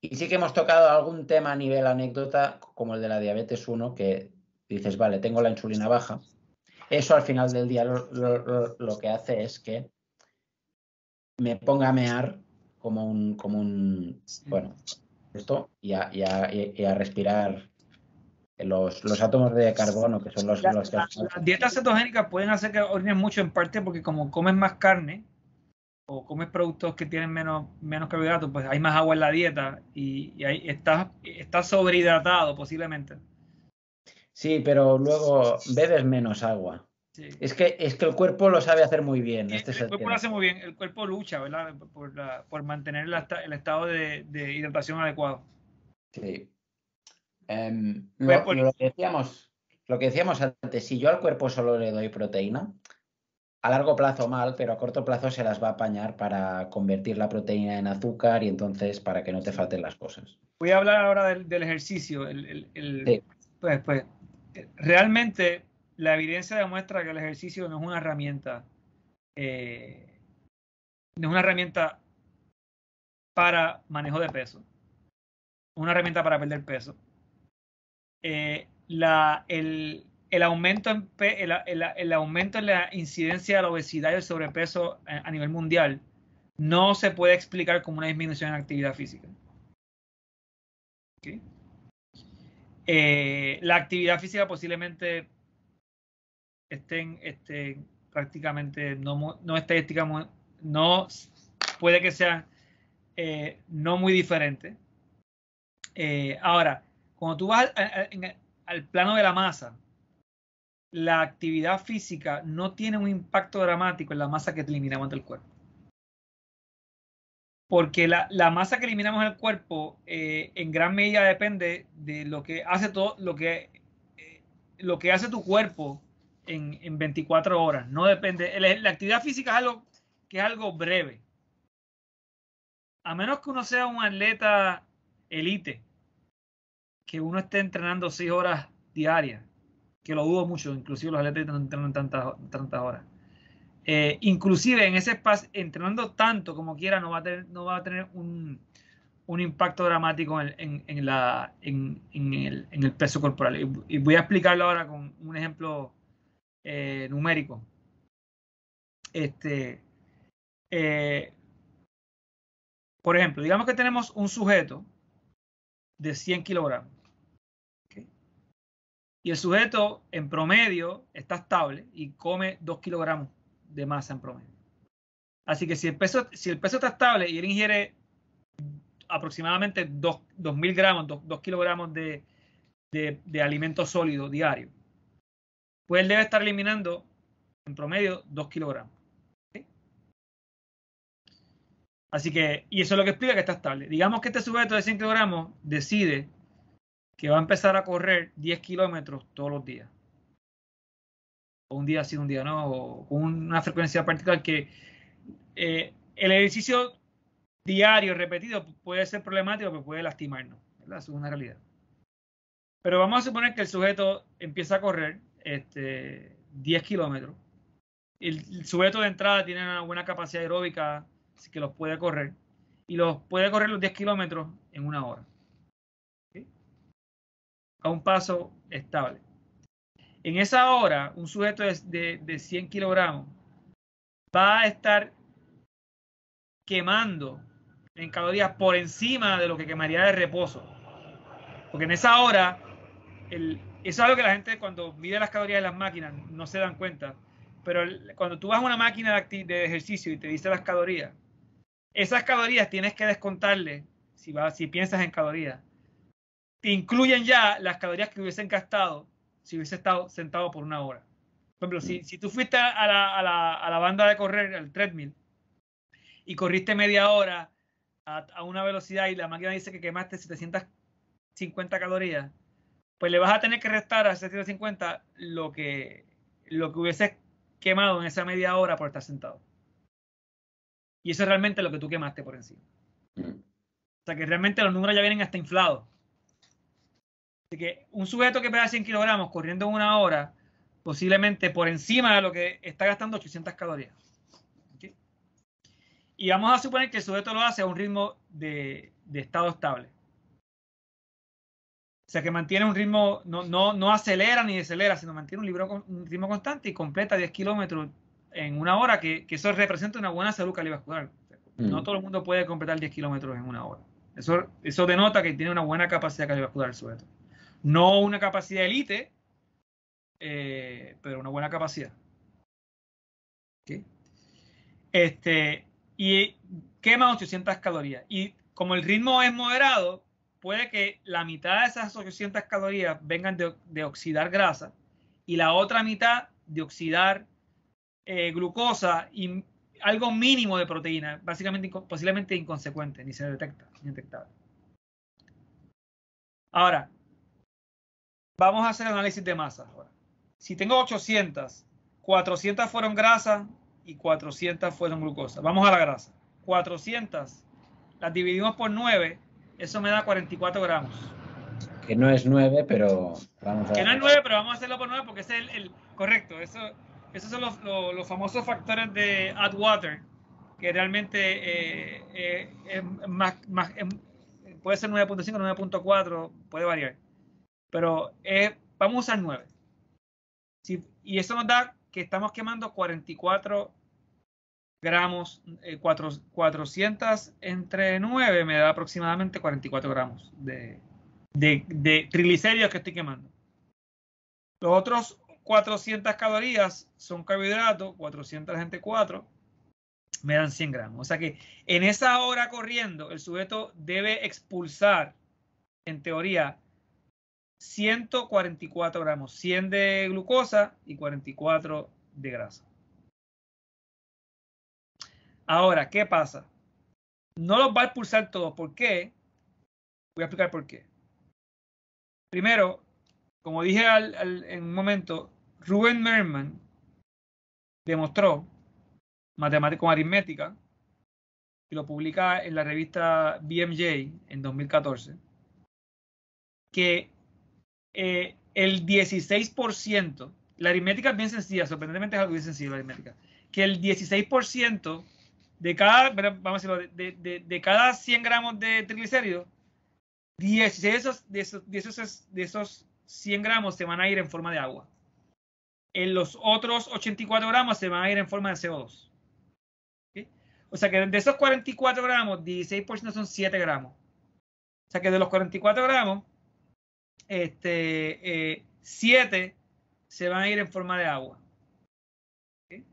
Y sí que hemos tocado algún tema a nivel anécdota, como el de la diabetes uno, que dices, vale, tengo la insulina baja. Eso al final del día lo, lo, lo que hace es que me ponga a mear como un, como un bueno, esto, y a, y a, y a respirar los, los átomos de carbono, que son los, La, los que... la, las dietas cetogénicas pueden hacer que orines mucho, en parte porque como comes más carne o comes productos que tienen menos, menos carbohidratos, pues hay más agua en la dieta y, y ahí estás, estás sobrehidratado posiblemente. Sí, pero luego bebes menos agua. Sí. Es que, es que el cuerpo lo sabe hacer muy bien. Este el, es el el cuerpo tema. lo hace muy bien, el cuerpo lucha, ¿verdad? Por, la, por mantener el, el estado de, de hidratación adecuado. Sí. Um, Pues, lo, pues, lo, que decíamos, lo que decíamos antes, si yo al cuerpo solo le doy proteína, a largo plazo mal, pero a corto plazo se las va a apañar para convertir la proteína en azúcar y entonces para que no te falten las cosas. Voy a hablar ahora del, del ejercicio. El, el, el, Sí. pues, pues, realmente la evidencia demuestra que el ejercicio no es una herramienta, eh, no es una herramienta para manejo de peso, una herramienta para perder peso. Eh, la, el, el, aumento en pe, el, el, el, aumento en la incidencia de la obesidad y el sobrepeso a, a nivel mundial no se puede explicar como una disminución en actividad física. ¿Okay? Eh, la actividad física posiblemente estén, estén prácticamente no, no estadística, no puede que sean eh, no muy diferentes. Eh, ahora, cuando tú vas al, al, al plano de la masa, la actividad física no tiene un impacto dramático en la masa que eliminamos del cuerpo. Porque la, la masa que eliminamos del cuerpo eh, en gran medida depende de lo que hace todo, lo que, eh, lo que hace tu cuerpo en, en veinticuatro horas. No depende. La, la actividad física es algo que es algo breve. A menos que uno sea un atleta elite, que uno esté entrenando seis horas diarias, que lo dudo mucho, inclusive los atletas no entrenan tantas, tantas horas. Eh, inclusive en ese espacio, entrenando tanto como quiera, no va a tener, no va a tener un, un impacto dramático en, en, en, la, en, en, el, en el peso corporal. Y, y voy a explicarlo ahora con un ejemplo eh, numérico. Este, eh, por ejemplo, digamos que tenemos un sujeto de cien kilogramos. ¿Okay? Y el sujeto en promedio está estable y come dos kilogramos de masa en promedio. Así que si el peso, si el peso está estable y él ingiere aproximadamente dos mil gramos, dos kilogramos de, de, de alimento sólido diario, pues él debe estar eliminando en promedio dos kilogramos. ¿Okay? Así que, y eso es lo que explica que está estable. Digamos que este sujeto de cien kilogramos decide que va a empezar a correr diez kilómetros todos los días. O un día sí, un día no, o con una frecuencia particular que eh, el ejercicio diario repetido puede ser problemático, pero puede lastimarnos. ¿Verdad? Eso es una realidad. Pero vamos a suponer que el sujeto empieza a correr este, diez kilómetros. El, el sujeto de entrada tiene una buena capacidad aeróbica, así que los puede correr. Y los puede correr los diez kilómetros en una hora. ¿Okay? A un paso estable. En esa hora, un sujeto de, de, de cien kilogramos va a estar quemando en calorías por encima de lo que quemaría de reposo. Porque en esa hora, el, eso es algo que la gente cuando mide las calorías de las máquinas no se dan cuenta. Pero el, cuando tú vas a una máquina de, de ejercicio y te dice las calorías, esas calorías tienes que descontarle, si, va, si piensas en calorías, te incluyen ya las calorías que hubiesen gastado si hubiese estado sentado por una hora. Por ejemplo, si, si tú fuiste a la, a, la, a la banda de correr, al treadmill, y corriste media hora a, a una velocidad y la máquina dice que quemaste setecientas cincuenta calorías, pues le vas a tener que restar a setecientas cincuenta lo que, lo que hubiese quemado en esa media hora por estar sentado. Y eso es realmente lo que tú quemaste por encima. O sea que realmente los números ya vienen hasta inflados. Así que un sujeto que pesa cien kilogramos corriendo en una hora, posiblemente por encima de lo que está gastando ochocientas calorías. ¿Okay? Y vamos a suponer que el sujeto lo hace a un ritmo de de estado estable. O sea que mantiene un ritmo, no, no, no acelera ni decelera, sino mantiene un, libro, un ritmo constante y completa diez kilómetros en una hora, que, que eso representa una buena salud cardiovascular. O sea, mm. No todo el mundo puede completar diez kilómetros en una hora. Eso, eso denota que tiene una buena capacidad cardiovascular el sujeto. No una capacidad elite, eh, pero una buena capacidad. ¿Okay? Este, y quema ochocientas calorías. Y como el ritmo es moderado, puede que la mitad de esas ochocientas calorías vengan de, de oxidar grasa y la otra mitad de oxidar eh, glucosa y algo mínimo de proteína, básicamente posiblemente inconsecuente, ni se detecta, indetectable. Ahora, vamos a hacer análisis de masa. Ahora, si tengo ochocientas, cuatrocientas fueron grasa y cuatrocientas fueron glucosa. Vamos a la grasa. cuatrocientas las dividimos por nueve, eso me da cuarenta y cuatro gramos. Que no es nueve, pero vamos a... Que no es nueve, pero vamos a hacerlo por nueve porque ese es el, el correcto. Eso, esos son los, los, los famosos factores de Atwater, que realmente eh, eh, es más, más, es, puede ser nueve punto cinco, nueve punto cuatro, puede variar. Pero eh, vamos a usar nueve. Sí, y eso nos da que estamos quemando cuarenta y cuatro gramos, eh, cuatrocientos entre nueve me da aproximadamente cuarenta y cuatro gramos de, de, de triglicéridos que estoy quemando. Los otros cuatrocientas calorías son carbohidratos, cuatrocientos entre cuatro me dan cien gramos. O sea que en esa hora corriendo el sujeto debe expulsar, en teoría, ciento cuarenta y cuatro gramos, cien de glucosa y cuarenta y cuatro de grasa. Ahora, ¿qué pasa? No los va a expulsar todos. ¿Por qué? Voy a explicar por qué. Primero, como dije al, al, en un momento, Ruben Merman demostró, matemático con aritmética, y lo publica en la revista B M J en dos mil catorce, que eh, el dieciséis por ciento, la aritmética es bien sencilla, sorprendentemente es algo bien sencillo la aritmética, que el dieciséis por ciento de cada, vamos a decirlo, de, de, de cada cien gramos de triglicéridos, dieciséis de esos, de, esos, de, esos, de esos cien gramos se van a ir en forma de agua. En los otros ochenta y cuatro gramos se van a ir en forma de C O dos. ¿Sí? O sea que de esos cuarenta y cuatro gramos, dieciséis por ciento son siete gramos. O sea que de los cuarenta y cuatro gramos, este, eh, siete se van a ir en forma de agua. ¿Sí?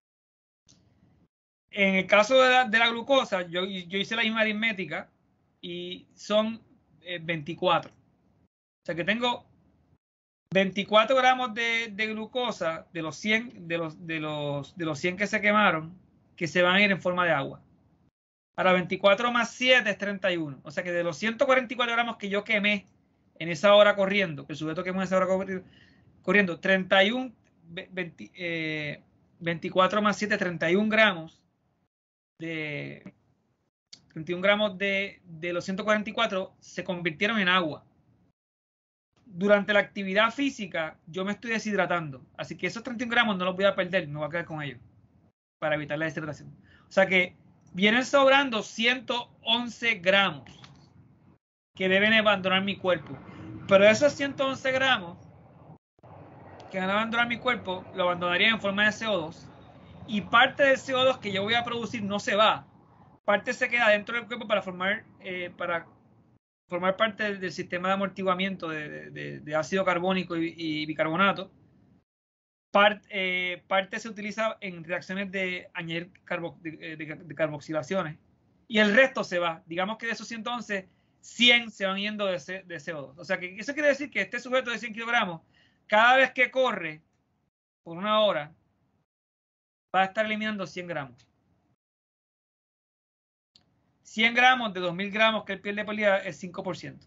En el caso de la, de la glucosa, yo, yo hice la misma aritmética y son eh, veinticuatro. O sea que tengo veinticuatro gramos de, de glucosa de los cien, de los, de los, de los cien que se quemaron, que se van a ir en forma de agua. Ahora, veinticuatro más siete es treinta y uno. O sea que de los ciento cuarenta y cuatro gramos que yo quemé en esa hora corriendo, que el sujeto quemó en esa hora corriendo, treinta y uno, veinte, eh, veinticuatro más siete, treinta y uno gramos de, treinta y uno gramos de, de los ciento cuarenta y cuatro se convirtieron en agua. Durante la actividad física yo me estoy deshidratando, así que esos treinta y uno gramos no los voy a perder, me voy a quedar con ellos para evitar la deshidratación. O sea que vienen sobrando ciento once gramos que deben abandonar mi cuerpo, pero esos ciento once gramos que van a abandonar mi cuerpo lo abandonaría en forma de C O dos, y parte del C O dos que yo voy a producir no se va, parte se queda dentro del cuerpo para formar eh, para formar parte del, del sistema de amortiguamiento de, de, de ácido carbónico y, y bicarbonato. Part, eh, parte se utiliza en reacciones de añadir carbo, de, de, de carboxilaciones y el resto se va. Digamos que de esos ciento once, cien se van yendo de, C, de C O dos. O sea que eso quiere decir que este sujeto de cien kilogramos, cada vez que corre por una hora, va a estar eliminando cien gramos. cien gramos de dos mil gramos que él pierde por día es cinco por ciento.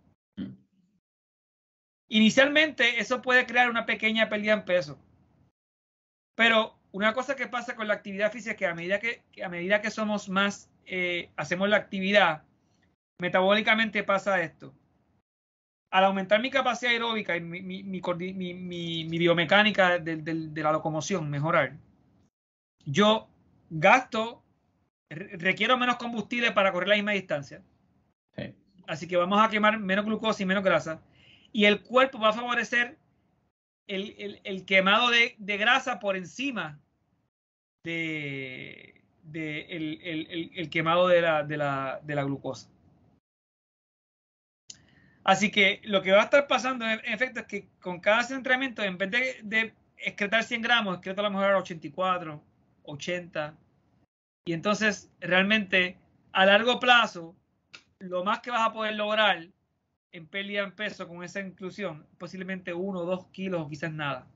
Inicialmente eso puede crear una pequeña pérdida en peso. Pero una cosa que pasa con la actividad física es que a medida que, que, a medida que somos más, eh, hacemos la actividad, metabólicamente pasa esto. Al aumentar mi capacidad aeróbica y mi, mi, mi, mi, mi, mi biomecánica de, de, de la locomoción, mejorar, yo gasto, requiero menos combustible para correr la misma distancia. Así que vamos a quemar menos glucosa y menos grasa. Y el cuerpo va a favorecer el, el, el quemado de, de grasa por encima de, de el, el, el, quemado de la, de, la, de la glucosa. Así que lo que va a estar pasando en efecto es que con cada entrenamiento, en vez de, de excretar cien gramos, excreto a lo mejor ochenta y cuatro, ochenta. Y entonces realmente a largo plazo, lo más que vas a poder lograr en pérdida en peso con esa inclusión, posiblemente uno o dos kilos o quizás nada.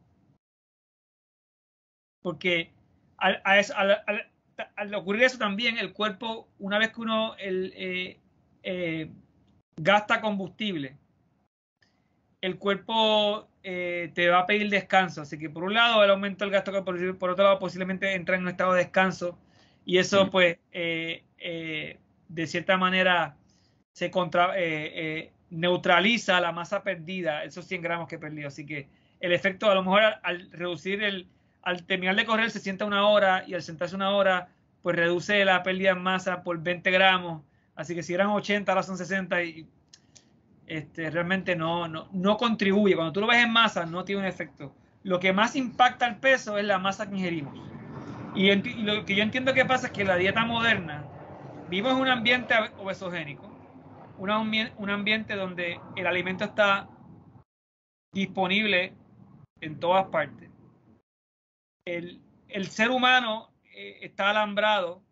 Porque al, a eso, al, al, al ocurrir eso también, el cuerpo, una vez que uno el, eh, eh, gasta combustible, el cuerpo eh, te va a pedir descanso. Así que por un lado el aumento del gasto, por, por otro lado posiblemente entra en un estado de descanso y eso sí. pues eh, eh, de cierta manera se contra, eh, eh, neutraliza la masa perdida, esos cien gramos que perdió. Así que el efecto a lo mejor al, al reducir el, al terminar de correr se sienta una hora y al sentarse una hora pues reduce la pérdida en masa por veinte gramos. Así que si eran ochenta ahora son sesenta y Este, realmente no, no, no contribuye. Cuando tú lo ves en masa, no tiene un efecto. Lo que más impacta el peso es la masa que ingerimos. Y, y lo que yo entiendo que pasa es que la dieta moderna, vivimos en un ambiente obesogénico, un, un ambiente donde el alimento está disponible en todas partes. El, el ser humano eh, está alambrado,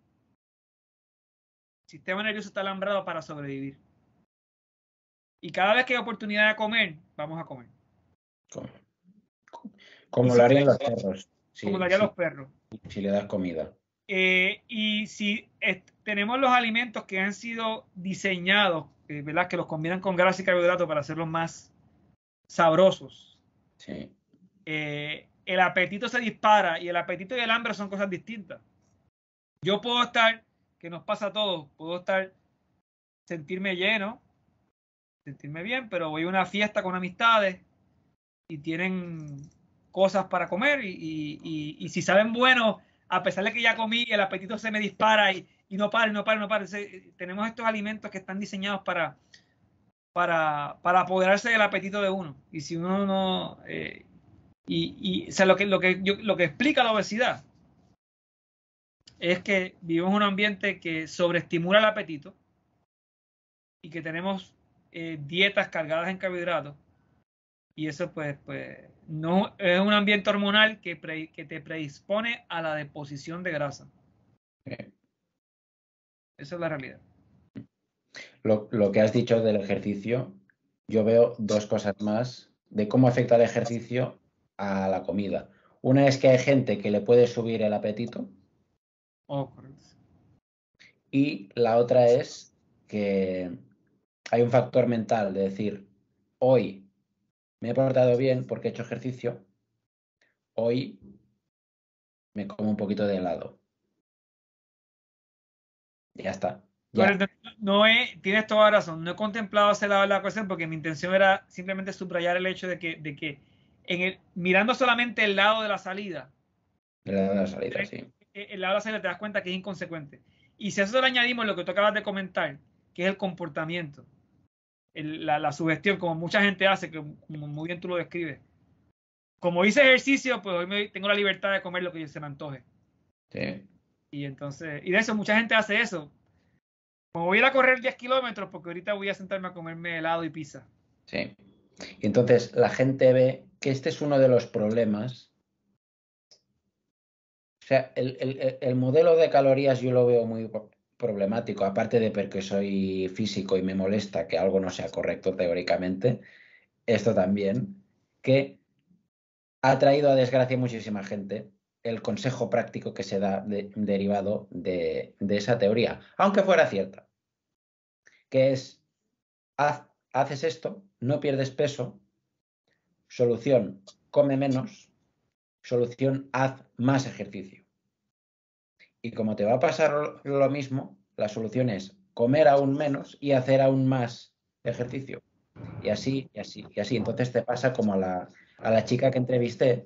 el sistema nervioso está alambrado para sobrevivir. Y cada vez que hay oportunidad de comer, vamos a comer. Como, como lo harían los perros. Sí, como lo harían sí, los perros. Si le das comida. Eh, y si eh, tenemos los alimentos que han sido diseñados, eh, ¿verdad? Que los combinan con grasa y carbohidratos para hacerlos más sabrosos. Sí. Eh, el apetito se dispara y el apetito y el hambre son cosas distintas. Yo puedo estar, que nos pasa a todos, puedo estar, sentirme lleno, sentirme bien, pero voy a una fiesta con amistades y tienen cosas para comer y, y, y, y si saben bueno, a pesar de que ya comí, el apetito se me dispara y, y no para, no para, no para. Entonces, tenemos estos alimentos que están diseñados para, para, para apoderarse del apetito de uno. Y si uno no... Eh, y, y o sea, lo que, lo, que yo, lo que explica la obesidad es que vivimos en un ambiente que sobreestimula el apetito y que tenemos eh, dietas cargadas en carbohidratos. Y eso pues, pues no es un ambiente hormonal que, pre, que te predispone a la deposición de grasa. Sí. Esa es la realidad. Lo, lo que has dicho del ejercicio, yo veo dos cosas más de cómo afecta el ejercicio a la comida. Una es que hay gente que le puede subir el apetito. Oh, correcto. Y la otra es que hay un factor mental de decir, hoy me he portado bien porque he hecho ejercicio, hoy me como un poquito de helado. Ya está. Ya. No he, tienes toda la razón. No he contemplado hacer la, la cuestión porque mi intención era simplemente subrayar el hecho de que, de que en el, mirando solamente el lado de la salida, El lado de la salida, sí. El lado de la salida te das cuenta que es inconsecuente. Y si a eso le añadimos lo que tú acabas de comentar, que es el comportamiento, el, la, la sugestión, como mucha gente hace, que como muy bien tú lo describes. Como hice ejercicio, pues hoy me, tengo la libertad de comer lo que se me antoje. Sí. Y entonces, y de eso mucha gente hace eso. Como voy a ir a correr diez kilómetros, porque ahorita voy a sentarme a comerme helado y pizza. Sí. Y entonces la gente ve que este es uno de los problemas. O sea, el, el, el modelo de calorías yo lo veo muy problemático, aparte de porque soy físico y me molesta que algo no sea correcto teóricamente. Esto también, que ha traído a desgracia a muchísima gente el consejo práctico que se da de, derivado de, de esa teoría, aunque fuera cierta, que es, haz, haces esto, no pierdes peso, solución, come menos, solución, haz más ejercicio. Y como te va a pasar lo mismo, la solución es comer aún menos y hacer aún más ejercicio. Y así, y así, y así. Entonces te pasa como a la, a la chica que entrevisté.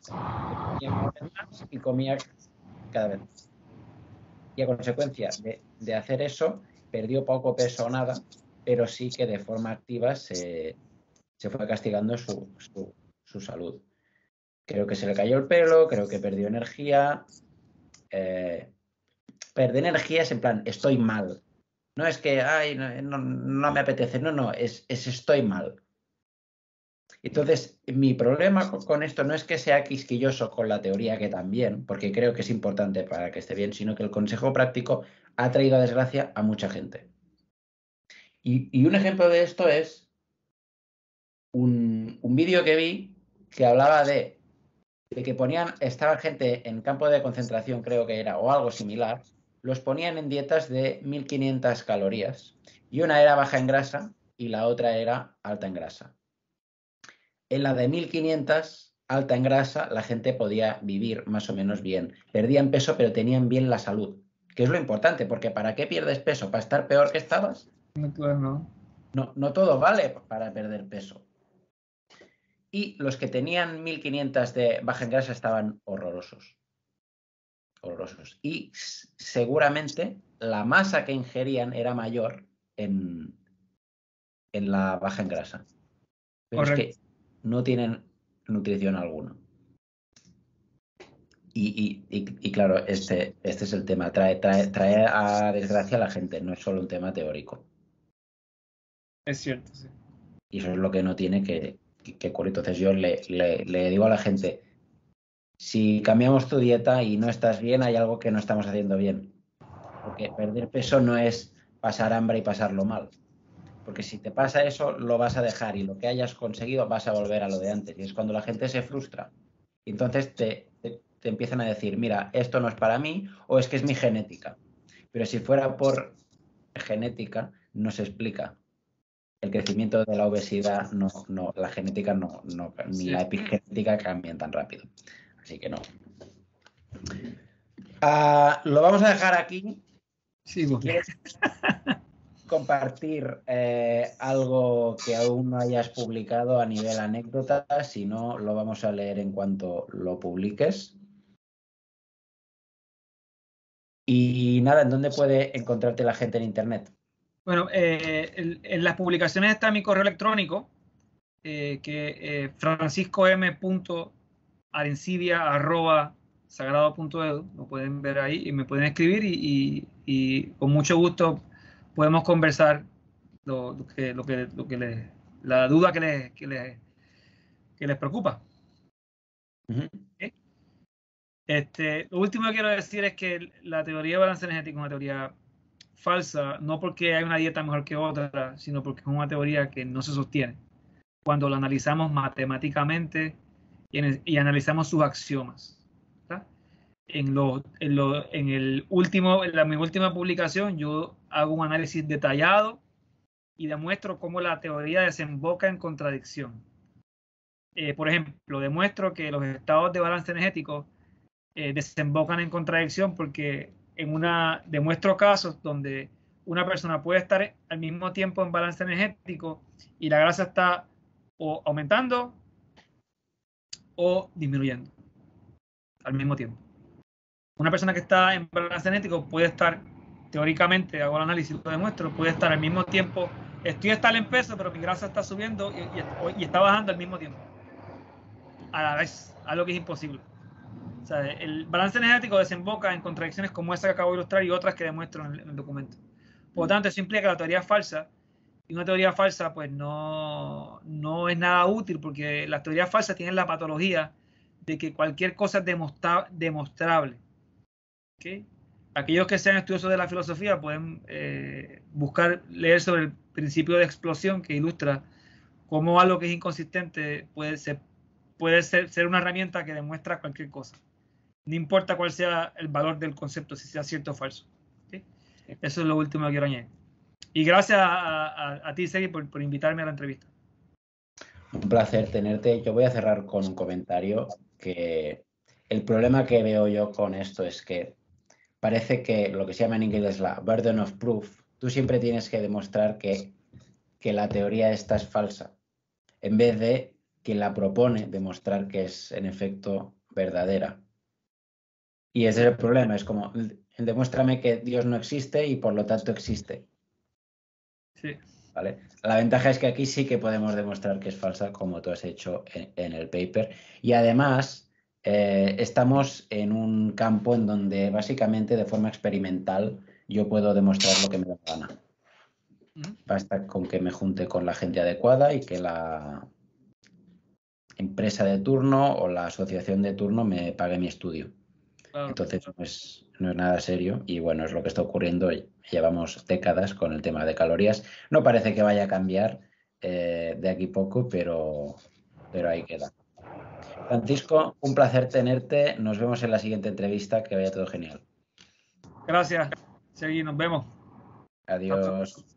Y comía cada vez más. Y a consecuencia de de hacer eso, perdió poco peso o nada, pero sí que de forma activa se, se fue castigando su, su, su salud. Creo que se le cayó el pelo, creo que perdió energía. Eh, perder energía es en plan, estoy mal. No es que, ay, no, no, no me apetece, no, no, es, es estoy mal. Entonces, mi problema con esto no es que sea quisquilloso con la teoría, que también, porque creo que es importante para que esté bien, sino que el consejo práctico ha traído desgracia a mucha gente. Y, y un ejemplo de esto es un, un vídeo que vi que hablaba de, de que ponían, estaba gente en campo de concentración, creo que era, o algo similar, los ponían en dietas de mil quinientas calorías. Y una era baja en grasa y la otra era alta en grasa. En la de mil quinientas, alta en grasa, la gente podía vivir más o menos bien. Perdían peso, pero tenían bien la salud, que es lo importante, porque ¿para qué pierdes peso? ¿Para estar peor que estabas? No, claro, no. No, no todo vale para perder peso. Y los que tenían mil quinientas de baja en grasa estaban horrorosos. Horrorosos. Y seguramente la masa que ingerían era mayor en, en la baja en grasa. Pero Correcto. es que no tienen nutrición alguna. Y, y, y, y claro, este, este es el tema. Trae, trae, trae a desgracia a la gente, no es solo un tema teórico. Es cierto, sí. Y eso es lo que no tiene que, que, que ocurrir. Entonces yo le, le, le digo a la gente, si cambiamos tu dieta y no estás bien, hay algo que no estamos haciendo bien. Porque perder peso no es pasar hambre y pasarlo mal. Porque si te pasa eso, lo vas a dejar y lo que hayas conseguido vas a volver a lo de antes. Y es cuando la gente se frustra. Y entonces te, te, te empiezan a decir, mira, esto no es para mí o es que es mi genética. Pero si fuera por genética, no se explica. El crecimiento de la obesidad, no, no, la genética no, no ni Sí. la epigenética cambian tan rápido. Así que no. Uh, lo vamos a dejar aquí. Sí, si porque... quieres compartir eh, algo que aún no hayas publicado a nivel anécdota, si no, lo vamos a leer en cuanto lo publiques. Y nada, ¿en dónde puede encontrarte la gente en internet? Bueno, eh, en, en las publicaciones está mi correo electrónico, eh, que eh, francisco m punto arencibia arroba sagrado punto edu, lo pueden ver ahí y me pueden escribir y, y, y con mucho gusto podemos conversar lo, lo que, lo que, lo que les, la duda que les, que les, que les preocupa. Uh-huh. ¿Okay? Este, lo último que quiero decir es que la teoría de balance energético es una teoría falsa, no porque hay una dieta mejor que otra, sino porque es una teoría que no se sostiene cuando la analizamos matemáticamente y, en, y analizamos sus axiomas. ¿Verdad? En, lo, en, lo, en, el último, en la, mi última publicación yo hago un análisis detallado y demuestro cómo la teoría desemboca en contradicción. Eh, por ejemplo, demuestro que los estados de balance energético eh, desembocan en contradicción porque en una demuestro casos donde una persona puede estar al mismo tiempo en balance energético y la grasa está o aumentando o disminuyendo al mismo tiempo. Una persona que está en balance energético puede estar, teóricamente, hago el análisis, lo demuestro, puede estar al mismo tiempo, estoy estable en peso, pero mi grasa está subiendo y, y, y está bajando al mismo tiempo. A la vez, algo que es imposible. O sea, el balance energético desemboca en contradicciones como esa que acabo de ilustrar y otras que demuestro en el, en el documento. Por lo tanto, eso implica que la teoría es falsa y una teoría falsa pues no, no es nada útil porque las teorías falsas tienen la patología de que cualquier cosa es demostra demostrable. ¿Okay? Aquellos que sean estudiosos de la filosofía pueden eh, buscar leer sobre el principio de explosión que ilustra cómo algo que es inconsistente puede ser, puede ser, ser una herramienta que demuestra cualquier cosa. No importa cuál sea el valor del concepto, si sea cierto o falso. ¿Okay? Eso es lo último que quiero añadir. Y gracias a, a, a ti, Segui, por, por invitarme a la entrevista. Un placer tenerte. Yo voy a cerrar con un comentario que el problema que veo yo con esto es que parece que lo que se llama en inglés la burden of proof, tú siempre tienes que demostrar que, que la teoría esta es falsa, en vez de quien la propone demostrar que es en efecto verdadera. Y ese es el problema, es como demuéstrame que Dios no existe y por lo tanto existe. Sí. ¿Vale? La ventaja es que aquí sí que podemos demostrar que es falsa, como tú has hecho en, en el paper. Y además, eh, estamos en un campo en donde básicamente de forma experimental yo puedo demostrar lo que me da la gana. ¿Mm? Basta con que me junte con la gente adecuada y que la empresa de turno o la asociación de turno me pague mi estudio. Claro. Entonces no es, no es nada serio y bueno, es lo que está ocurriendo. Llevamos décadas con el tema de calorías. No parece que vaya a cambiar eh, de aquí poco, pero, pero ahí queda. Francisco, un placer tenerte. Nos vemos en la siguiente entrevista. Que vaya todo genial. Gracias. Seguí, nos vemos. Hasta Adiós. luego.